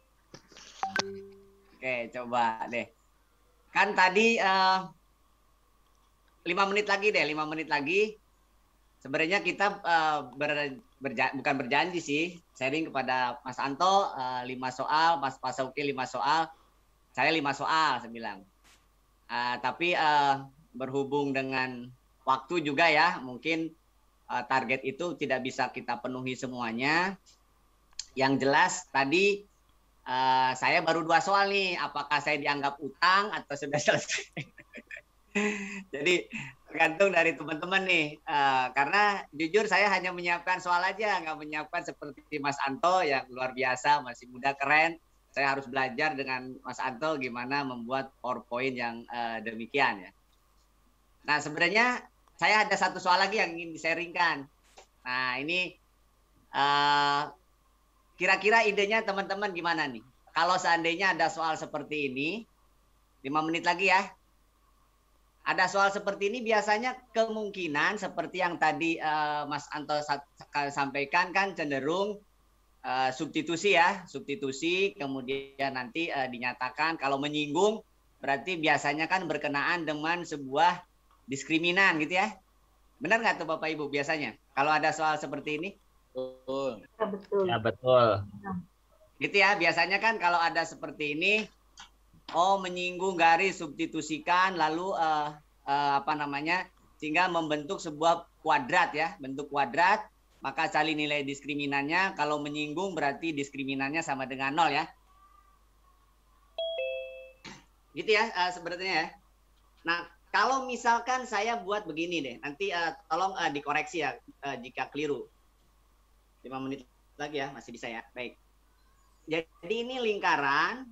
Oke, coba deh. Kan tadi uh, lima menit lagi deh, lima menit lagi. Sebenarnya kita uh, ber, berja, bukan berjanji sih, sharing kepada Mas Anto uh, lima soal, Mas Pasauki lima soal, saya lima soal, saya bilang. Uh, tapi uh, berhubung dengan waktu juga ya, mungkin uh, target itu tidak bisa kita penuhi semuanya. Yang jelas tadi uh, saya baru dua soal nih, apakah saya dianggap utang atau sudah selesai? Jadi tergantung dari teman-teman nih, uh, karena jujur saya hanya menyiapkan soal aja, nggak menyiapkan seperti Mas Anto yang luar biasa, masih muda, keren. Saya harus belajar dengan Mas Anto gimana membuat PowerPoint yang uh, demikian ya. Nah sebenarnya saya ada satu soal lagi yang ingin di-sharingkan. Nah ini uh, kira-kira idenya teman-teman gimana nih? Kalau seandainya ada soal seperti ini, lima menit lagi ya. Ada soal seperti ini biasanya kemungkinan seperti yang tadi uh, Mas Anto sampaikan kan cenderung uh, substitusi ya, substitusi kemudian nanti uh, dinyatakan kalau menyinggung berarti biasanya kan berkenaan dengan sebuah diskriminan gitu ya. Benar nggak tuh Bapak Ibu biasanya kalau ada soal seperti ini? Betul. Ya, betul. Ya betul. Gitu ya, biasanya kan kalau ada seperti ini, oh menyinggung garis substitusikan lalu uh, uh, apa namanya sehingga membentuk sebuah kuadrat ya, bentuk kuadrat, maka cari nilai diskriminannya. Kalau menyinggung berarti diskriminannya sama dengan nol ya. Gitu ya uh, sebenarnya ya. Nah kalau misalkan saya buat begini deh, nanti uh, tolong uh, dikoreksi ya uh, jika keliru. lima menit lagi ya, masih bisa ya. Baik. Jadi ini lingkaran.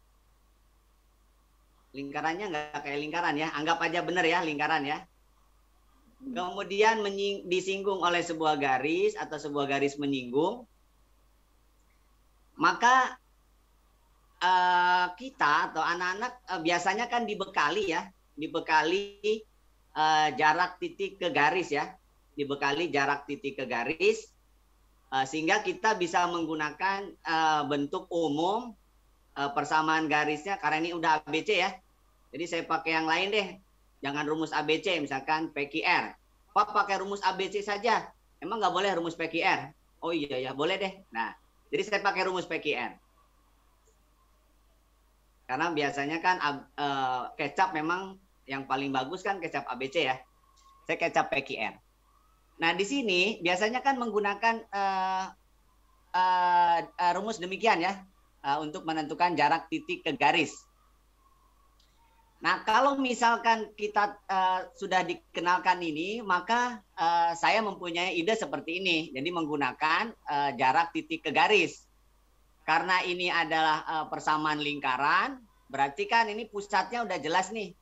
Lingkarannya nggak kayak lingkaran ya. Anggap aja benar ya lingkaran ya. Kemudian menying, disinggung oleh sebuah garis atau sebuah garis menyinggung. Maka uh, kita atau anak-anak uh, biasanya kan dibekali ya. Dibekali uh, jarak titik ke garis ya. Dibekali jarak titik ke garis. Uh, sehingga kita bisa menggunakan uh, bentuk umum uh, persamaan garisnya karena ini udah A B C ya. Jadi saya pakai yang lain deh. Jangan rumus A B C, misalkan P Q R. Pak pakai rumus A B C saja. Emang nggak boleh rumus P Q R? Oh iya ya, boleh deh. Nah, jadi saya pakai rumus P Q R. Karena biasanya kan uh, kecap memang yang paling bagus kan kecap A B C ya. Saya kecap P Q R. Nah, di sini biasanya kan menggunakan uh, uh, uh, rumus demikian ya, uh, untuk menentukan jarak titik ke garis. Nah, kalau misalkan kita uh, sudah dikenalkan ini, maka uh, saya mempunyai ide seperti ini. Jadi menggunakan uh, jarak titik ke garis. Karena ini adalah uh, persamaan lingkaran, berarti kan ini pusatnya udah jelas nih.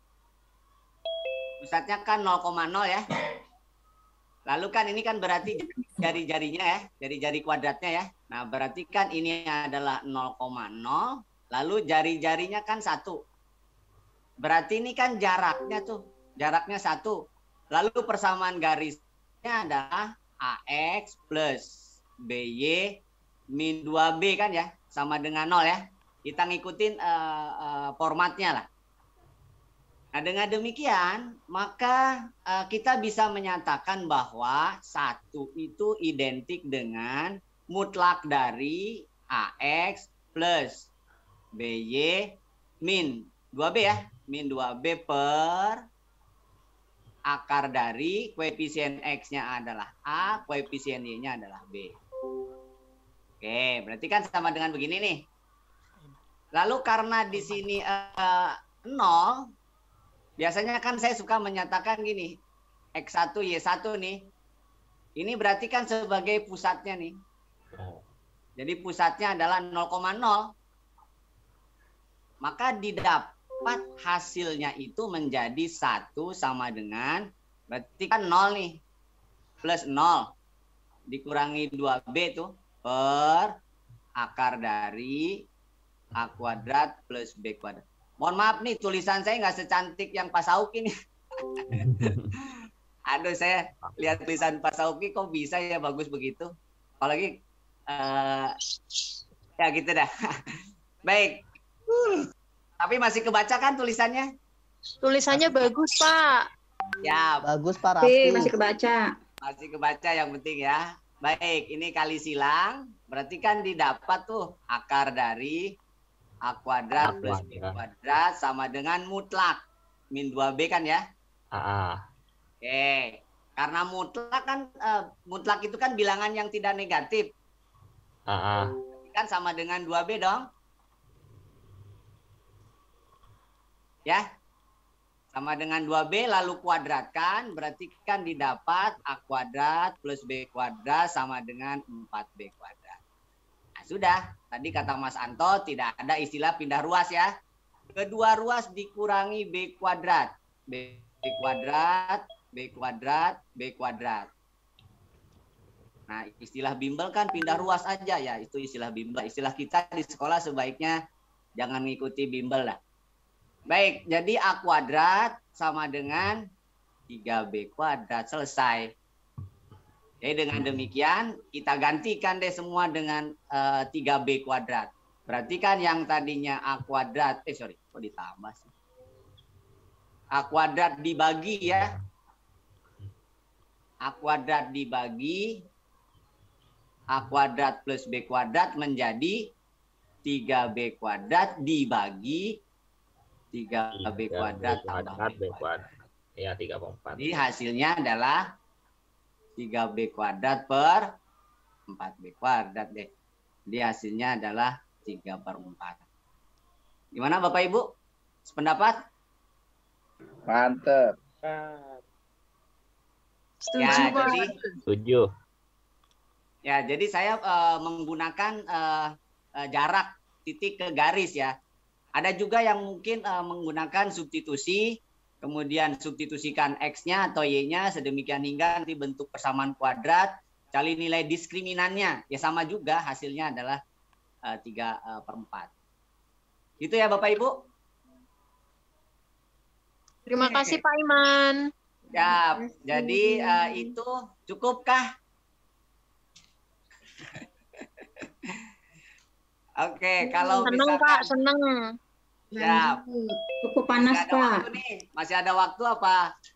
Pusatnya kan nol koma nol ya. Lalu kan ini kan berarti jari-jarinya ya, jari-jari kuadratnya ya. Nah berarti kan ini adalah nol koma nol, lalu jari-jarinya kan satu. Berarti ini kan jaraknya tuh, jaraknya satu. Lalu persamaan garisnya adalah A X plus B Y min dua B kan ya, sama dengan nol ya. Kita ngikutin uh, uh, formatnya lah. Nah, dengan demikian, maka uh, kita bisa menyatakan bahwa satu itu identik dengan mutlak dari A X plus B Y min dua B ya, min dua B per akar dari koefisien X-nya adalah A, koefisien Y-nya adalah B. Oke, berarti kan sama dengan begini nih. Lalu karena di sini uh, nol, biasanya kan saya suka menyatakan gini, X satu, Y satu nih. Ini berarti kan sebagai pusatnya nih. Jadi pusatnya adalah nol koma nol. Maka didapat hasilnya itu menjadi satu sama dengan, berarti kan nol nih. Plus nol. Dikurangi dua B tuh per akar dari A kuadrat plus B kuadrat. Mohon maaf nih, tulisan saya nggak secantik yang Pak Sauki nih. Aduh, saya lihat tulisan Pak Sauki kok bisa ya bagus begitu. Apalagi, uh, ya gitu dah. Baik. Tapi masih kebaca kan tulisannya? Tulisannya bagus, Pak. Ya. Bagus, Pak Rafi. Rafi. Masih kebaca. Masih kebaca yang penting ya. Baik, ini kali silang. Berarti kan didapat tuh akar dari A kuadrat plus B kuadrat sama dengan mutlak min dua B kan ya? Ah. Oke. Karena mutlak kan uh, mutlak itu kan bilangan yang tidak negatif. Ah, ah. Kan sama dengan dua B dong. Ya. Sama dengan dua B lalu kuadratkan, berarti kan didapat A kuadrat plus B kuadrat sama dengan empat B kuadrat. Nah, sudah. Tadi kata Mas Anto tidak ada istilah pindah ruas ya. Kedua ruas dikurangi B kuadrat. B kuadrat, B kuadrat, B kuadrat. Nah, istilah bimbel kan pindah ruas aja ya. Itu istilah bimbel. Istilah kita di sekolah sebaiknya jangan ngikuti bimbel lah. Baik, jadi A kuadrat sama dengan tiga B kuadrat. Selesai. Jadi dengan demikian kita gantikan deh semua dengan uh, tiga B kuadrat. Berarti kan yang tadinya A kuadrat, eh sorry, kok ditambah sih? A kuadrat dibagi ya. A kuadrat dibagi A kuadrat plus B kuadrat menjadi tiga B kuadrat dibagi tiga B kuadrat tambah B kuadrat. Ya, tiga per empat. Jadi hasilnya adalah tiga B kuadrat per empat B kuadrat deh. Jadi hasilnya adalah tiga per empat. Gimana Bapak Ibu? Sependapat? Mantap. Ya, jadi Setuju. Ya, jadi saya uh, menggunakan uh, uh, jarak titik ke garis ya. Ada juga yang mungkin uh, menggunakan substitusi, kemudian substitusikan X-nya atau Y-nya sedemikian hingga nanti bentuk persamaan kuadrat, cari nilai diskriminannya. Ya sama juga hasilnya adalah uh, tiga per empat. Gitu ya Bapak Ibu? Terima kasih Pak Iman. Ya, jadi uh, itu cukupkah? Oke, kalau seneng misalkan, Pak, seneng. Siap. Cukup panas Masih ada Pak. waktu nih. Masih ada waktu apa?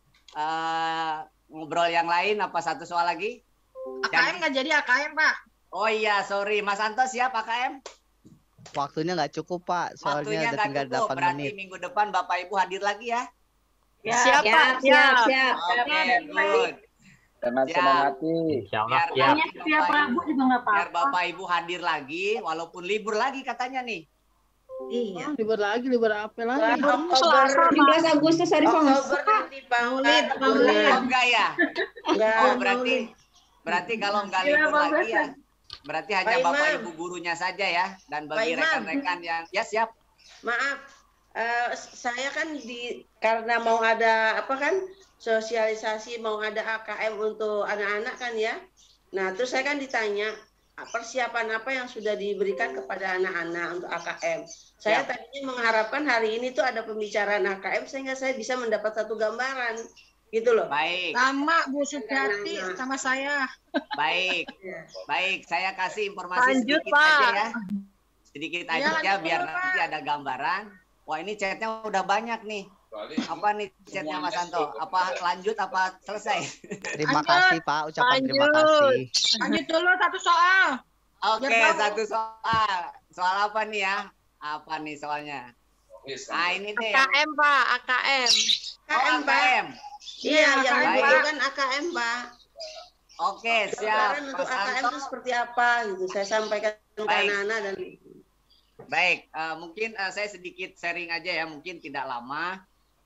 Uh, ngobrol yang lain apa satu soal lagi? A K M nggak jadi A K M Pak. Oh iya, sorry. Mas Anto siap A K M? Waktunya nggak cukup Pak, soalnya Waktunya udah nggak tinggal cukup. delapan Berarti menit. minggu depan Bapak Ibu hadir lagi ya? Ya, siap Pak, siap, siap. Oke, good. Dengan senang hati. Biar, Ya. Bapak, Setiap Rabu juga nggak biar apa-apa. Bapak Ibu hadir lagi, walaupun libur lagi katanya nih. Iya. Libur lagi, libur apa lagi? tujuh belas Agustus hari Oktober Selasa. nanti Pak. Maulid, Oh Maulid. enggak ya? Enggak. Oh berarti berarti kalau enggak Iya, libur Pak lagi ya. Berarti hanya Pak Bapak Imam. Ibu gurunya saja ya. Dan Pak bagi Imam. rekan-rekan yang ya siap. Maaf, eh, saya kan di karena mau ada apa kan sosialisasi mau ada A K M untuk anak-anak kan ya. Nah terus saya kan ditanya persiapan apa yang sudah diberikan kepada anak-anak untuk A K M. Saya Siap. tadinya mengharapkan hari ini tuh ada pembicaraan A K M sehingga saya bisa mendapat satu gambaran gitu loh. Baik, Sama Bu Sutyati sama saya. baik, Iya. baik. Saya kasih informasi Lanjut, sedikit Pak. aja ya. Sedikit Iya, aja lanjut biar dulu, nanti Pak. ada gambaran. Wah ini chatnya udah banyak nih. Apa nih chatnya Mas Anto? Apa lanjut apa selesai? Terima Lanjut. kasih Pak, ucapan terima Lanjut. kasih. Lanjut dulu satu soal. Oke, Biar tahu. satu soal. Soal apa nih ya? Apa nih soalnya? Ah ini deh. A K M Pak, A K M. Oh, A K M. Iya, yang Baik. dibutuhkan A K M Pak. Oke, siap. Gambaran untuk Mas A K M Anto. itu seperti apa gitu. Saya sampaikan ke Baik. anak-anak dan Baik, eh, mungkin eh, saya sedikit sharing aja ya, mungkin tidak lama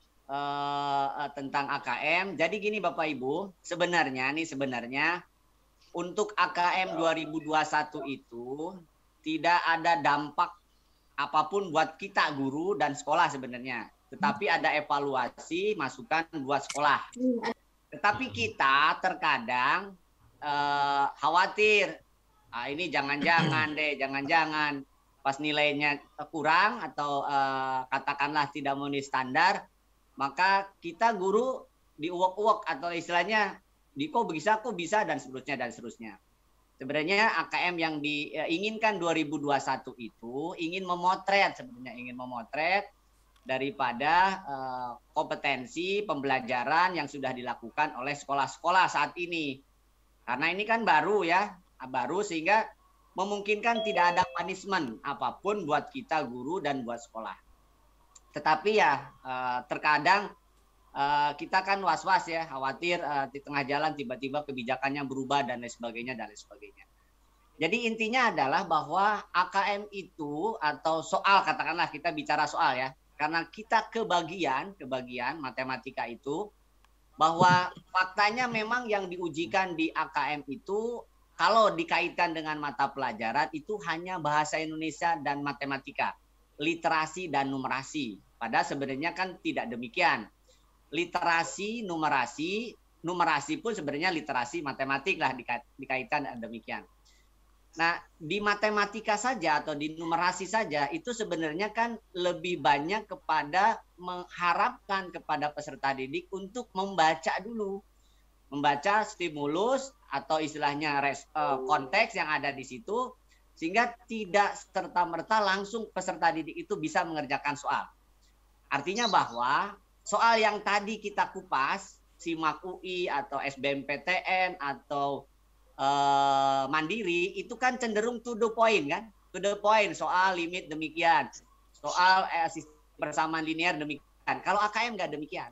eh, eh, tentang A K M. Jadi gini Bapak Ibu, sebenarnya nih sebenarnya untuk A K M dua ribu dua puluh satu itu tidak ada dampak apapun buat kita guru dan sekolah sebenarnya. Tetapi ada evaluasi masukan buat sekolah. Tetapi kita terkadang eh, khawatir, ah, ini jangan-jangan deh, jangan-jangan pas nilainya kurang atau eh, katakanlah tidak memenuhi standar, maka kita guru diuak-uak atau istilahnya di kok bisa, kok bisa dan seterusnya dan seterusnya. Sebenarnya A K M yang diinginkan dua ribu dua puluh satu itu ingin memotret sebenarnya ingin memotret daripada uh, kompetensi pembelajaran yang sudah dilakukan oleh sekolah-sekolah saat ini. Karena ini kan baru ya, baru sehingga memungkinkan tidak ada punishment apapun buat kita guru dan buat sekolah. Tetapi ya uh, terkadang uh, kita kan was-was ya, khawatir uh, di tengah jalan tiba-tiba kebijakannya berubah dan lain sebagainya dan lain sebagainya. Jadi intinya adalah bahwa A K M itu atau soal, katakanlah kita bicara soal ya, karena kita kebagian, kebagian matematika itu, bahwa faktanya memang yang diujikan di A K M itu kalau dikaitkan dengan mata pelajaran itu hanya bahasa Indonesia dan matematika, literasi dan numerasi. Padahal sebenarnya kan tidak demikian. Literasi, numerasi, numerasi pun sebenarnya literasi matematik lah dikaitkan demikian. Nah, di matematika saja atau di numerasi saja itu sebenarnya kan lebih banyak kepada mengharapkan kepada peserta didik untuk membaca dulu. Membaca stimulus atau istilahnya res, uh, konteks yang ada di situ sehingga tidak serta-merta langsung peserta didik itu bisa mengerjakan soal. Artinya bahwa soal yang tadi kita kupas, SIMAK U I atau S B M P T N atau Uh, mandiri itu kan cenderung to the point kan, to the point, soal limit demikian, soal eh, sistem persamaan linear demikian. Kalau A K M nggak demikian.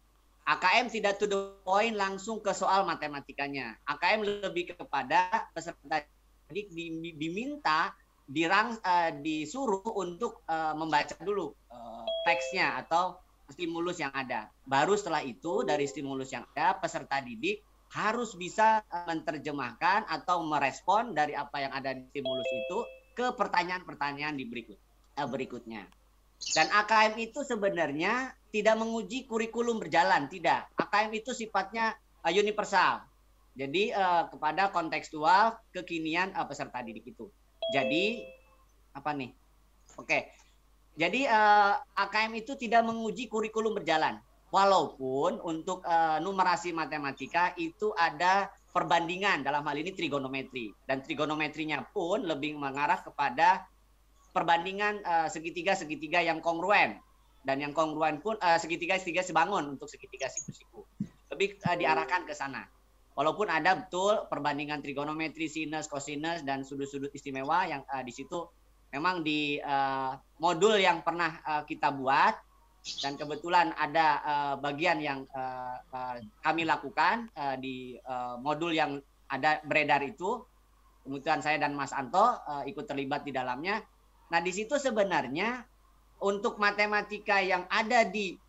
A K M tidak to the point langsung ke soal matematikanya. A K M lebih kepada peserta didik diminta, dirang, uh, disuruh untuk uh, membaca dulu uh, teksnya atau stimulus yang ada. Baru setelah itu dari stimulus yang ada peserta didik harus bisa menerjemahkan atau merespon dari apa yang ada di stimulus itu ke pertanyaan-pertanyaan di berikut, eh, berikutnya. Dan A K M itu sebenarnya tidak menguji kurikulum berjalan, tidak. A K M itu sifatnya uh, universal. Jadi uh, kepada kontekstual kekinian uh, peserta didik itu. Jadi apa nih? Oke. Jadi uh, A K M itu tidak menguji kurikulum berjalan. Walaupun untuk uh, numerasi matematika itu ada perbandingan, dalam hal ini trigonometri, dan trigonometrinya pun lebih mengarah kepada perbandingan uh, segitiga-segitiga yang kongruen, dan yang kongruen pun uh, segitiga-segitiga sebangun untuk segitiga siku-siku, lebih uh, diarahkan ke sana. Walaupun ada betul perbandingan trigonometri, sinus, kosinus, dan sudut-sudut istimewa yang uh, di situ memang di uh, modul yang pernah uh, kita buat. Dan kebetulan ada uh, bagian yang uh, uh, kami lakukan uh, di uh, modul yang ada beredar itu. Kemudian saya dan Mas Anto uh, ikut terlibat di dalamnya. Nah, di situ sebenarnya untuk matematika yang ada di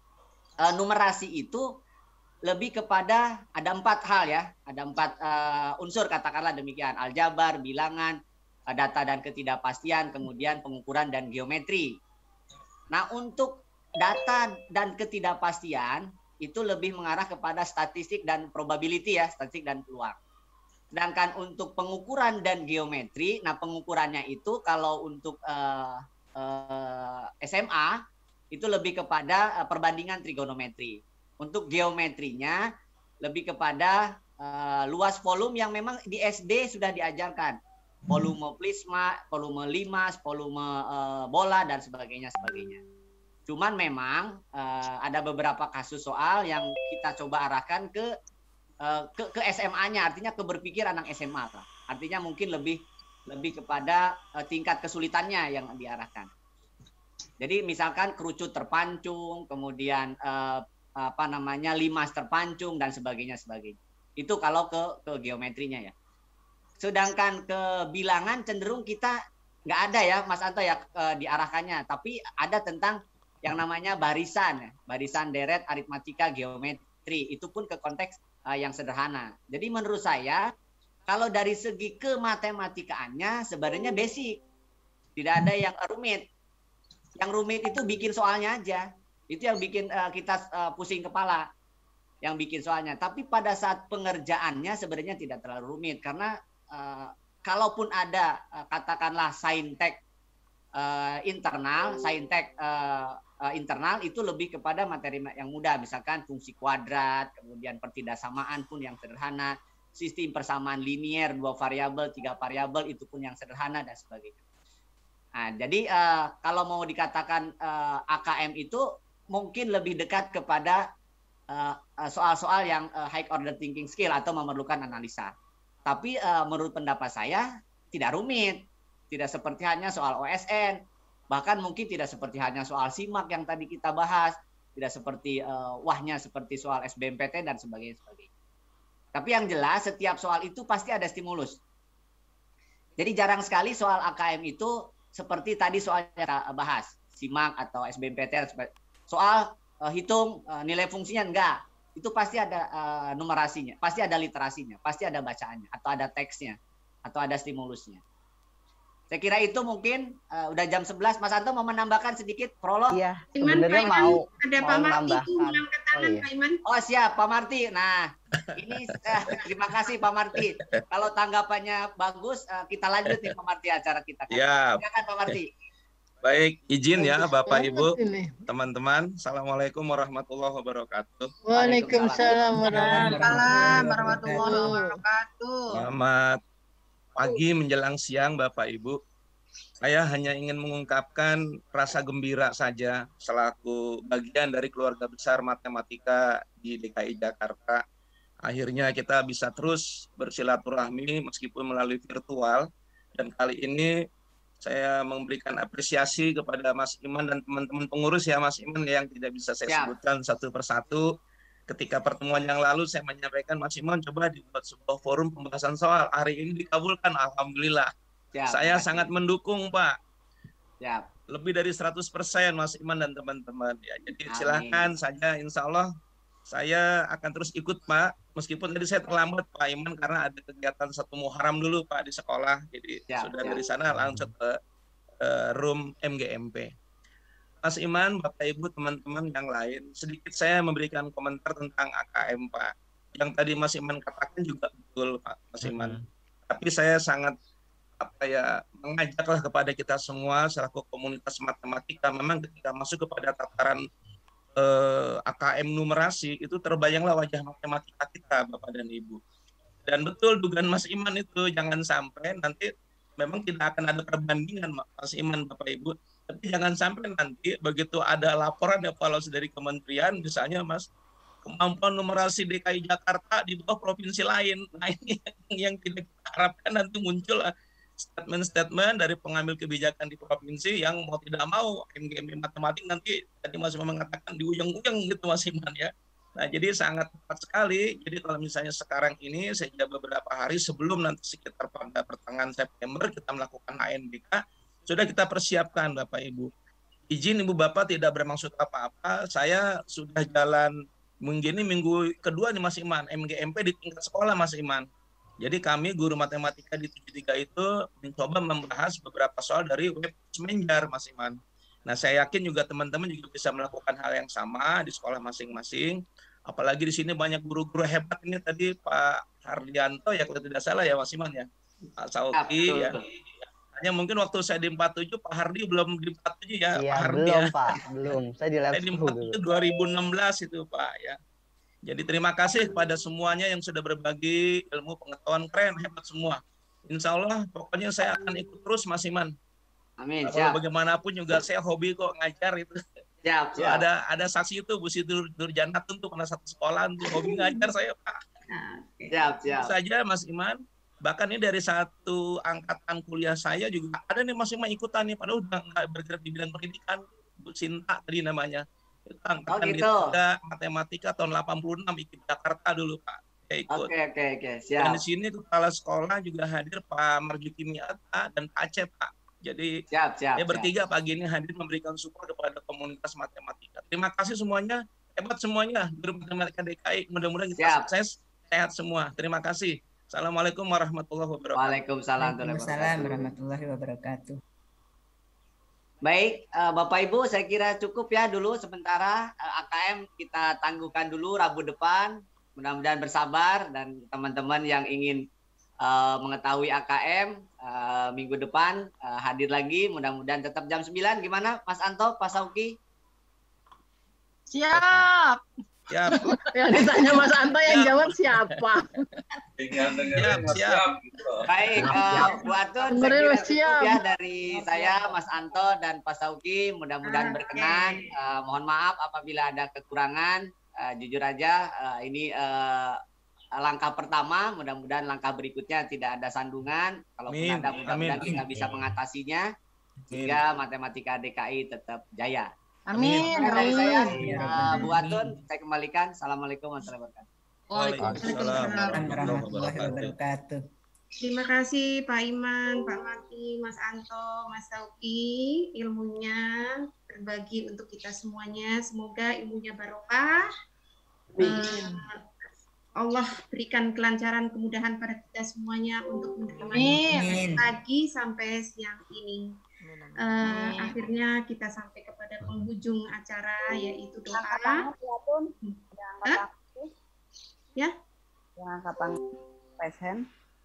uh, numerasi itu lebih kepada ada empat hal ya. Ada empat uh, unsur katakanlah demikian. Aljabar, bilangan, uh, data dan ketidakpastian, kemudian pengukuran dan geometri. Nah, untuk data dan ketidakpastian itu lebih mengarah kepada statistik dan probability ya, statistik dan peluang. Sedangkan untuk pengukuran dan geometri, nah pengukurannya itu kalau untuk uh, uh, S M A itu lebih kepada uh, perbandingan trigonometri. Untuk geometrinya lebih kepada uh, luas volume yang memang di S D sudah diajarkan. Volume prisma, volume limas, volume uh, bola dan sebagainya sebagainya. Cuman memang uh, ada beberapa kasus soal yang kita coba arahkan ke uh, ke, ke S M A-nya, artinya ke berpikir anak S M A lah. Artinya mungkin lebih lebih kepada uh, tingkat kesulitannya yang diarahkan. Jadi misalkan kerucut terpancung, kemudian uh, apa namanya limas terpancung dan sebagainya sebagainya. Itu kalau ke ke geometrinya ya. Sedangkan ke bilangan cenderung kita nggak ada ya Mas Anto ya uh, diarahkannya, tapi ada tentang yang namanya barisan, barisan deret, aritmatika, geometri, itu pun ke konteks uh, yang sederhana. Jadi menurut saya, kalau dari segi kemmatematikaannya sebenarnya basic, tidak ada yang rumit. Yang rumit itu bikin soalnya aja, itu yang bikin uh, kita uh, pusing kepala, yang bikin soalnya. Tapi pada saat pengerjaannya sebenarnya tidak terlalu rumit, karena uh, kalaupun ada uh, katakanlah saintek uh, internal, saintek uh, Uh, internal itu lebih kepada materi yang mudah, misalkan fungsi kuadrat, kemudian pertidaksamaan pun yang sederhana, sistem persamaan linier, dua variabel, tiga variabel itu pun yang sederhana dan sebagainya. Nah, jadi uh, kalau mau dikatakan uh, A K M itu mungkin lebih dekat kepada soal-soal uh, uh, yang uh, high order thinking skill atau memerlukan analisa. Tapi uh, menurut pendapat saya tidak rumit, tidak seperti hanya soal O S N. Bahkan mungkin tidak seperti hanya soal SIMAK yang tadi kita bahas. tidak seperti uh, wahnya seperti soal S B M P T dan sebagainya, sebagainya. Tapi yang jelas setiap soal itu pasti ada stimulus. Jadi jarang sekali soal A K M itu seperti tadi soalnya kita bahas, SIMAK atau S B M P T, soal uh, hitung uh, nilai fungsinya enggak. Itu pasti ada uh, numerasinya, pasti ada literasinya, pasti ada bacaannya, atau ada teksnya, atau ada stimulusnya. Saya kira itu mungkin uh, udah jam sebelas. Mas Anto mau menambahkan sedikit prolog? Iya, Iman, sebenarnya Pak Iman, mau ada mau Pak Marti menambahkan. tuh mengangkat tangan, Oh, iya. Pak Iman. Oh siap, Pak Marti. Nah, ini uh, terima kasih Pak Marti. Kalau tanggapannya bagus, uh, kita lanjut nih Pak Marti acara kita. Ya. Silakan Pak Marti. Baik, izin ya Bapak Ibu, teman-teman. Assalamualaikum warahmatullahi wabarakatuh. Waalaikumsalam warahmatullahi wabarakatuh. Selamat pagi menjelang siang Bapak Ibu. Saya hanya ingin mengungkapkan rasa gembira saja selaku bagian dari keluarga besar matematika di D K I Jakarta. Akhirnya kita bisa terus bersilaturahmi meskipun melalui virtual. Dan kali ini saya memberikan apresiasi kepada Mas Iman dan teman-teman pengurus ya Mas Iman yang tidak bisa saya Ya. sebutkan satu persatu. Ketika pertemuan yang lalu saya menyampaikan Mas Iman coba dibuat sebuah forum pembahasan soal. Hari ini dikabulkan, alhamdulillah. Siap, saya makasih. sangat mendukung Pak. Siap. Lebih dari seratus persen Mas Iman dan teman-teman ya. Jadi Amin. silakan saja, insya Allah saya akan terus ikut Pak. Meskipun tadi saya terlambat Pak Iman karena ada kegiatan satu Muharram dulu Pak di sekolah. Jadi Siap, sudah siap. dari sana langsung ke uh, room M G M P. Mas Iman, Bapak Ibu, teman-teman yang lain, sedikit saya memberikan komentar tentang A K M Pak. Yang tadi Mas Iman katakan juga betul Pak Mas Iman. Tapi saya sangat apa ya mengajaklah kepada kita semua selaku komunitas matematika, memang ketika masuk kepada tataran eh, A K M numerasi itu terbayanglah wajah matematika kita Bapak dan Ibu. Dan betul dugaan Mas Iman itu, jangan sampai nanti memang tidak akan ada perbandingan Mas Iman Bapak Ibu, tapi jangan sampai nanti begitu ada laporan evaluasi dari kementerian misalnya Mas, kemampuan numerasi D K I Jakarta di bawah provinsi lain. Nah ini yang tidak kita harapkan, nanti muncul statement-statement dari pengambil kebijakan di provinsi yang mau tidak mau M G M P matematik nanti tadi Mas Iman mengatakan diuyang-uyang gitu Mas Iman ya. Nah jadi sangat tepat sekali. Jadi kalau misalnya sekarang ini sejak beberapa hari sebelum nanti sekitar pada pertengahan September kita melakukan A N B K, sudah kita persiapkan Bapak Ibu. Izin Ibu Bapak tidak bermaksud apa-apa, saya sudah jalan mungkin ini minggu kedua nih Mas Iman, M G M P di tingkat sekolah Mas Iman. Jadi kami guru matematika di tujuh puluh tiga itu mencoba membahas beberapa soal dari web Menjar Mas Iman. Nah saya yakin juga teman-teman juga bisa melakukan hal yang sama di sekolah masing-masing. Apalagi di sini banyak guru-guru hebat ini tadi Pak Hardianto ya kalau tidak salah ya Mas Iman ya. Pak Sauki ya. Hanya mungkin waktu saya di empat puluh tujuh Pak Hardi belum di empat puluh tujuh ya Iya, Pak Hardi belum ya. Pak, belum. Saya di lab Saya di sepuluh empat puluh tujuh dulu. dua ribu enam belas itu Pak ya. Jadi terima kasih kepada semuanya yang sudah berbagi ilmu pengetahuan, keren, hebat semua. Insya Allah pokoknya saya akan ikut terus Mas Iman. Amin. Kalau Siap. bagaimanapun juga saya hobi kok ngajar itu. Siap. Tuh, Siap. ada ada saksi itu Bu Siti Dur Durjanat untuk pernah satu sekolah untuk hobi ngajar saya Pak. Siap. Siap. Itu saja Mas Iman. Bahkan ini dari satu angkatan kuliah saya juga ada nih Mas Iman ikutan nih, padahal udah nggak bergerak di bidang pendidikan. Bu Sinta tadi namanya. Itu angkatan Oh, gitu. D tiga matematika tahun delapan puluh enam ikut Jakarta dulu Pak. Saya ikut. Oke, oke, oke. Dan Siap. di sini kepala sekolah juga hadir Pak Marjuki Miata dan Pak Aceh Pak. Jadi siap, siap, ya bertiga pagi ini hadir memberikan support kepada komunitas matematika. Terima kasih semuanya, hebat semuanya guru matematika D K I. Mudah-mudahan kita Siap. sukses, sehat semua. Terima kasih. Assalamualaikum warahmatullahi wabarakatuh. Waalaikumsalam Waalaikumsalam warahmatullahi wabarakatuh. Baik, eh, Bapak Ibu, saya kira cukup ya dulu sementara eh, A K M kita tangguhkan dulu Rabu depan. Mudah-mudahan bersabar dan teman-teman yang ingin eh, mengetahui A K M eh, minggu depan eh, hadir lagi. Mudah-mudahan tetap jam sembilan. Gimana Mas Anto, Pak Sauki? Siap. Siap. Yang ditanya Mas Anto yang jawab siapa? Siap, siap. Baik, eh, Bu Atun, saya Dengerin, kira Mas, cukup siap. ya dari saya, Mas Anto dan Pak Sauki. Mudah-mudahan berkenan. Eh, mohon maaf apabila ada kekurangan. Eh, jujur aja, eh, ini eh, langkah pertama. Mudah-mudahan langkah berikutnya tidak ada sandungan. Kalaupun Amin. ada, mudah-mudahan Amin. kita bisa mengatasinya sehingga matematika D K I tetap jaya. Amin. Dari saya, Amin. uh, Bu Atun, saya kembalikan. Assalamualaikum warahmatullahi wabarakatuh. Waalaikumsalam warahmatullahi wabarakatuh. Terima kasih Pak Iman, Pak Mati, Mas Anto, Mas Tauki, ilmunya berbagi untuk kita semuanya. Semoga ilmunya barokah. Uh, Allah berikan kelancaran, kemudahan pada kita semuanya untuk menerima Amin. pagi sampai siang ini. Uh, akhirnya kita sampai kepada penghujung acara, yaitu doa. Hah? Ya? Yang kapan present?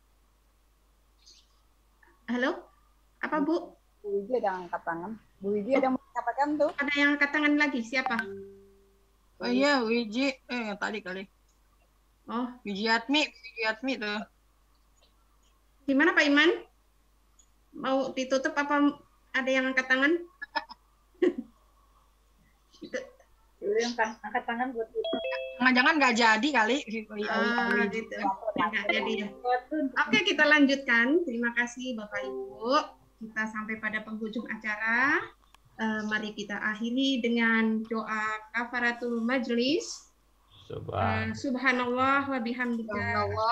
Halo? Apa Bu? Bu Wiji ada yang angkat tangan. Bu Wiji ada yang mau mengatakan tuh? Ada yang angkat tangan lagi, siapa? Oh iya, Wiji. Eh, yang tadi kali. Oh, Wiji Atmi, Wiji Atmi tuh. Gimana Pak Iman? Mau ditutup apa ada yang angkat tangan? Yang angkat tangan buat itu. Jangan-jangan nggak jadi kali. Ah, gitu. Nggak jadi ya. Oke, kita lanjutkan. Terima kasih Bapak Ibu. Kita sampai pada penghujung acara. Uh, mari kita akhiri dengan doa kafaratul majlis. Uh, subhanallah wa bihamdika.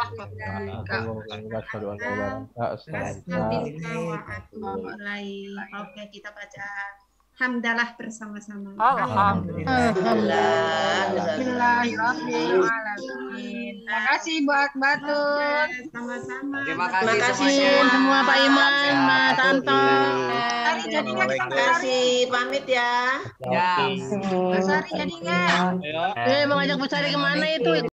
Oke, kita baca hamdalah bersama-sama. Alhamdulillah. Bismillahirrahmanirrahim. Terima kasih buat Batun. Sama-sama. Terima Terima kasih kasih semuanya. semua Pak Iman, Mas Anto. Sari jadi nggak kita Terima kasih, pamit ya. Ya. Mas Sari jadi nggak? Ya. Eh, mau ngajak Bu Sari kemana itu?